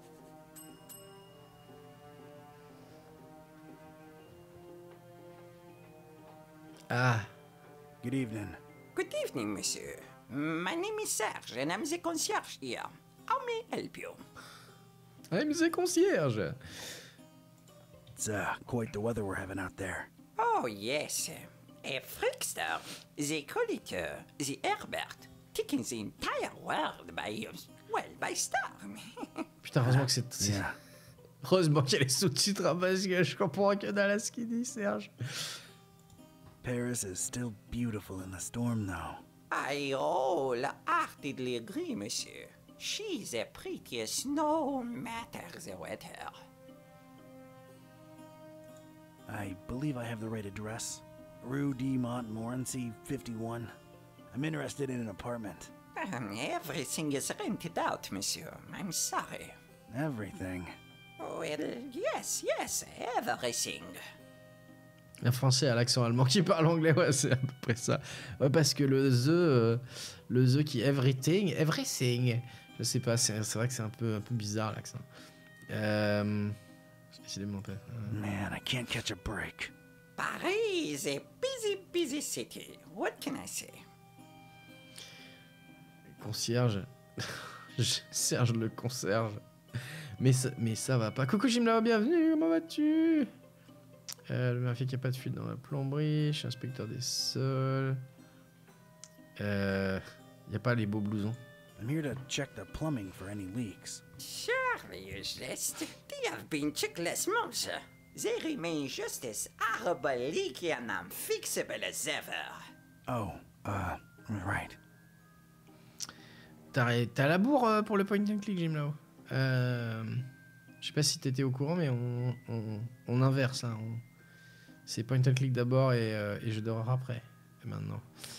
Ah. Good evening. Good evening, monsieur. My name is Serge, and I'm the concierge here. How may I help you? I'm the concierge. It's quite the weather we're having out there. Oh, yes. A freakster. They call it the Herbert, taking the entire world by, by storm. Putain, heureusement que c'est... Yeah. Heureusement qu'il y a les sous-titres, parce que je comprends que dans la ce qu'il dit, Serge. Paris is still beautiful in the storm, though. I wholeheartedly agree, monsieur. She's the prettiest no matter the weather. I believe I have the right address. Rue de Montmorency, 51. I'm interested in an apartment. Everything is rented out, monsieur. I'm sorry. Everything. Well, yes, everything. Un français à l'accent allemand qui parle anglais, ouais, c'est à peu près ça. Ouais, parce que le the qui everything, je sais pas, c'est vrai que c'est un peu bizarre l'accent. J'ai décidé de m'en faire. Man, I can't catch a break. Paris is a busy city. What can I say? Concierge. Serge le concierge. Mais ça va pas. Coucou Jimlao, bienvenue, comment vas-tu? Le vérifier qu'il n'y a pas de fuite dans la plomberie. Je suis inspecteur des sols. Il n'y a pas les beaux blousons. I'm here to check the plumbing for any leaks. Seriöst, det har been checkless monster. There remain just as horrible leaky and unfixable as ever. Oh, right. T'as la bourre pour le point and click, Jimlao. Je sais pas si t'étais au courant, mais on inverse là. C'est point and click d'abord et jeu d'horreur après. Et maintenant.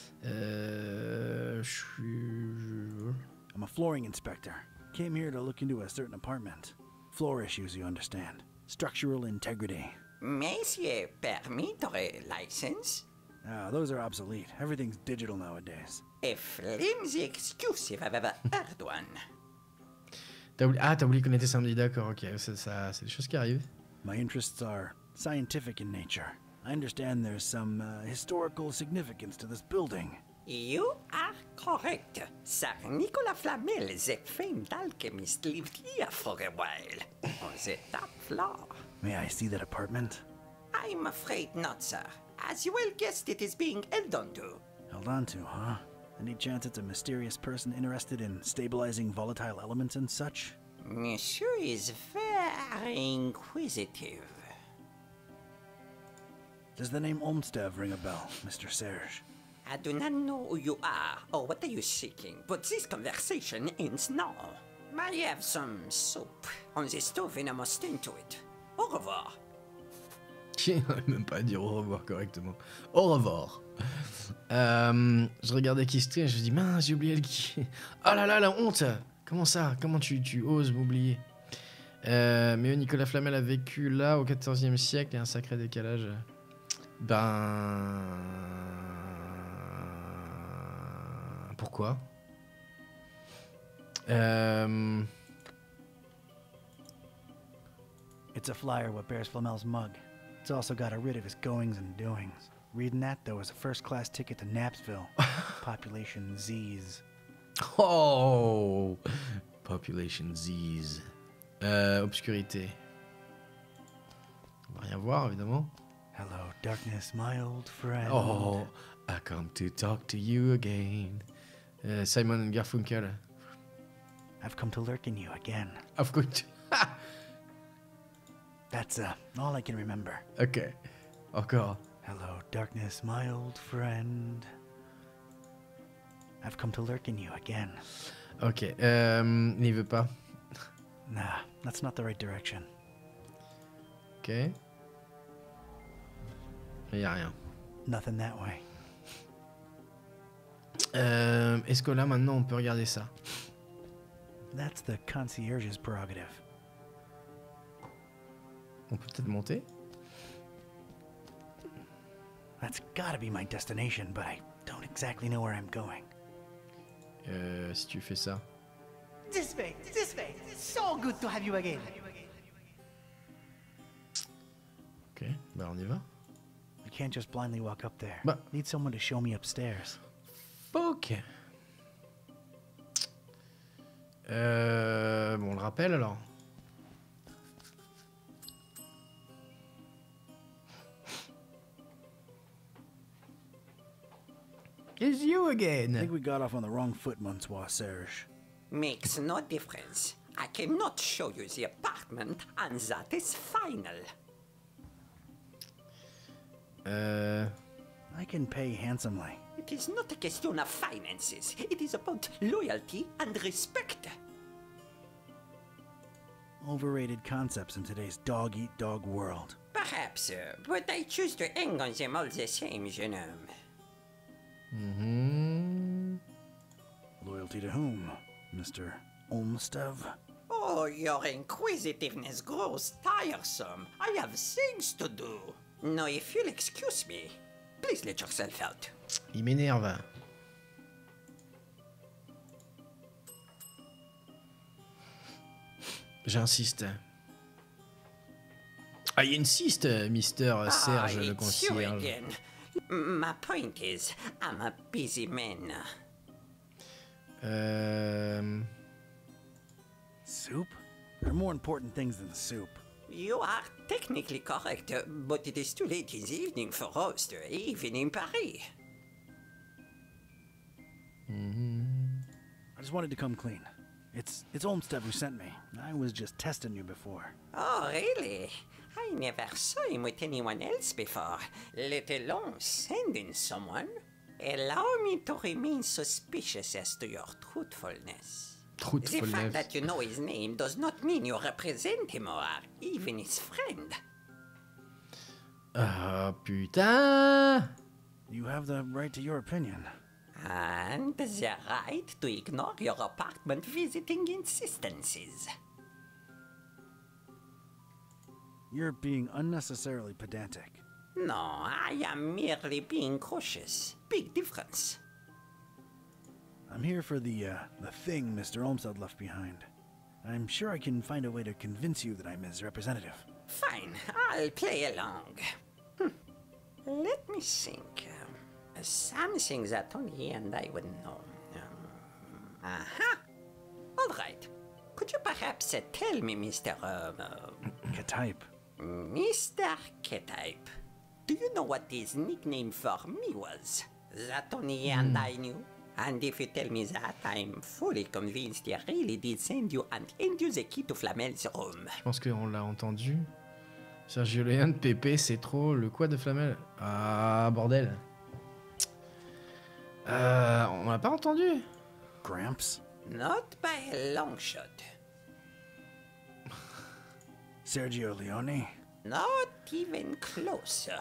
I'm a flooring inspector. Came here to look into a certain apartment. Floor issues, you understand. Structural integrity. Monsieur, permittre license? Those are obsolete. Everything's digital nowadays. A flimsy excuse if I've ever heard one. T'as oublié qu'on était samedi, d'accord, ok. Ça, c'est des choses qui arrivent. My interests are scientific in nature. I understand there's some historical significance to this building. You are correct. Sir Nicolas Flamel, the famed alchemist, lived here for a while. On the top floor. May I see that apartment? I'm afraid not, sir. As you well guessed, it is being held onto. Held onto, huh? Any chance it's a mysterious person interested in stabilizing volatile elements and such? Monsieur is very inquisitive. Does the name Olmstev ring a bell, Mr. Serge? I do not know who you are or what are you seeking, but this conversation ends now. I have some soap on the stove and I must tend to it. Au revoir. J'ai même pas à dire au revoir correctement. Au revoir. Je regardais qui stream et je me dis mince, j'ai oublié le qui. Oh là là, la honte. Comment ça? Comment tu oses m'oublier? Mais Nicolas Flamel a vécu là au XIVe siècle et un sacré décalage. Ben... Pourquoi? It's a flyer what bears Flamel's mug. It's also got a writ of his goings and doings. Reading that, there was a first-class ticket to Knapsville. Population Z's. Oh! Population Z's. Obscurité. On va rien voir, évidemment. Hello, darkness, my old friend. Oh, I come to talk to you again. Simon and Garfunkel. I've come to lurk in you again. I've come to... That's all I can remember. Ok. Encore. Hello, darkness, my old friend. I've come to lurk in you again. Ok. Il veut pas. Nah, that's not the right direction. Ok. Il y a rien. Nothing that way. Est-ce que là, maintenant, on peut regarder ça? That's the concierge's prerogative. On peut peut-être monter? That's gotta be my destination, but I don't exactly know where I'm going. Si tu fais ça. This way, this way. It's so good to have you again. Ok, bah on y va. I can't just blindly walk up there. Bah. Need someone to show me upstairs. Ok. Bon, on le rappelle alors. It's you again. I think we got off on the wrong foot, Monsieur Serge. Makes no difference. I cannot show you the apartment, and that is final. I can pay handsomely. It is not a question of finances. It is about loyalty and respect. Overrated concepts in today's dog-eat-dog world. Perhaps, but I choose to hang on them all the same, jeune homme. Loyalty to whom, Mr. Olmstev? Oh, your inquisitiveness grows tiresome. I have things to do. Now, if you'll excuse me, please let yourself out. Il m'énerve. J'insiste. Ah, il insiste, Mister Serge, le it's you concierge. again. My point is, I'm a busy man. Soup? There are more important things than the soup. You are technically correct, but it is too late this evening for us to even in Paris. I just wanted to come clean. It's Olmsted who sent me. I was just testing you before. Oh, really? I never saw him with anyone else before, let alone sending someone. Allow me to remain suspicious as to your truthfulness. The fact that you know his name does not mean you represent him or are even his friend. Ah, putain! You have the right to your opinion. And the right to ignore your apartment visiting insistences. You're being unnecessarily pedantic. No, I am merely being cautious. Big difference. I'm here for the thing Mr. Olmsted left behind. I'm sure I can find a way to convince you that I'm his representative. Fine, I'll play along. Let me think. Something that only he and I would know. Aha! All right. Could you perhaps tell me, Mr. K-Type. Mr. K-Type, do you know what his nickname for me was? That only he and I knew? And if you tell me that, I'm fully convinced he really did send you and hand you the key to Flamel's room. Je pense qu'on l'a entendu. Sergio Leone, Pépé, c'est trop. Le quoi de Flamel? Ah, bordel. On l'a pas entendu. Gramps? Not by a long shot. Sergio Leone? Not even closer.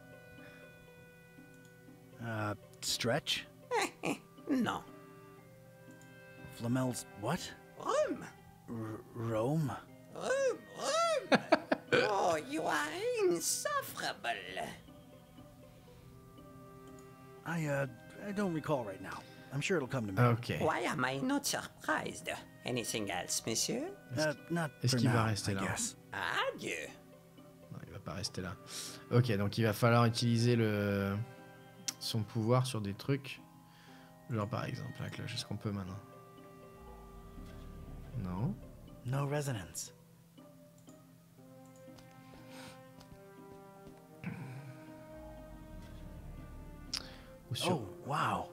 Stretch? No. Flamel's what? Room. Rome? Room. Oh, you are insufferable. I don't recall right now. I'm sure it'll come to me. Ok. Why am I not surprised? Anything else, monsieur? Not Est-ce for qu'il va now, rester I là? guess. Adieu. Non, il va pas rester là. Ok, donc il va falloir utiliser son pouvoir sur des trucs. Genre par exemple la cloche. Est-ce qu'on peut maintenant? Non. No resonance. Ou sur... Oh, wow.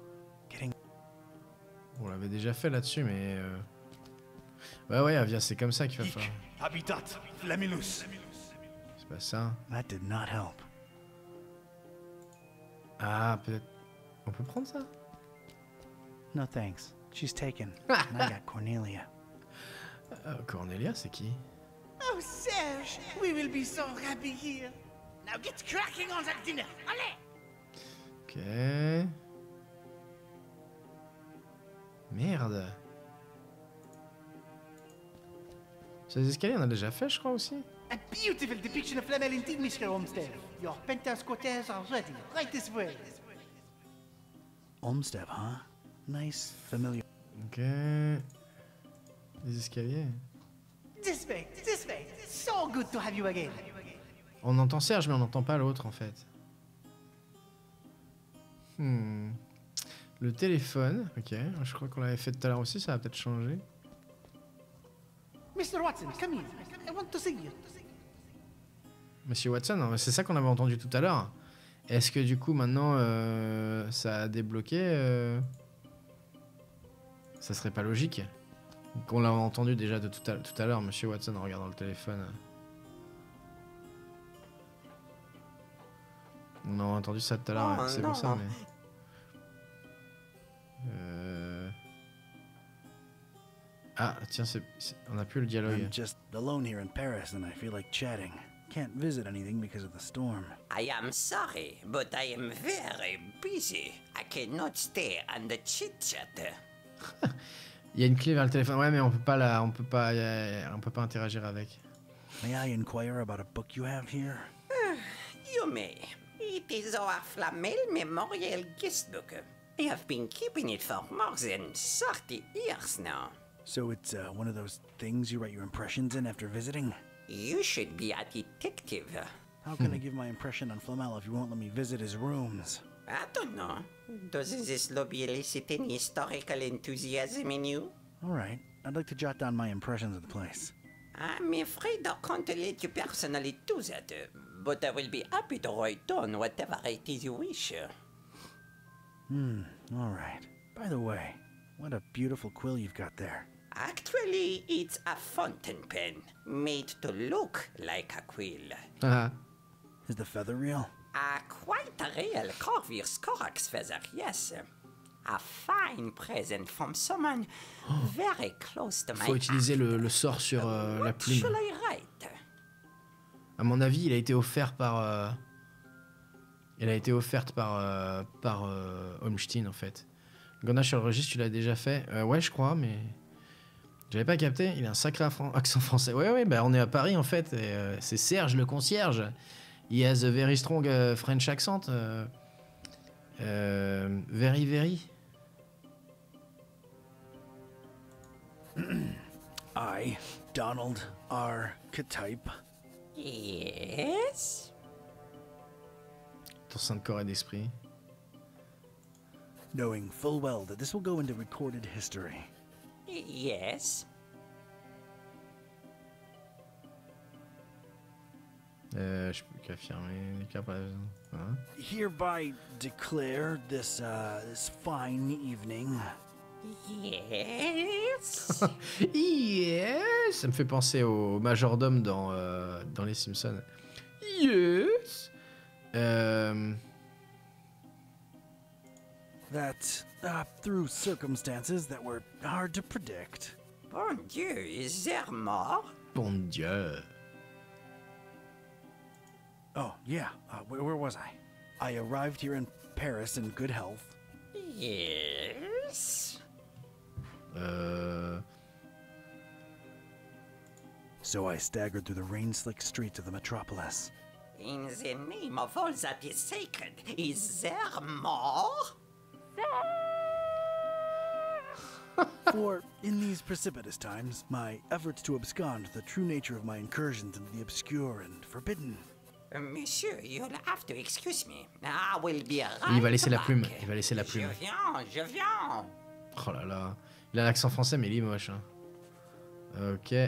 On l'avait déjà fait là-dessus, mais... Ouais, Avia, c'est comme ça qu'il va falloir. Habitat Flamilus. C'est pas ça. That did not help. Ah, peut-être... On peut prendre ça? No thanks. She's taken. And I got Cornelia. Cornelia, c'est qui? Oh, Serge, we will be so happy here. Now get cracking on that dinner. Allez! Ok... Merde. Ces escaliers, on a déjà fait, je crois, aussi. A beautiful depiction of Flamel indeed, Mr. Olmsted. Your penthouse quarters are ready. Right this way. Olmsted, huh? Nice, familiar. Ok... Les escaliers. This way, this way. So good to have you again. On entend Serge, mais on n'entend pas l'autre, en fait. Le téléphone, ok. Je crois qu'on l'avait fait tout à l'heure aussi, ça va peut-être changer. Mr. Watson, come here. I want to see you. Monsieur Watson, c'est ça qu'on avait entendu tout à l'heure. Est-ce que du coup, maintenant, ça a débloqué Ça serait pas logique qu'on l'a entendu déjà de tout à l'heure, Monsieur Watson, en regardant le téléphone. On a entendu ça tout à l'heure, Oh, c'est non. pour ça, mais... Ah, tiens, on n'a plus le dialogue. I'm just alone here in Paris and I feel like chatting. Can't visit anything because of the storm. I am sorry, but I am very busy. I cannot stay and chit-chat. Il y a une clé vers le téléphone. Ouais, mais on peut pas interagir avec. May I inquire about a book you have here? You may. It is our Flamel Memorial Guestbook. I have been keeping it for more than 30 years now. So it's one of those things you write your impressions in after visiting? You should be a detective. How can I give my impression on Flamel if you won't let me visit his rooms? I don't know. Does this lobby elicit any historical enthusiasm in you? All right. I'd like to jot down my impressions of the place. I'm afraid I can't let you personally do that, but I will be happy to write down whatever it is you wish. Alright. By the way, what a beautiful quill you've got there. Actually, it's a fountain pen, made to look like a quill. Is the feather real? Quite a real Corvus Corax feather, yes. A fine present from someone very close to my Faut utiliser le sort sur la plume. Shall I write? À mon avis, il a été offert par... Elle a été offerte par Holmstein, en fait. Gonna sur le registre, tu l'as déjà fait? Ouais, je crois, mais... J'avais pas capté. Il a un sacré accent français. Ouais, bah on est à Paris, en fait. Et, c'est Serge, le concierge. He has a very strong French accent. Very. I, Donald R. Ketype. Yes? Ton sein de corps et d'esprit. Knowing full well that this will go into recorded history. Yes? Je peux qu'affirmer les capables. Hein? Hereby declare this fine evening. Yes? Yes! Ça me fait penser au majordome dans Les Simpsons. Yes! That, through circumstances that were hard to predict. Bon Dieu, is there more? Bon Dieu. Oh, yeah. Where was I? I arrived here in Paris in good health. Yes? So I staggered through the rain-slick streets of the metropolis. In the name of all that is sacred, is there more? For, in these precipitous times, my efforts to abscond the true nature of my incursions into the obscure and forbidden. Monsieur, you'll have to excuse me. I will be right Il va laisser la back. plume. Il va laisser la plume. Je viens. Oh là là. Il a l'accent français, mais il est moche. Hein. Ok.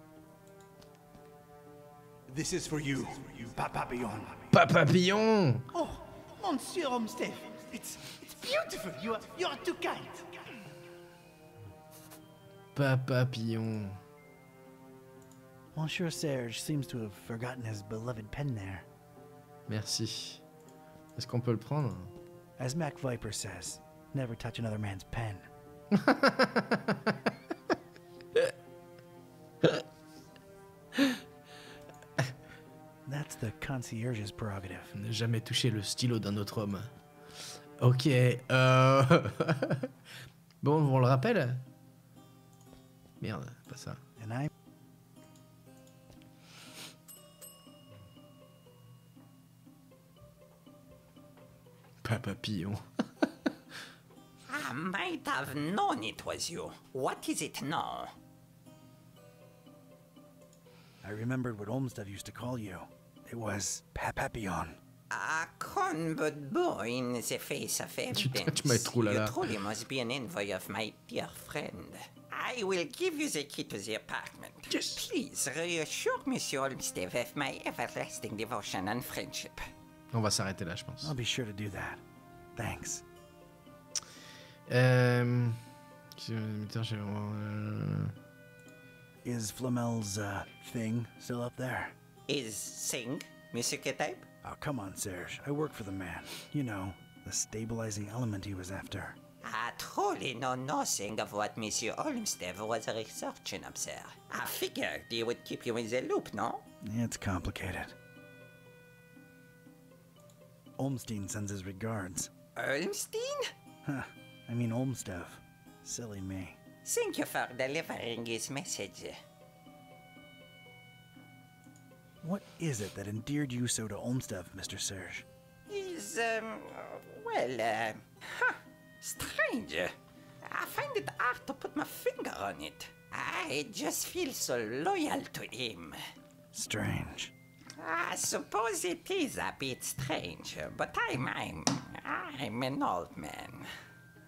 This is for you, Papillon. Papillon! Oh, Monsieur Olmsted, it's beautiful. You are too kind. Papillon. Monsieur Serge seems to have forgotten his beloved pen there. Merci. Est-ce qu'on peut le prendre? As Mac Viper says, never touch another man's pen. That's the concierge's prerogative. Ne jamais toucher le stylo d'un autre homme. Ok. Bon, on le rappelle? Merde, pas ça. And I... Papillon. I might have known it was you. What is it now? I remembered what Olmsted used to call you. It was Papillon. A con but boy in the face of evidence. Tu m'as trop là You là. truly must be an envoy of my dear friend. I will give you the key to the apartment. Yes. Please reassure Monsieur Olmsted of my everlasting devotion and friendship. On va s'arrêter là, je pense. I'll be sure to do that. Thanks. Is Flamel's thing still up there? Is Sing, Monsieur Ketype? Oh, come on, Serge. I work for the man. You know, the stabilizing element he was after. I truly know nothing of what Monsieur Olmsted was researching up there. I figured he would keep you in the loop, no? It's complicated. Olmstein sends his regards. Olmstein? Huh. I mean Olmstev. Silly me. Thank you for delivering his message. What is it that endeared you so to Olmstev, Mr. Serge? He's, strange. I find it hard to put my finger on it. I just feel so loyal to him. Strange. I suppose it is a bit strange, but I'm an old man.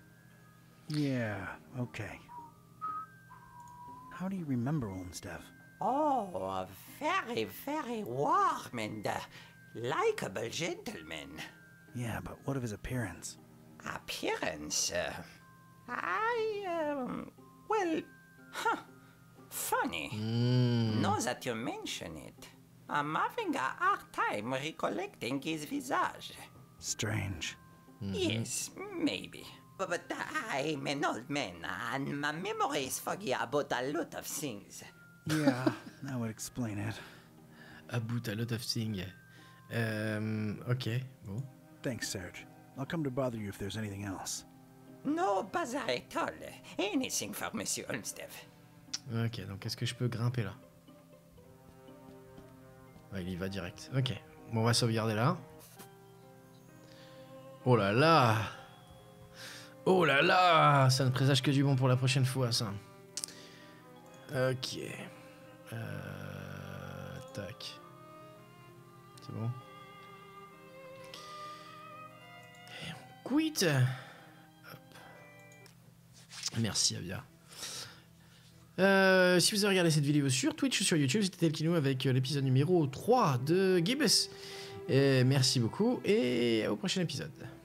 Yeah, okay. How do you remember Olmstev? Oh, a very, very warm and likable gentleman. Yeah, but what of his appearance? Appearance? Funny. Now that you mention it, I'm having a hard time recollecting his visage. Strange. Yes, maybe. But I'm an old man, and my memory is foggy about a lot of things. Yeah, that would explain it. About a lot of things. Ok, bon. Thanks, Serge. I'll come to bother you if there's anything else. No bother at all. Anything for Monsieur Olmsted. Ok, donc est-ce que je peux grimper là? Ouais, il y va direct. Ok, bon, on va sauvegarder là. Oh là là! Oh là là! Ça ne présage que du bon pour la prochaine fois, ça. Ok. Tac. C'est bon? Et on quitte. Hop. Merci, Avia. Si vous avez regardé cette vidéo sur Twitch ou sur YouTube, c'était Telkino avec l'épisode numéro 3 de Gibbs. Et merci beaucoup et au prochain épisode.